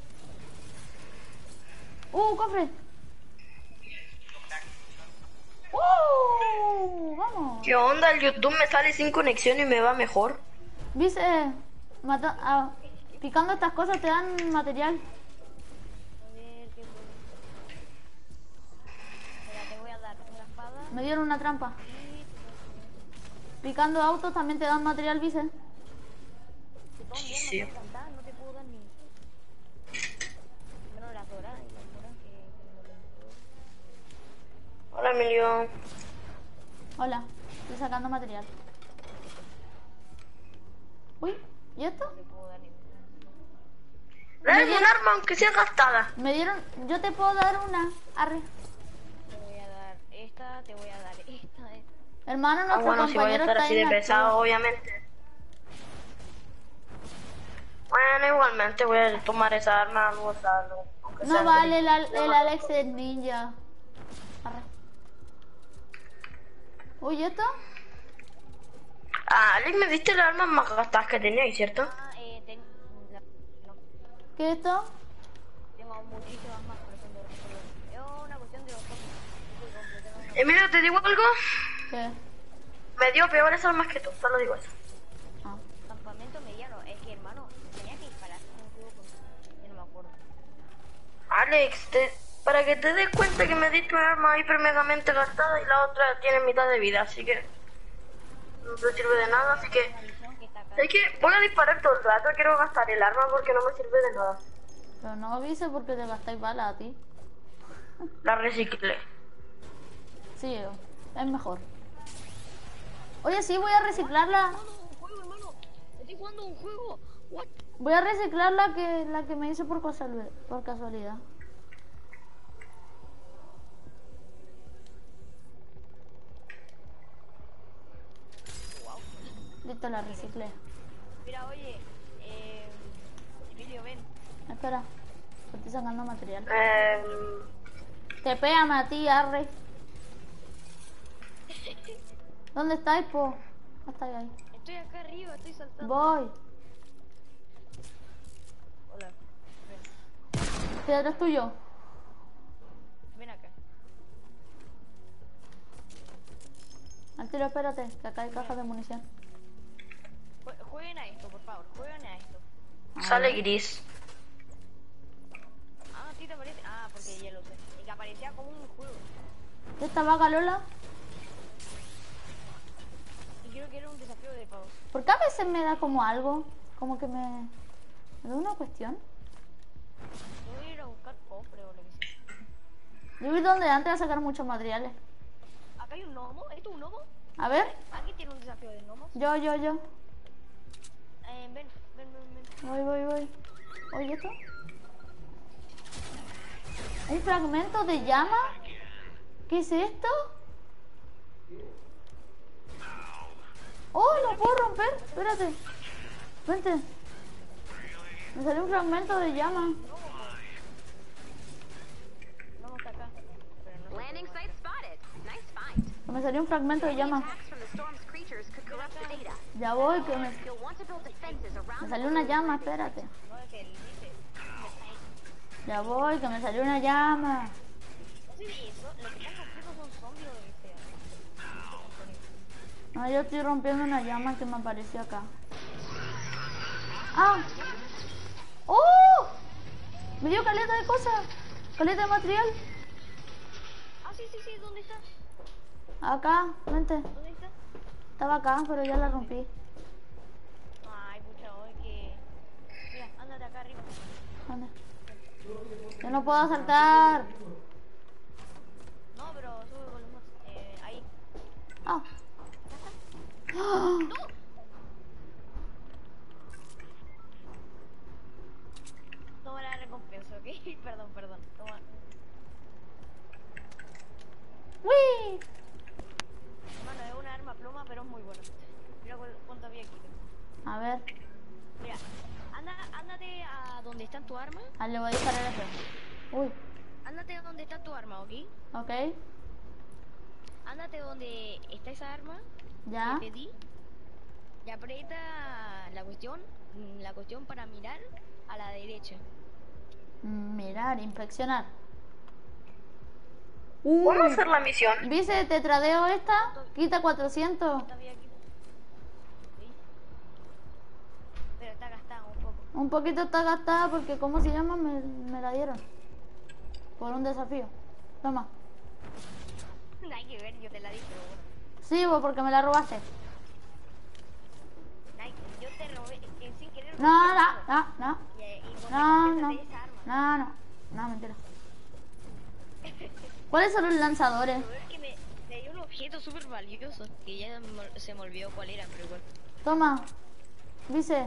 ¡Uh, cofre! ¡Uh! ¡Vamos! ¿Qué onda? El YouTube me sale sin conexión y me va mejor. Dice, mata, ah, picando estas cosas te dan material. A ver qué puedo. Me dieron una trampa. Picando autos también te dan material, Vice. Sí, sí. No te puedo dar ni... Menos las doradas y las moras que... Hola, Emilio. Hola, estoy sacando material. Uy, ¿y esto? No te puedo dar ni... Dame un arma aunque sea gastada. Me dieron... Yo te puedo dar una. Arre. Te voy a dar esta, te voy a dar esta. eh. Hermano, Ah, nuestro bueno, si voy a compañero estar está así de inactivo. pesado, obviamente. Bueno, igualmente voy a tomar esa arma, algo tal, aunque sea No vale, el, gris. al- el Alex es ninja. Arre. Uy, ¿y esto? Ah, Alex, me diste las armas más gastadas que teníais, ¿cierto? Ah, eh, ten... la- no, ¿Qué es esto? tengo muchísimas más, por ejemplo. Es una cuestión de los fondos. Emilio, ¿te digo algo? ¿Qué? Me dio peores armas que tú, solo digo eso. Ah. Campamento mediano. Es que, hermano, tenía que disparar un juego con... Yo no me acuerdo. Alex, te- para que te des cuenta que me diste una arma hiper megamente gastada y la otra tiene mitad de vida, así que no te sirve de nada, así que... Una misión que está acá. Es que voy a disparar todo el rato, quiero gastar el arma porque no me sirve de nada. Pero no avise porque te gastáis balas a ti. La reciclé. Sí, es mejor. Oye, sí, voy a reciclarla. Hermano, un juego, hermano. Estoy jugando un juego. What? Voy a reciclar la que, la que me hice por, casual- por casualidad. Listo, la reciclé. Mira, oye, eh, Emilio, ven. Espera, estoy sacando material. Eh, Te pégame a ti, arre. ¿Dónde estáis, po? Ah, estáis ahí. Estoy acá arriba, estoy saltando. Voy. Hola, ven, ¿Qué eres tuyo? ven acá. Al tiro, espérate, que acá hay cajas de munición. Jue- Jueguen a esto, por favor, jueguen a esto. sale gris. Ah, a ti te aparece. Ah, porque ya lo sé. Y que aparecía como un juego. ¿Esta vaca Lola? Y creo que era un desafío de pavos. ¿Por qué a veces me da como algo? Como que me... ¿Me da una cuestión? Yo voy a ir a buscar cofre o lo que sea. Yo vi donde antes a sacar muchos materiales. Acá hay un gnomo. ¿Esto es un gnomo? A ver, Aquí tiene un desafío de gnomos. yo, yo, yo. Eh, ven, ven, ven, ven. Voy, voy, voy. Oye, ¿esto? ¿Un fragmento de llama? ¿Qué es esto? ¡Oh, lo puedo romper! Espérate. Vente. Me salió un fragmento de llama. Gnomo está acá. Pero no. Landing site spotted. Nice find. Me salió un fragmento de llama. Attacks from the storm's creatures could corrupt the data. Ya voy, que me, You'll want to build defenses around me the salió una llama, espérate. No es que él dice. Ya voy, que me salió una llama. No sé de eso. Lo que están rompiendo son zombies o lo que sea. No, yo estoy rompiendo una llama que me apareció acá. ¡Ah! ¡Oh! Me dio caleta de cosas. Caleta de material. Ah, sí, sí, sí. ¿Dónde está? Acá, vente. ¿Dónde está? Estaba acá, pero ya la rompí. Ay, pucha, hoy que... Mira, ándate acá arriba. ¿Dónde? Yo no puedo saltar. No, pero sube con los más. Eh, ahí. Ah. ¡Ah! Toma la recompensa, ¿ok? Perdón, perdón. Toma. ¡Uy! Hermano, es una arma pluma, pero es muy buena. Mira cu- cuánto había aquí. A ver, Mira, anda, ándate a donde está tu arma. ah, le voy a disparar a ese. Uy, Ándate a donde está tu arma, ¿ok? ok, Ándate donde está esa arma. ya. Que te di. Y aprieta la cuestión, mm, la cuestión para mirar a la derecha. Mm, Mirar, inspeccionar. ¿Cómo hacer la misión? ¿Viste? Te tradeo esta. Quita cuatrocientos. Todavía aquí. ¿Sí? Pero está gastada un poco. Un poquito está gastada porque, ¿cómo se llama? Me, me la dieron. Por un desafío. Toma. Nada que ver, yo te la di, pero bueno. Sí, vos, porque me la robaste. Nike, yo te robé, eh, sin querer. No, no, no, no. Y, y vos No, me no. compraste esa arma. No, no. No, mentira. ¿Cuáles son los lanzadores? Pero es que me, me dio un objeto súper valioso, que ya me- se me olvidó cuál era, pero igual. Toma. Dice.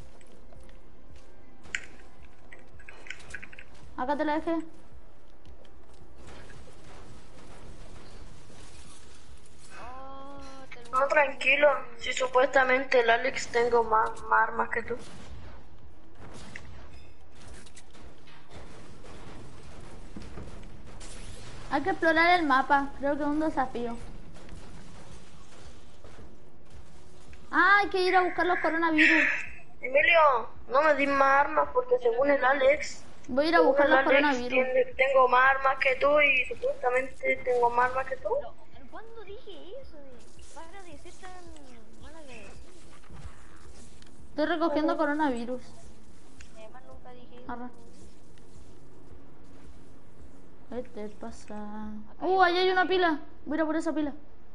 Acá te la dejé. Oh, te lo- No, tranquilo. Si supuestamente el Alex tengo más, más armas que tú. Hay que explorar el mapa. Creo que es un desafío. Ah, hay que ir a buscar los coronavirus. Emilio, no me di más armas porque según el Alex... Voy a ir a según buscar el los Alex, coronavirus. tiene- tengo más armas que tú y supuestamente tengo más armas que tú. Pero, ¿cuándo dije eso? De, para de ser tan mala agradecida. Estoy recogiendo coronavirus. Además nunca dije eso. Arra. ¿Qué te pasa? Uh, ahí hay una pila. Voy a ir a por esa pila.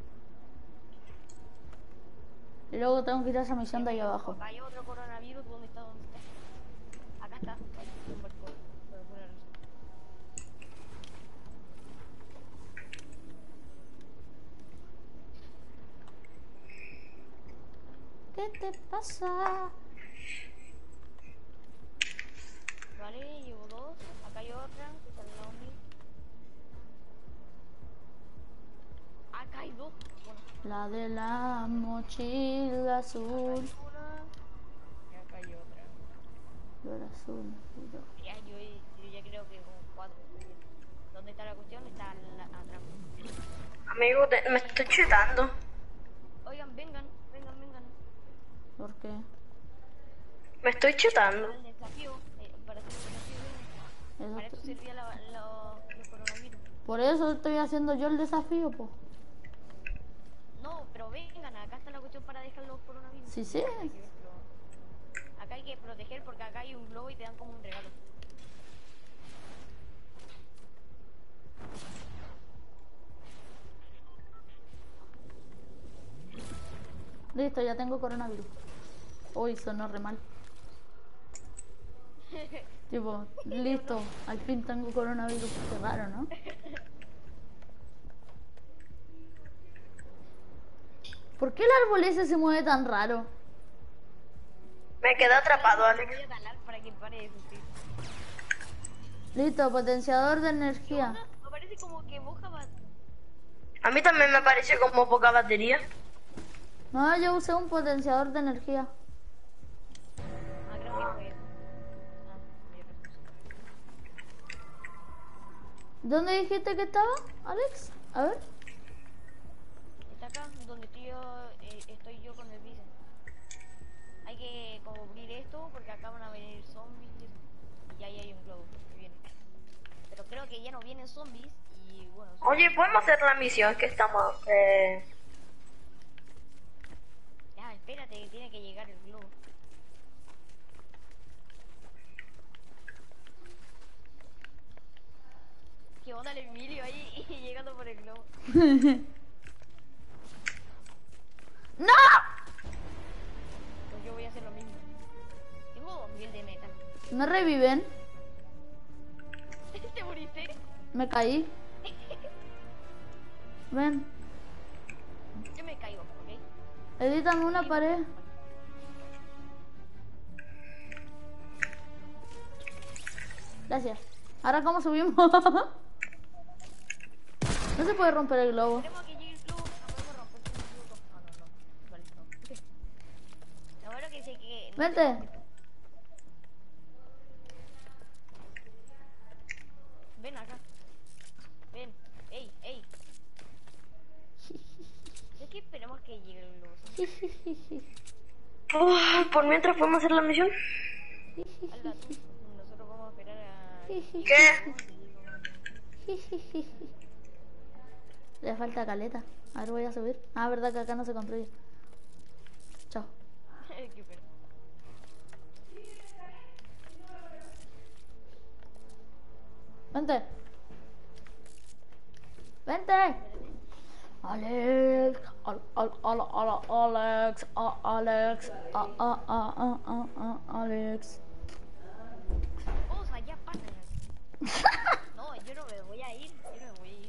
Y luego tengo que ir a esa misión de ahí abajo. Acá hay otro coronavirus. ¿Dónde está? ¿Dónde está? Acá está. Un barco, por alguna razón. ¿Qué te pasa? Vale, llevo dos. Acá hay otra. Que está al lado mío. Acá hay dos. Bueno, La de la mochila azul. una. Y acá hay otra. Lo era azul. Ya, yo, yo ya creo que como cuatro. ¿Dónde está la cuestión? Está la, atrás. Amigo, te- me estoy chetando. Oigan, vengan, vengan, vengan. ¿Por qué? Me estoy chetando. El desafío. Eh, para hacer el desafío, vengan. Eso Para esto te- servía la, la, los coronavirus. Por eso estoy haciendo yo el desafío, po. No, pero vengan, acá está la cuestión para dejar los coronavirus. Sí, sí. Hay que verlo. Acá hay que proteger porque acá hay un globo y te dan como un regalo. Listo, ya tengo coronavirus. Uy, sonó re mal. Tipo, listo, al fin tengo coronavirus. Qué raro, ¿no? ¿Por qué el árbol ese se mueve tan raro? Me quedé atrapado, Alex. Voy a talar para que pare de sufrir. Listo, potenciador de energía. Me parece como que moja más. A mí también me pareció como poca batería. No, yo usé un potenciador de energía. Ah, creo que fue eso. Ah, yo creo que sí. ¿Dónde dijiste que estaba, Alex? A ver. Está acá, donde estoy yo, eh, estoy yo con el vice. Hay que como abrir esto porque acá van a venir zombies y eso. Y ahí hay un globo que viene. Pero creo que ya no vienen zombies y bueno. Oye, ¿podemos hacer la misión que estamos... Eh... Ya, espérate que tiene que llegar el globo. ¿Qué onda el Emilio ahí y llegando por el globo? ¡No! Pues yo voy a hacer lo mismo. Tengo dos mil de metal. ¿Me reviven? ¿Te moriste? Me caí. Ven, Yo me caigo, ¿ok? edítame una pared. Gracias. Ahora, ¿cómo subimos? No se puede romper el globo. Tenemos que llegar el globo, no podemos romper el globo. No, no, no. Igual no. Lo bueno que sé que... no Vente. te- Ven acá. Ven. Ey, ey. Es que esperemos que llegue el globo. Uf, por mientras podemos hacer la misión. Alda, tú. Nosotros vamos a esperar a... ¿Qué? Le falta caleta. A ver, voy a subir. Ah, verdad que acá no se construye. Chao. Qué pena. Vente. Vente. Alex, al, al, al, al, Alex, a, Alex, a, a, a, a, a, a, Alex. O sea, ya pasa. No, yo no me voy a ir, yo no me voy a ir.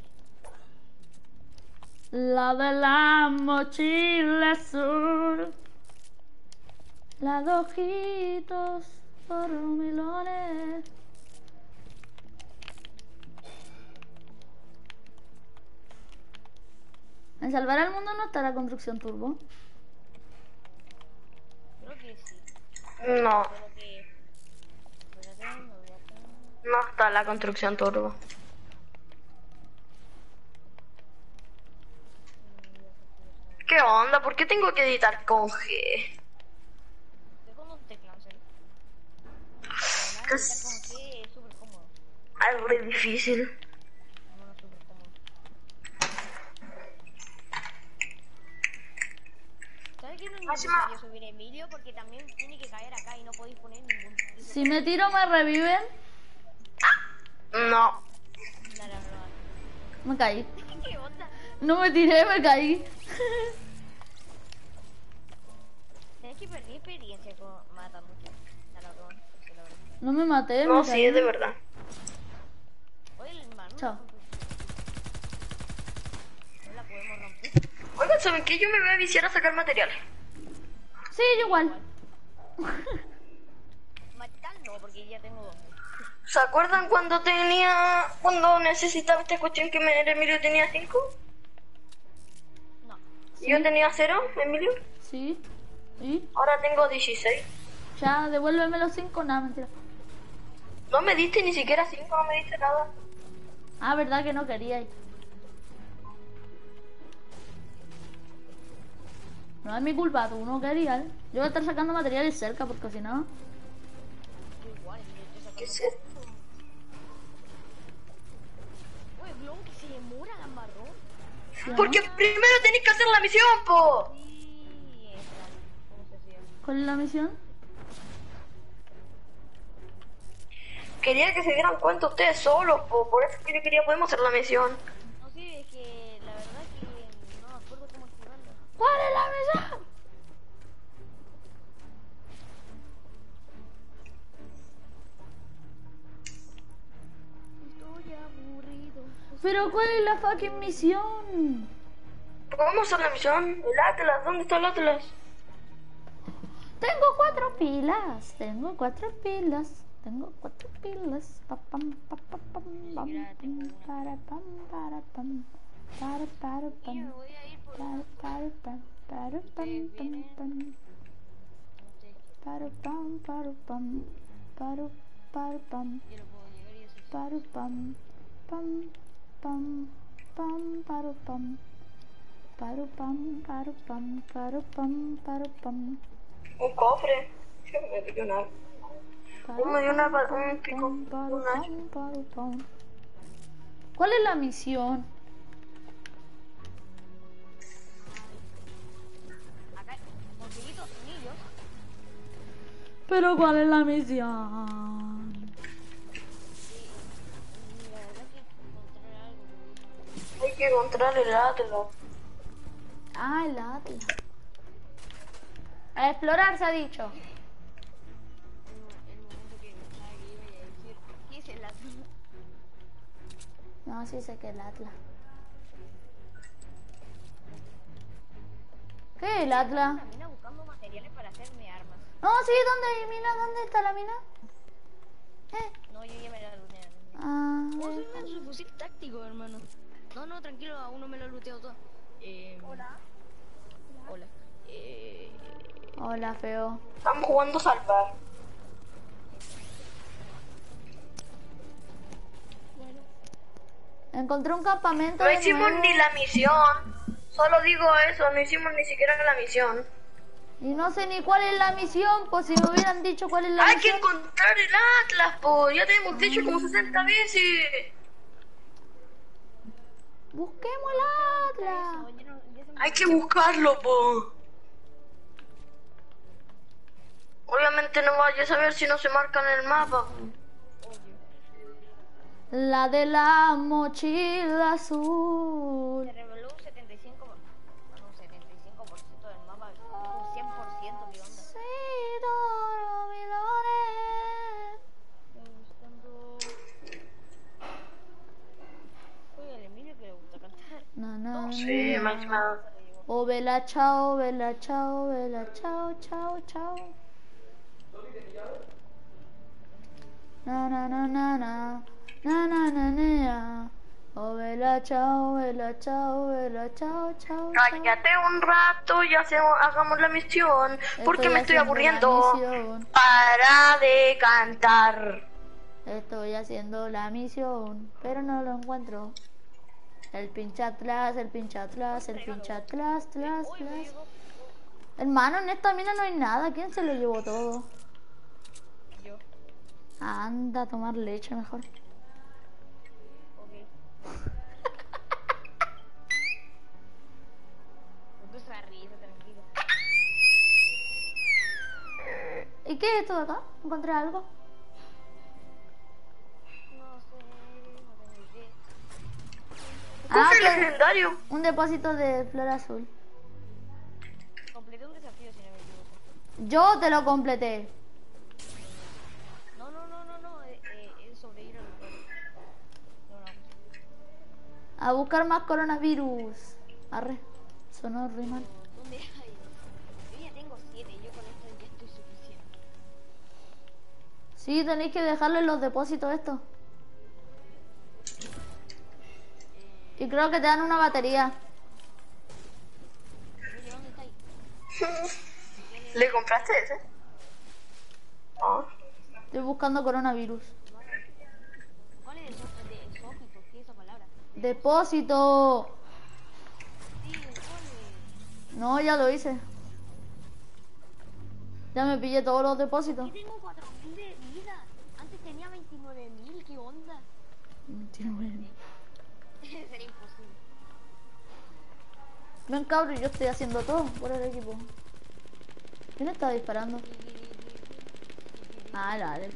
La de la mochila azul, la de ojitos por milones. ¿En Salvar al Mundo no está la construcción turbo? Creo que sí. No, Creo que... no está la construcción turbo. ¿Qué onda? ¿Por qué tengo que editar con G? Estoy con un teclado, ¿sí? ¿Qué Es es? súper cómodo. Es re difícil. No, no, súper cómodo. ¿Sabes que no es necesario subir Emilio? Porque también tiene que caer acá y no podéis poner ningún... Si me tiro, ¿me reviven? No. No, no, no. Me caí. ¿Qué onda? No me tiré, me caí. Tienes que perder experiencia con matando. No, no, no, no, no. No me maté, No, me sí, caí. es de verdad. Oye, el hermano. Chao. No la podemos romper. Oigan, ¿saben qué? Yo me voy a viciar a sacar materiales. Sí, yo igual. Matar no, porque ya tengo dos. ¿Se acuerdan cuando tenía... cuando necesitaba esta cuestión que me, Emilio tenía cinco? No. ¿Y yo tenía cero, Emilio? Sí. ¿Y? Ahora tengo dieciséis. Ya, devuélveme los cinco. Nada, mentira. No me diste ni siquiera cinco, no me diste nada. Ah, verdad que no quería. No es mi culpa, tú no querías. Yo voy a estar sacando materiales cerca porque si no... Igual, yo estoy ¿Qué es sacando. esto? Oye, Blon, que se demora la marrón. ¿sí o Porque no? primero tenéis que hacer la misión, po. Sí, esa. ¿Cómo se hacía? ¿Cuál es la misión? Quería que se dieran cuenta ustedes solos, po. Por eso que yo quería, podemos hacer la misión. No sé, es que la verdad que no me acuerdo cómo activarla. ¿Cuál es la misión? Estoy aburrido. Pero ¿cuál es la fucking misión? Podemos hacer la misión. El Atlas, ¿dónde está el Atlas? Tengo cuatro pilas. Tengo cuatro pilas. Tengo cuatro pilas. Pa, pam, pa, pa, pam, pam, pam, para, pam, para, pam, para, para, Y yo pam, me voy a ir por para, para, pam, para, pam, pam, pam, para, pam, para, pam, para, para, pam, yo no puedo llegar y eso. para, pam, pam, pam, pam, para, pam, para, pam, para, pam, para, pam, para, pam. Un cofre. Sí, me dio nada. Me dio una, un pico. Un hacha. ¿Cuál es la misión? Acá, conseguí dos tornillos. Pero ¿cuál es la misión? Y la verdad que encontrar algo. Hay que encontrar el Atlas. Ah, el Atlas. A explorar se ha dicho. El momento que pensaba que iba a decir, ¿qué es el Atlas? No, sí sé que el Atlas. ¿Qué es el Atlas? Una mina buscando materiales para hacerme armas. No, sí, ¿dónde, mina? ¿Dónde está la mina? Eh. No, yo ya me la looteé. Ah, Oh, soy un su fusil táctico, hermano. No, no, tranquilo, aún no me lo he looteado todo. Eh, Hola. hola. Eh, hola, feo. Estamos jugando salvar. bueno. Encontré un campamento No de hicimos nuevo. ni la misión. Solo digo eso, no hicimos ni siquiera la misión. Y no sé ni cuál es la misión, pues si me hubieran dicho cuál es la Hay que misión. encontrar el Atlas, po. Ya te hemos dicho como sesenta veces. Busquemos el Atlas. No, ya no, ya se me Hay que buscarlo, po. Obviamente no vayas a ver si no se marca en el mapa. La de la mochila azul. Se reveló setenta y cinco. Na, na, Sí, na. más que nada. Oh, vela, chao, vela, chao, vela, chao, chao, chao. Na, na, na, na, na. Na, na, na, na. Oh, vela, chao, vela, chao, vela, chao, chao, chao. Cállate un rato y hacemos, hagamos la misión. Porque me estoy haciendo la aburriendo. misión. Para de cantar. Estoy haciendo la misión, pero no lo encuentro. El pincha atrás, el pincha atrás, el pincha atrás, atrás, atrás. Hermano, en esta mina no hay nada. ¿Quién se lo llevó todo? Yo. Anda a tomar leche mejor. Ok. No te risa, tranquilo. ¿Y qué es esto de acá? ¿Encontré algo? No sé, no tengo idea. Ah, Coge pues, legendario. un depósito de flor azul. Completé un desafío si no me equivoco. Yo te lo completé. No, no, no, no, no, eh, eh, es sobrevivir al lugar. No, no. A buscar más coronavirus. Arre, sonó re mal. ¿Dónde hay? Yo ya tengo siete, yo con esto ya estoy suficiente. Sí, tenéis que dejarle los depósitos estos. Y creo que te dan una batería. Oye, ¿dónde estáis? ¿Le compraste ese? Ah. Estoy buscando coronavirus. ¿Cuál es el software de exógito? ¿Qué es esa palabra? Depósito. Sí, ¿cuál es? No, ya lo hice. Ya me pillé todos los depósitos. Aquí tengo cuatro mil de vida. Antes tenía veintinueve mil, ¿qué onda? Sería imposible. Ven, cabrón, yo estoy haciendo todo por el equipo. ¿Quién está disparando? Ah, el Alex.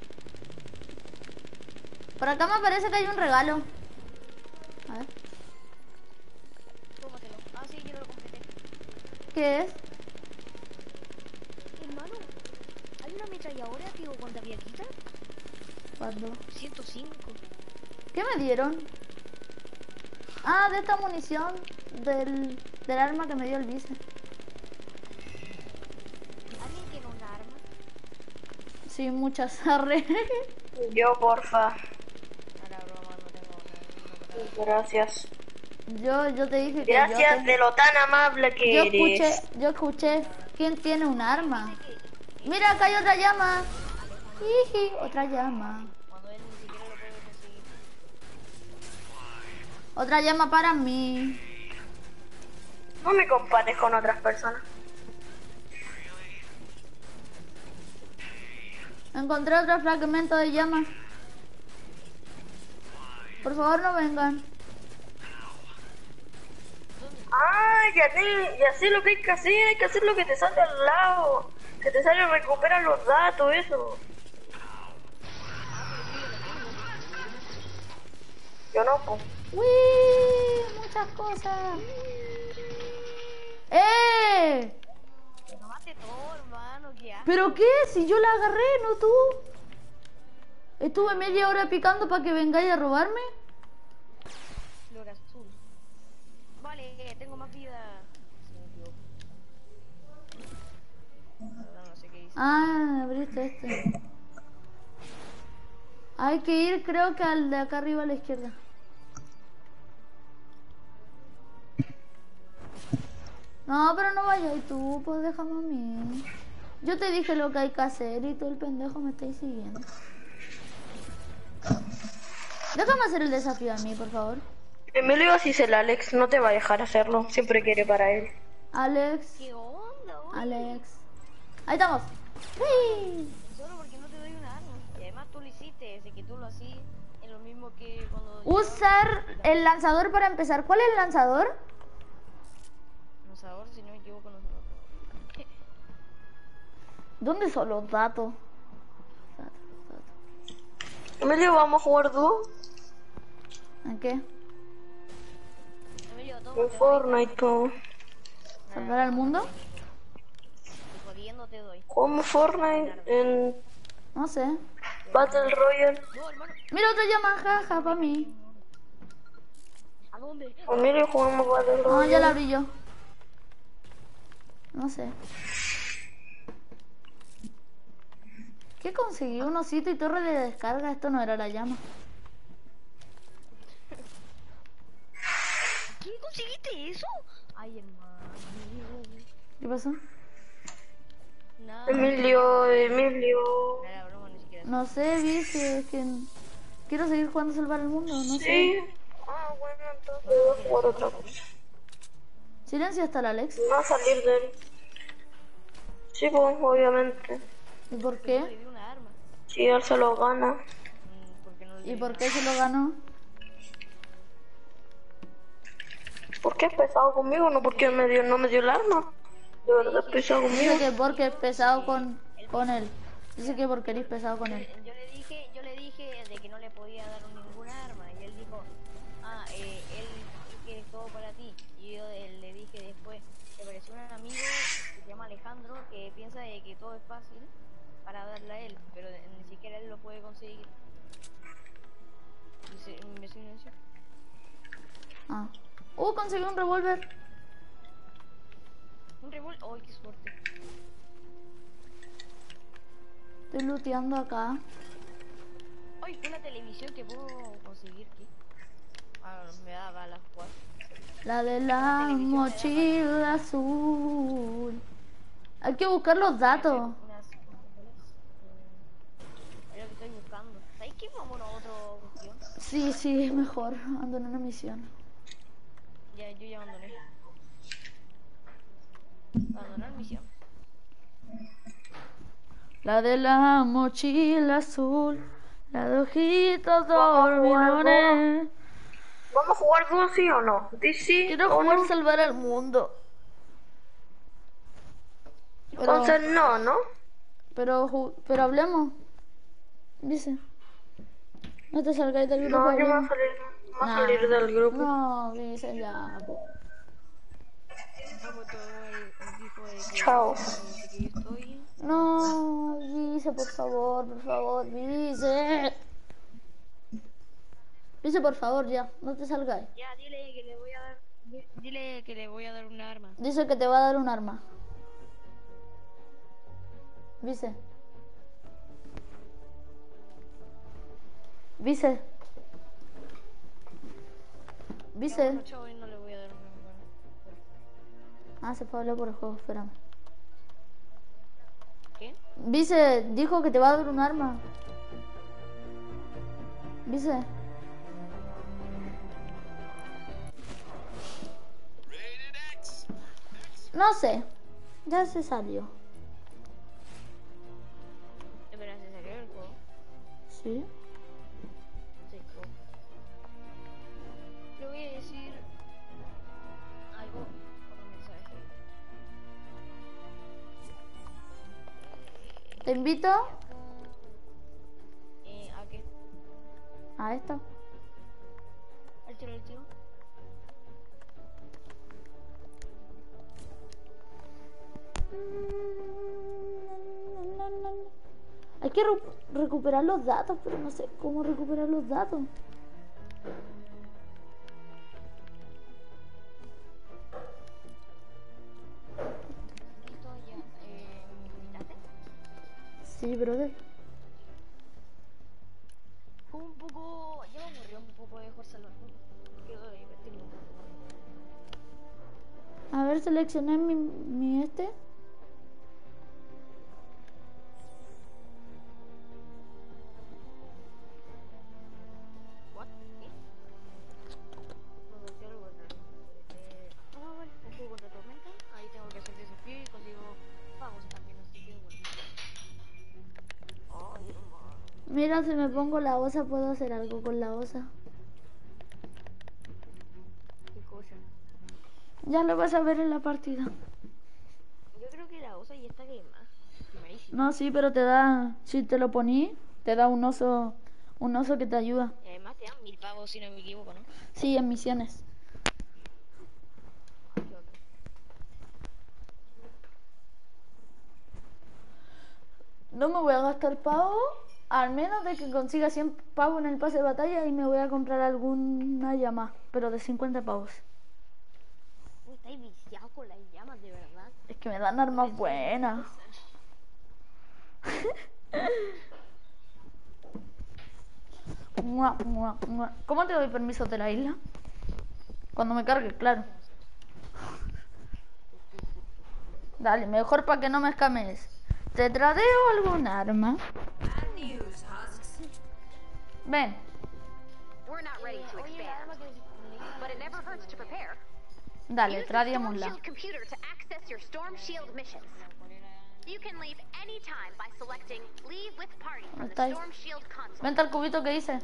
Por acá me parece que hay un regalo. A ver, Tómatelo. Ah, sí, yo lo completé. ¿qué es? Hermano, ¿hay una ametralladora que con tabiaquita? ¿Cuándo? ciento cinco. ¿Qué me dieron? Ah, de esta munición del, del arma que me dio el vice. ¿Alguien tiene un arma? Sí, muchas arre. Yo, porfa. Ahora, broma, no tengo nada. Gracias. Yo, yo te dije que Gracias yo, de tengo- lo tan amable que yo eres. escuché, yo escuché. ¿Quién tiene un arma? Mira, acá hay otra llama. Jiji, otra llama. Cuando él ni siquiera lo puede conseguir. Otra llama para mí. No me compares con otras personas. Encontré otro fragmento de llama. Por favor, no vengan. Ah, ya, te, ya sé lo que hay que hacer. Hay que hacer lo que te sale al lado. Que te sale recuperar los datos, eso. Yo no, pues. ¡Uy! Muchas cosas. ¡Eh! Tómate todo, hermano, ¿qué haces? ¿Pero qué? Si yo la agarré, no tú. Estuve media hora picando para que vengáis a robarme. Flor azul. Vale, tengo más vida. Si me equivoco. No, no sé qué hice. Ah, abriste este. Hay que ir, creo que al de acá arriba a la izquierda. No, pero no vayas tú, pues déjame a mí. Yo te dije lo que hay que hacer y tú el pendejo me estáis siguiendo. Déjame hacer el desafío a mí, por favor. Emilio, así es el Alex. No te va a dejar hacerlo. Siempre quiere para él. Alex, ¿Qué onda, oye? Alex. Ahí estamos. ¡Sí! Solo porque no te doy un arma. Y además tú lo hiciste, ese que tú lo hacías es lo mismo que cuando... Usar el lanzador para empezar. ¿Cuál es el lanzador? Lanzador, si no me equivoco, no sé. ¿Dónde son los datos? Emilio, ¿vamos a jugar dúo? ¿En qué? Emilio, En tómate, Fortnite, tú. ¿Salvar al mundo? y jodiendo te doy. Jugamos Fortnite en No sé. Battle Royale. No, hermano. Mira otra llama, jaja, para mí. dónde? Pues mire, jugamos Battle No, Royale. ya la abrí yo. No sé. ¿Qué conseguí? Un osito y torre de descarga. Esto no era la llama. ¿Qué conseguiste eso? Ay, hermano. ¿Qué pasó? Nada. Emilio, Emilio. Nada, broma, ni siquiera. No sé, viste, es que quiero seguir jugando a salvar el mundo, no sé. Sí. Ah, bueno, entonces voy a jugar otra cosa. Silencio hasta el Alex. No va a salir de él. Sí, pues, obviamente. ¿Y por Le qué? di una arma. Si él se lo gana. Mm, ¿Por qué no le ¿Y di por una qué se lo ganó? ¿Por qué es pesado conmigo? No porque me dio, no me dio el arma. De verdad es pesado conmigo. Dice que porque es pesado con, con él. Dice que porque eres pesado con él. Yo le dije, yo le dije de que no le podía dar ninguna arma y él dijo, ah, eh, él quiere todo para ti. Y yo eh, le dije después, te pareció un amigo que se llama Alejandro que piensa de que todo es fácil para darle a él, pero de- ni siquiera él lo puede conseguir. Y se, me silenció. Ah. Uh, conseguí un revólver. Un revólver, ¡ay, qué suerte! Estoy looteando acá. ¡Ay, una televisión que puedo conseguir! ¿Qué? Ah, no, me da balas, ¿cuál? La de la mochila azul. Hay que buscar los datos. Unas consolas, eh, es lo que estoy buscando. ¿Sabes qué? Vámonos a otra cuestión. Sí, sí, es mejor. Ando en una misión. Ya, yo ya abandoné. Abandonar misión. La de la mochila azul. La de ojitos Vamos a jugar, dormilones. ¿Vamos a jugar dos, sí o no? ¿Sí, sí Quiero o jugar no? salvar al mundo. Pero, Entonces no, ¿no? pero, ju- pero hablemos. Dice. No te salgáis del grupo. No, yo me voy a hablemos. salir, me voy a Nah. salir del grupo. No, dice ya. po. Como todo el dijo de que, Chao. de que yo estoy. No, dice, por favor, por favor, dice. Dice, por favor, ya, no te salgáis. Ya, dile que le voy a dar. di- Dile que le voy a dar un arma. Dice que te va a dar un arma. Dice. Dice. Dice. No, chao, y no le voy a dar un arma. Ah, se fue a hablar por el juego, espérame. ¿Qué? Dice, dijo que te va a dar un arma. Dice. No sé. Ya se salió. Espera, ¿se salió el juego? Sí. Sí, juego. Le voy a decir algo por un mensaje. Te invito Eh, ¿a qué? a esto. ¿Al tiro, al tiro? Hay que re- recuperar los datos, pero no sé cómo recuperar los datos. Listo, ya. Eh, ¿me invitaste? Sí, brother. Fue un poco. Ya me aburrió un poco de jugar salvar. Quiero divertirme un poco. A ver, seleccioné mi, mi este. ¿What? ¿Qué? Me bloqueó el botón. Eh, ah, vale, un juego contra tormenta. Ahí tengo que hacer desafío y consigo pagos también, así que bueno. Ay, hermano. Mira, si me pongo la osa, puedo hacer algo con la osa. Qué cosa. Ya lo vas a ver en la partida. Yo creo que la osa ya está quemada. Quemadísima. No, sí, pero te da, si te lo poní, te da un oso, un oso que te ayuda. Y además te dan mil pavos si no me equivoco, ¿no? Sí, en misiones. Qué otro. No me voy a gastar pavo Al menos de que consiga cien pavos en el pase de batalla y me voy a comprar alguna llama, pero de cincuenta pavos. Uy, estáis viciados con las llamas, de verdad. Es que me dan armas buenas. ¿Cómo te doy permiso de la isla? Cuando me cargue, claro. Dale, mejor para que no me escames. ¿Te tradeo algún arma? Ven. We're not ready to expand, but it never hurts to prepare. Dale, Use the Storm tradeémosla. Shield computer to access your Storm Shield missions. You can leave any time by selecting Leave with Party from the Está ahí. Storm Shield console. Vente al cubito que hice.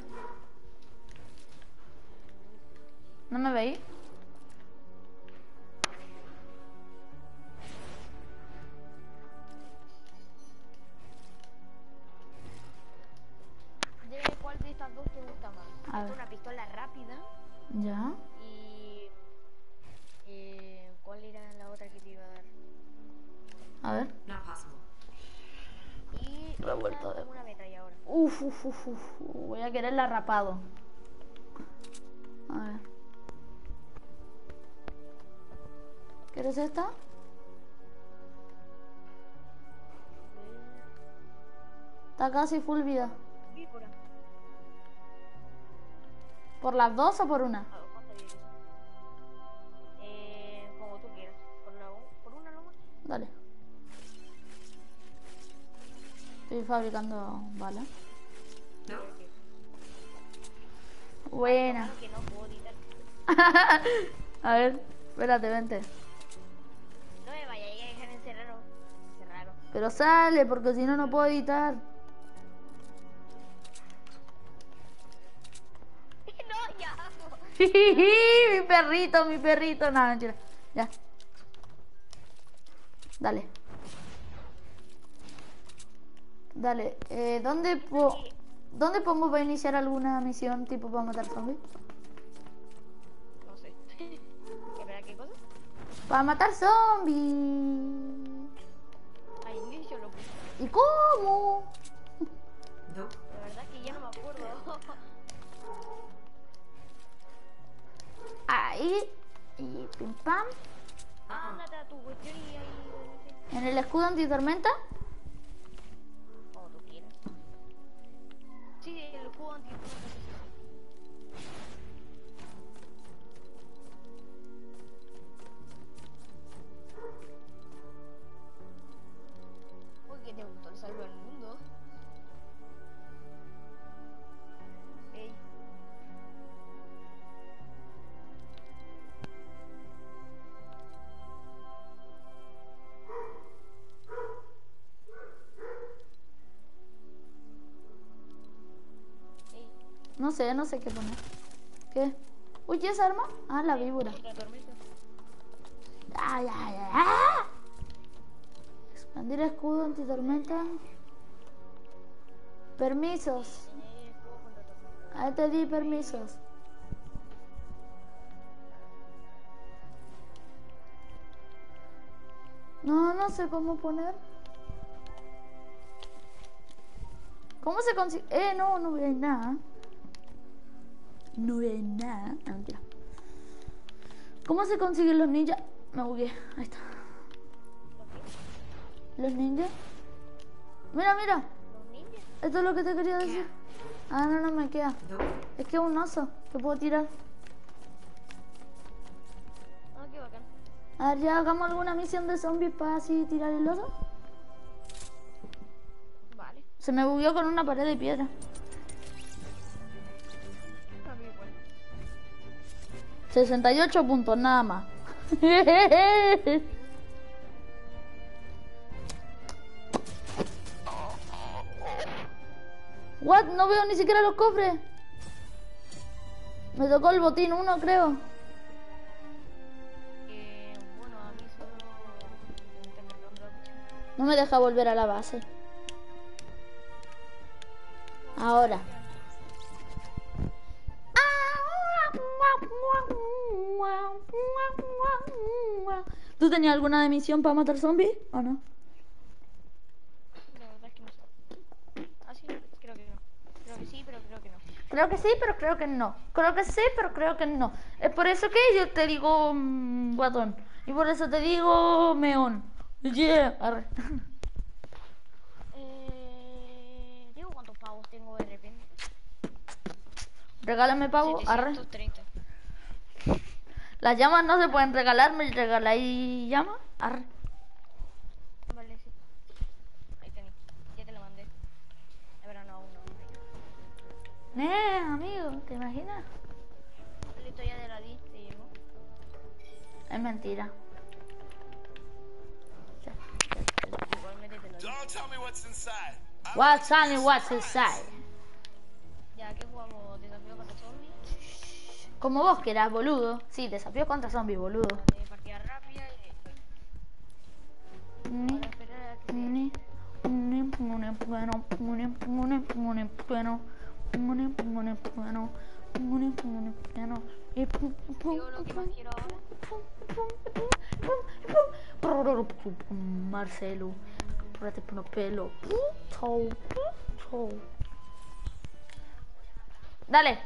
¿No me veis? ¿De cuál de estas dos te gusta más? A ver. Una pistola rápida Ya. y... Eh, ¿cuál era la otra que te iba a dar? A ver. Y Revuelto una, de- una ametralladora. Uf, uf, uf, uf. Voy a quererla rapado. A ver. ¿Quieres esta? Está casi full vida. Víbora. ¿Por las dos o por una? A ver, ¿cuánto viene? Eh, como tú quieras. Por, la, por una nomás. Dale. Estoy fabricando balas. Buena. Claro que no puedo editar. A ver, espérate, vente. No me vaya a dejar encerrado. Encerrado. Pero sale, porque si no, no puedo editar. No, ya. Mi perrito, mi perrito. No, mentira. Ya. Dale. Dale. Eh, ¿dónde, po ¿Dónde pongo para iniciar alguna misión tipo para matar zombies? No sé. ¿Espera qué cosa? Para matar zombies. Al inicio lo puse. ¿Y cómo? La verdad es que ya no me acuerdo. Ahí. Y pim pam. Ándate a tu cuestión y ahí. En el escudo antitormenta. Como tú quieras. Sí, el juego antiguo. Uy, que te gustó el salvo del mundo. Ey. Ey. No sé, no sé qué poner. ¿Qué? Uy, ¿qué es arma? Ah, la víbora. La tormenta. Ay, ay, ay, ay. Expandir escudo antitormenta. Permisos. Eh, juego contra tormenta. Ahí te di permisos. No, no sé cómo poner. ¿Cómo se consigue? Eh, no, no veo nada. No veo nada. Ah, mentira. ¿Cómo se consiguen los ninjas? Me bugué. Ahí está. ¿Los ninjas? Mira, mira. Los ninjas. Esto es lo que te quería decir. Ah, no, no me queda. Es que es un oso que puedo tirar. Ah, qué bacán. A ver, ya hagamos alguna misión de zombies para así tirar el oso. Vale. Se me bugueó con una pared de piedra. A mí igual. sesenta y ocho puntos, nada más. What? No veo ni siquiera los cofres. Me tocó el botín uno, creo. Eh, bueno, a mí solo me está cargando la cuestión. No me deja volver a la base. Ahora. ¿Tú tenías alguna de misión para matar zombies o no? La verdad es que no sé. Ah, sí, creo que Creo que sí, pero creo que no. Creo que sí, pero creo que no. Es por eso que yo te digo mmm, guatón. Y por eso te digo meón. Yeah. Arre. Eh, digo cuántos pavos tengo de repente. Regálame pavo. Arre. setecientos treinta. Las llamas no se pueden regalar. ¿Me regaláis llamas? Arre. Vale, sí. Ahí tenéis. Ya te lo mandé. Pero no, aún no. Eh, amigo, ¿te imaginas? Listo, ya te la diste, ¿no? Es mentira. Igualmente te lo dije. Don't tell me what's inside. What's on and what's inside. Ya, ¿qué jugamos? ¿Desafío contra zombies? Como vos quieras, boludo. Sí, desafío contra zombies, boludo. De partida rápida y listo. Ni, Para esperar a que... ni, ni, pone, bueno, pone, pone, pone, bueno, pone, pone, bueno, pone, pone, bueno. Y pum, pum, Digo lo que más pum, quiero ahora. pum, pum, pum, pum, pum, pum, Marcelo, párate por los pelos. Chau, chau. Dale.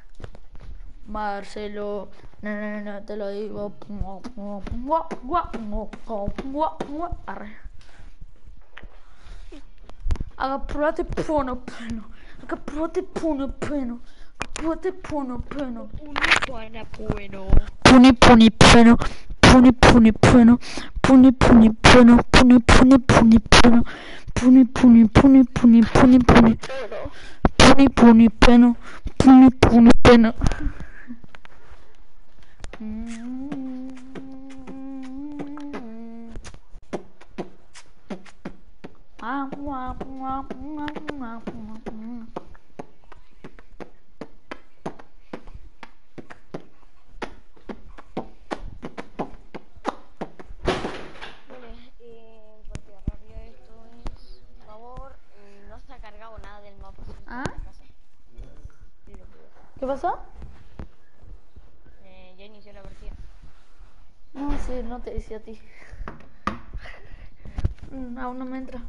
Marcelo, no, no, no, te lo digo. Arre. Agapurate pono peno. Agapurate pono peno. Agapurate pono peno. Buena, bueno. Puni puni peno. Puni puni peno. Puni puni peno. Puni puni puni peno. Puni puni puni puni puni puni. Puni puni peno. Puni puni peno. Vale, eh, partida rápida esto es... Por favor, eh, no se ha cargado nada del mapa. ¿Ah? De la casa. Sí, lo puedo. ¿Qué pasó? Eh, ya inició la partida. No, sí, no te decía a ti. Mm, Aún no me entra.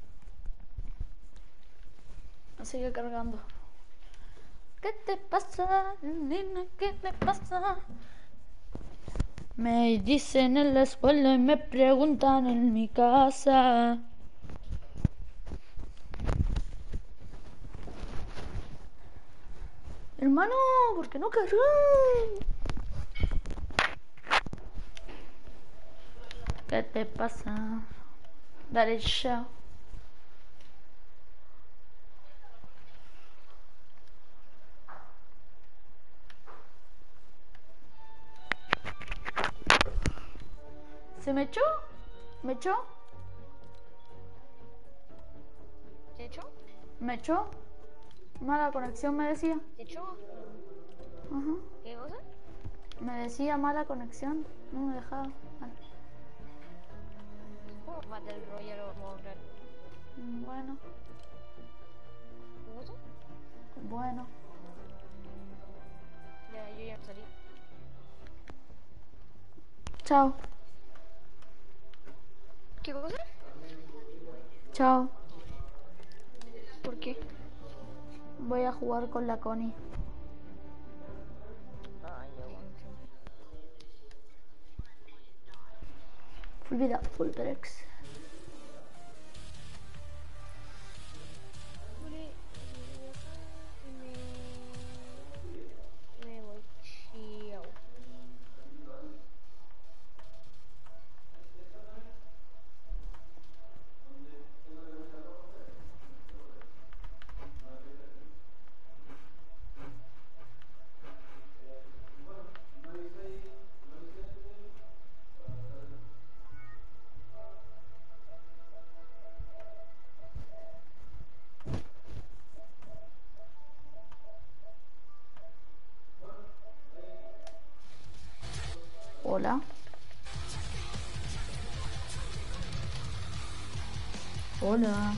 Sigue cargando. ¿Qué te pasa, nena? ¿Qué te pasa? Me dicen en la escuela y me preguntan en mi casa. Hermano, ¿por qué no cargas? ¿Qué te pasa? Dale chao. ¿Se me echó? ¿Me echó? ¿Te echó? ¿Me echó? Mala conexión me decía. ¿Te echó? Ajá. ¿Qué cosa? Me decía mala conexión. No me dejaba. Vale. ¿Cómo Battle Royale lo vamos a hablar? Mm, Bueno, ¿Qué cosa? bueno. Ya, yo ya salí. Chao. ¿Qué cosa? Chao. ¿Por qué? Voy a jugar con la Connie. Ay, aguante. Full vida, full perex. Vale, y me... me voy. Chao. Hola. Hola.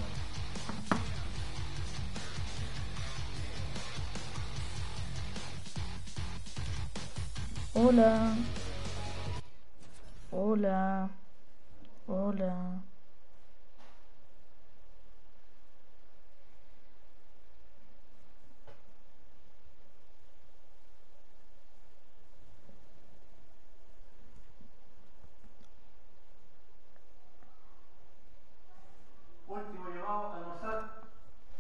Hola. Hola. Hola.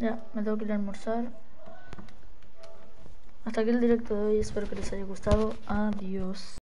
Ya, me tengo que ir a almorzar. Hasta aquí el directo de hoy, espero que les haya gustado. Adiós.